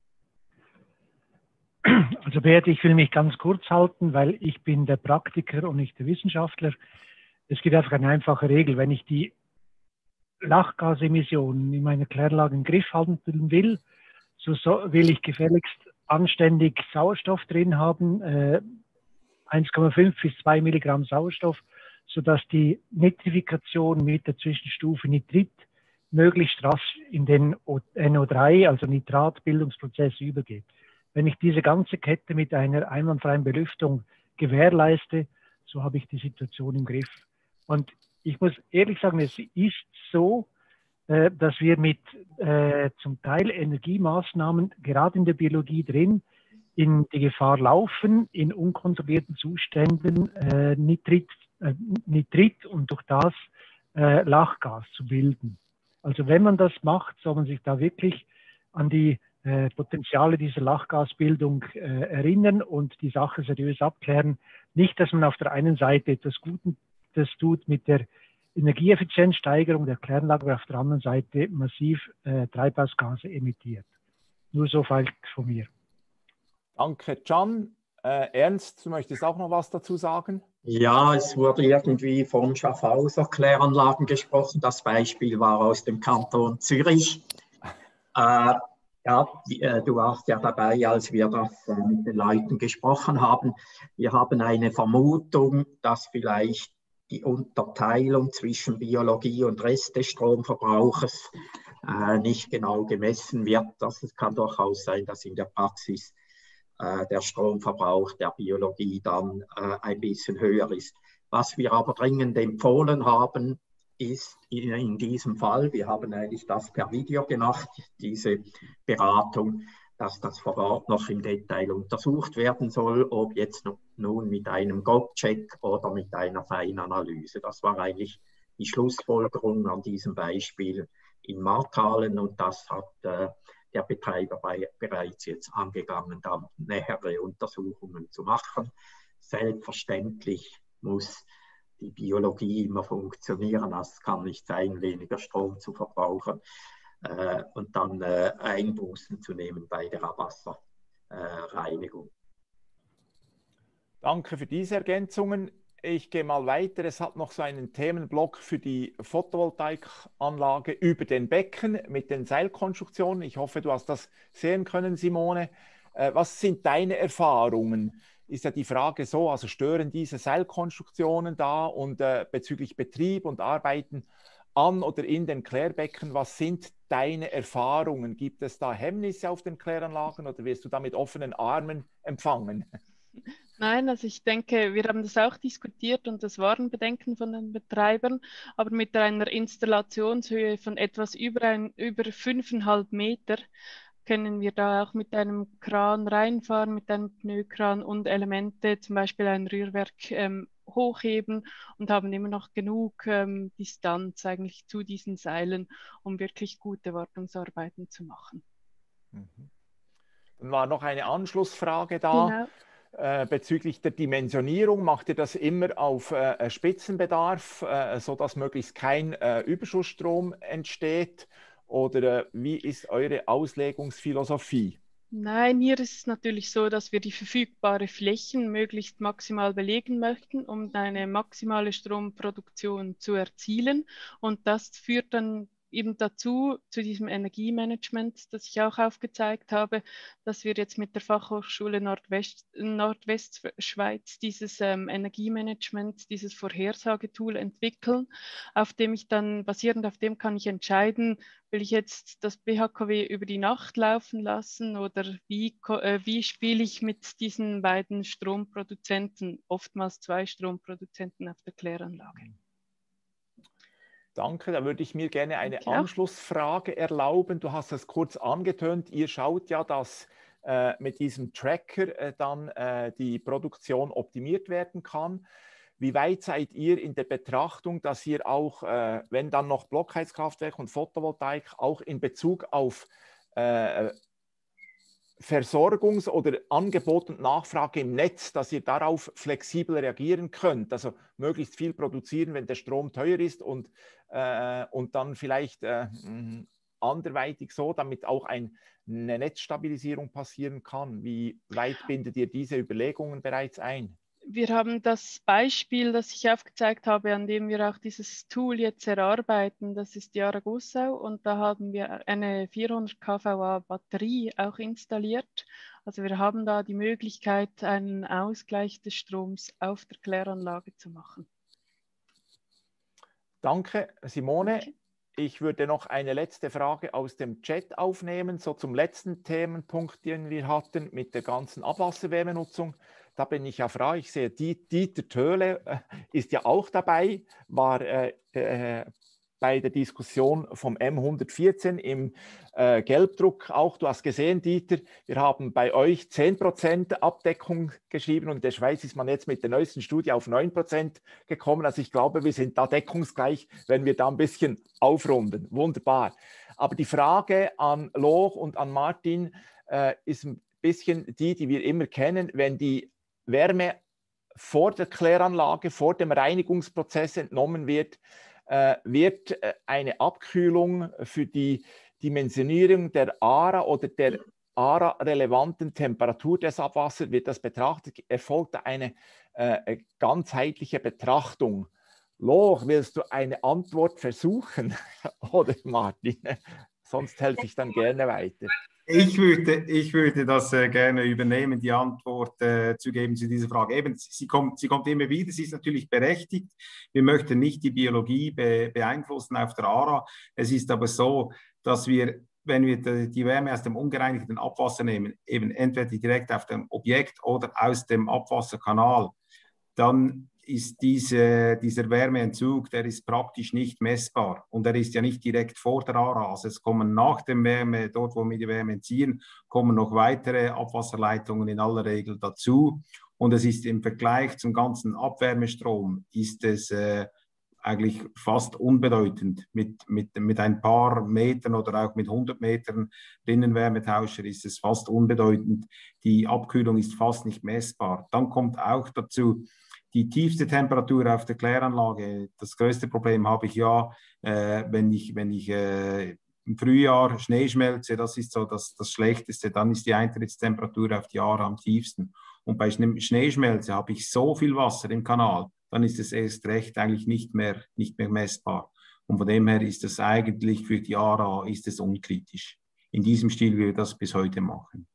Also Bert, ich will mich ganz kurz halten, weil ich bin der Praktiker und nicht der Wissenschaftler. Es gibt einfach eine einfache Regel. Wenn ich die Lachgasemissionen in meiner Kläranlage im Griff halten will, so will ich gefälligst anständig Sauerstoff drin haben, 1,5 bis 2 Milligramm Sauerstoff, sodass die Nitrifikation mit der Zwischenstufe Nitrit möglichst rasch in den NO3, also Nitratbildungsprozess, übergeht. Wenn ich diese ganze Kette mit einer einwandfreien Belüftung gewährleiste, so habe ich die Situation im Griff. Und ich muss ehrlich sagen, es ist so, dass wir mit zum Teil Energiemaßnahmen, gerade in der Biologie drin, in die Gefahr laufen, in unkontrollierten Zuständen Nitrit und durch das Lachgas zu bilden. Also wenn man das macht, soll man sich da wirklich an die Potenziale dieser Lachgasbildung erinnern und die Sache seriös abklären. Nicht, dass man auf der einen Seite etwas Gutes tut mit der Energieeffizienzsteigerung der Kläranlage, aber auf der anderen Seite massiv Treibhausgase emittiert. Nur so viel von mir. Danke, Can. Ernst, du möchtest auch noch was dazu sagen? Ja, es wurde irgendwie von Schaffhauser Kläranlagen gesprochen. Das Beispiel war aus dem Kanton Zürich. Ja, du warst ja dabei, als wir das mit den Leuten gesprochen haben. Wir haben eine Vermutung, dass vielleicht die Unterteilung zwischen Biologie und Rest des Stromverbrauches nicht genau gemessen wird. Es kann durchaus sein, dass in der Praxis der Stromverbrauch der Biologie dann ein bisschen höher ist. Was wir aber dringend empfohlen haben, ist in diesem Fall, wir haben eigentlich das per Video gemacht, diese Beratung, dass das vor Ort noch im Detail untersucht werden soll, ob jetzt nun mit einem GOP-Check oder mit einer Feinanalyse. Das war eigentlich die Schlussfolgerung an diesem Beispiel in Markthallen, und das hat der Betreiber bereits jetzt angegangen, da nähere Untersuchungen zu machen. Selbstverständlich muss die Biologie immer funktionieren. Es kann nicht sein, weniger Strom zu verbrauchen und dann Einbußen zu nehmen bei der Abwasserreinigung. Danke für diese Ergänzungen. Ich gehe mal weiter. Es hat noch so einen Themenblock für die Photovoltaikanlage über den Becken mit den Seilkonstruktionen. Ich hoffe, du hast das sehen können, Simone. Was sind deine Erfahrungen? Ist ja die Frage so, also stören diese Seilkonstruktionen da und bezüglich Betrieb und Arbeiten an oder in den Klärbecken, was sind deine Erfahrungen? Gibt es da Hemmnisse auf den Kläranlagen oder wirst du da mit offenen Armen empfangen? Nein, also ich denke, wir haben das auch diskutiert und das waren Bedenken von den Betreibern, aber mit einer Installationshöhe von etwas über 5,5 Meter können wir da auch mit einem Kran reinfahren, mit einem Pneukran und Elemente, zum Beispiel ein Rührwerk, hochheben und haben immer noch genug Distanz eigentlich zu diesen Seilen, um wirklich gute Wartungsarbeiten zu machen. Dann war noch eine Anschlussfrage da. Genau. Bezüglich der Dimensionierung, macht ihr das immer auf Spitzenbedarf, sodass möglichst kein Überschussstrom entsteht? Oder wie ist eure Auslegungsphilosophie? Nein, hier ist es natürlich so, dass wir die verfügbaren Flächen möglichst maximal belegen möchten, um eine maximale Stromproduktion zu erzielen. Und das führt dann eben dazu, zu diesem Energiemanagement, das ich auch aufgezeigt habe, dass wir jetzt mit der Fachhochschule Nordwestschweiz dieses Energiemanagement, dieses Vorhersagetool entwickeln, auf dem ich dann, basierend auf dem kann ich entscheiden, will ich jetzt das BHKW über die Nacht laufen lassen oder wie spiele ich mit diesen beiden Stromproduzenten, oftmals 2 Stromproduzenten auf der Kläranlage. Danke, da würde ich mir gerne eine Anschlussfrage erlauben. Du hast es kurz angetönt, ihr schaut ja, dass mit diesem Tracker dann die Produktion optimiert werden kann. Wie weit seid ihr in der Betrachtung, dass ihr auch, wenn dann noch Blockheizkraftwerk und Photovoltaik, auch in Bezug auf Versorgungs- oder Angebot und Nachfrage im Netz, dass ihr darauf flexibel reagieren könnt, also möglichst viel produzieren, wenn der Strom teuer ist und dann vielleicht anderweitig so, damit auch eine Netzstabilisierung passieren kann. Wie weit bindet ihr diese Überlegungen bereits ein? Wir haben das Beispiel, das ich aufgezeigt habe, an dem wir auch dieses Tool jetzt erarbeiten, das ist die Aragussau, und da haben wir eine 400 kVA Batterie auch installiert. Also wir haben da die Möglichkeit, einen Ausgleich des Stroms auf der Kläranlage zu machen. Danke, Simone. Okay. Ich würde noch eine letzte Frage aus dem Chat aufnehmen, so zum letzten Themenpunkt, den wir hatten, mit der ganzen Abwasserwärmenutzung. Da bin ich ja froh. Ich sehe, Dieter Töhle ist ja auch dabei, war bei der Diskussion vom M114 im Gelbdruck auch. Du hast gesehen, Dieter, wir haben bei euch 10% Abdeckung geschrieben und in der Schweiz ist man jetzt mit der neuesten Studie auf 9% gekommen. Also ich glaube, wir sind da deckungsgleich, wenn wir da ein bisschen aufrunden. Wunderbar. Aber die Frage an Loch und an Martin ist ein bisschen die wir immer kennen, wenn die Wärme vor der Kläranlage, vor dem Reinigungsprozess entnommen wird, wird eine Abkühlung für die Dimensionierung der ARA oder der ARA-relevanten Temperatur des Abwassers, wird das betrachtet, erfolgt eine ganzheitliche Betrachtung. Loch, willst du eine Antwort versuchen? Oder Martin? Sonst helfe ich dann gerne weiter. Ich würde das gerne übernehmen, die Antwort zu geben zu dieser Frage. Eben, sie kommt immer wieder, sie ist natürlich berechtigt. Wir möchten nicht die Biologie beeinflussen auf der ARA. Es ist aber so, dass wir, wenn wir die Wärme aus dem ungereinigten Abwasser nehmen, eben entweder direkt auf dem Objekt oder aus dem Abwasserkanal, dann ist dieser Wärmeentzug, der ist praktisch nicht messbar und er ist ja nicht direkt vor der ARA. Also es kommen nach dem Wärme, dort wo wir die Wärme entziehen, kommen noch weitere Abwasserleitungen in aller Regel dazu und es ist im Vergleich zum ganzen Abwärmestrom ist es eigentlich fast unbedeutend. Mit ein paar Metern oder auch mit 100 Metern Rinnenwärmetauscher ist es fast unbedeutend. Die Abkühlung ist fast nicht messbar. Dann kommt auch dazu, die tiefste Temperatur auf der Kläranlage. Das größte Problem habe ich ja, wenn ich im Frühjahr Schnee schmelze, das ist so das Schlechteste, dann ist die Eintrittstemperatur auf die Aare am tiefsten. Und bei Schneeschmelze habe ich so viel Wasser im Kanal, dann ist es erst recht eigentlich nicht mehr messbar. Und von dem her ist das eigentlich für die ARA ist es unkritisch. In diesem Stil, wie wir das bis heute machen.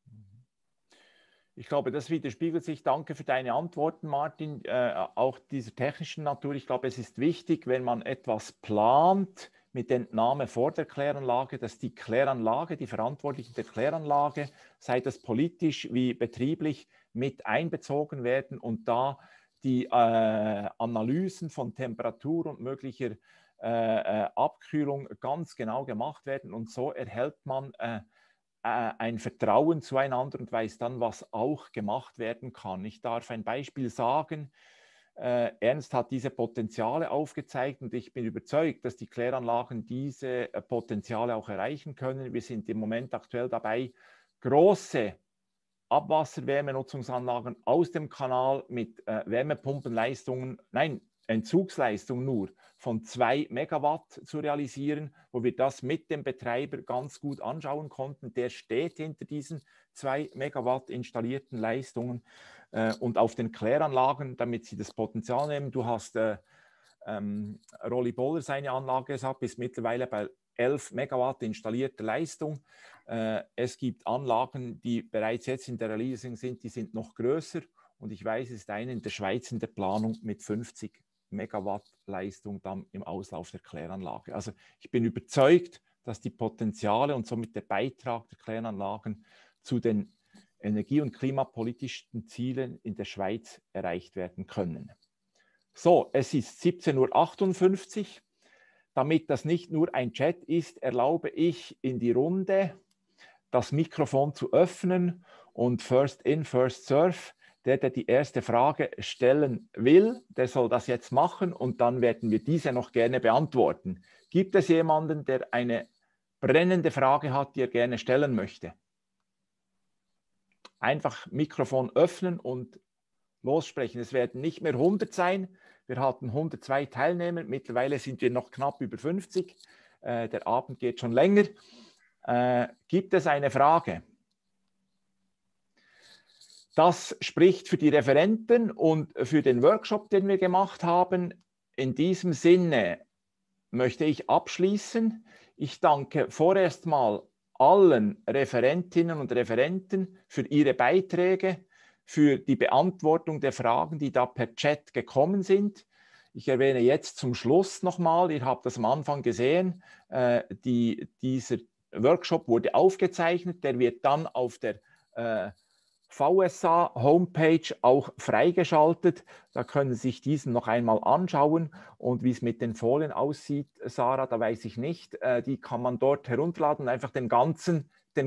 Ich glaube, das widerspiegelt sich. Danke für deine Antworten, Martin, auch dieser technischen Natur. Ich glaube, es ist wichtig, wenn man etwas plant mit Entnahme vor der Kläranlage, dass die Kläranlage, die Verantwortlichen der Kläranlage, sei das politisch wie betrieblich, mit einbezogen werden und da die Analysen von Temperatur und möglicher Abkühlung ganz genau gemacht werden. Und so erhält man ein Vertrauen zueinander und weiß dann, was auch gemacht werden kann. Ich darf ein Beispiel sagen. Ernst hat diese Potenziale aufgezeigt und ich bin überzeugt, dass die Kläranlagen diese Potenziale auch erreichen können. Wir sind im Moment aktuell dabei, große Abwasserwärmenutzungsanlagen aus dem Kanal mit Wärmepumpenleistungen, nein, Entzugsleistung nur von 2 Megawatt zu realisieren, wo wir das mit dem Betreiber ganz gut anschauen konnten. Der steht hinter diesen 2 Megawatt installierten Leistungen und auf den Kläranlagen, damit Sie das Potenzial nehmen. Du hast Rolli Boller seine Anlage gesagt, ist mittlerweile bei 11 Megawatt installierter Leistung. Es gibt Anlagen, die bereits jetzt in der Realisierung sind, die sind noch größer. Und ich weiß, es ist eine in der Schweiz in der Planung mit 50 Megawatt Leistung dann im Auslauf der Kläranlage. Also ich bin überzeugt, dass die Potenziale und somit der Beitrag der Kläranlagen zu den energie- und klimapolitischen Zielen in der Schweiz erreicht werden können. So, es ist 17:58 Uhr. Damit das nicht nur ein Chat ist, erlaube ich in die Runde das Mikrofon zu öffnen und First in, First serve. Der die erste Frage stellen will, der soll das jetzt machen und dann werden wir diese noch gerne beantworten. Gibt es jemanden, der eine brennende Frage hat, die er gerne stellen möchte? Einfach Mikrofon öffnen und lossprechen. Es werden nicht mehr 100 sein. Wir hatten 102 Teilnehmer. Mittlerweile sind wir noch knapp über 50. Der Abend geht schon länger. Gibt es eine Frage? Das spricht für die Referenten und für den Workshop, den wir gemacht haben. In diesem Sinne möchte ich abschließen. Ich danke vorerst mal allen Referentinnen und Referenten für ihre Beiträge, für die Beantwortung der Fragen, die da per Chat gekommen sind. Ich erwähne jetzt zum Schluss nochmal, ihr habt das am Anfang gesehen, dieser Workshop wurde aufgezeichnet, der wird dann auf der VSA-Homepage auch freigeschaltet. Da können Sie sich diesen noch einmal anschauen. Und wie es mit den Folien aussieht, Sarah, da weiß ich nicht. Die kann man dort herunterladen, einfach den ganzen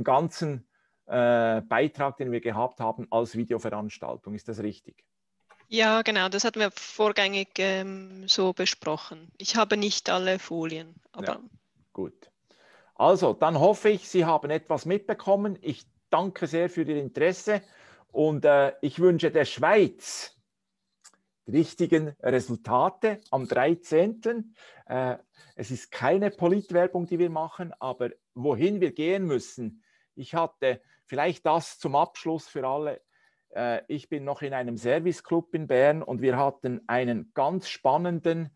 Beitrag, den wir gehabt haben, als Videoveranstaltung. Ist das richtig? Ja, genau, das hatten wir vorgängig so besprochen. Ich habe nicht alle Folien. Aber ja, gut. Also, dann hoffe ich, Sie haben etwas mitbekommen. Ich danke sehr für Ihr Interesse und ich wünsche der Schweiz die richtigen Resultate am 13. Es ist keine Politwerbung, die wir machen, aber wohin wir gehen müssen. Ich hatte vielleicht das zum Abschluss für alle. Ich bin noch in einem Serviceclub in Bern und wir hatten einen ganz spannenden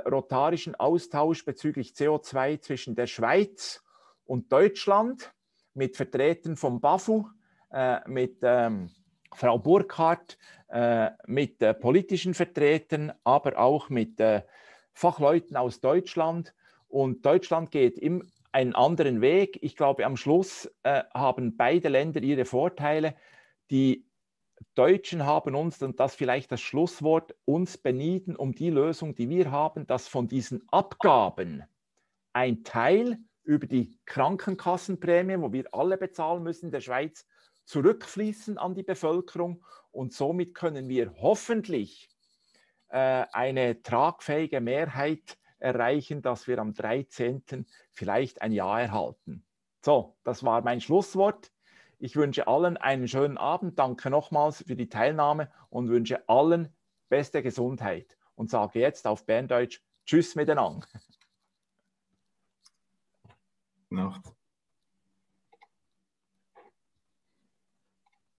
rotarischen Austausch bezüglich CO2 zwischen der Schweiz und Deutschland. mit Vertretern vom BAFU, mit Frau Burkhardt, mit politischen Vertretern, aber auch mit Fachleuten aus Deutschland. Und Deutschland geht einen anderen Weg. Ich glaube, am Schluss haben beide Länder ihre Vorteile. Die Deutschen haben uns, und das vielleicht das Schlusswort, uns benieden um die Lösung, die wir haben, dass von diesen Abgaben ein Teil über die Krankenkassenprämie, wo wir alle bezahlen müssen in der Schweiz, zurückfließen an die Bevölkerung. Und somit können wir hoffentlich eine tragfähige Mehrheit erreichen, dass wir am 13. vielleicht ein Ja erhalten. So, das war mein Schlusswort. Ich wünsche allen einen schönen Abend. Danke nochmals für die Teilnahme und wünsche allen beste Gesundheit. Und sage jetzt auf Berndeutsch Tschüss miteinander. Nacht.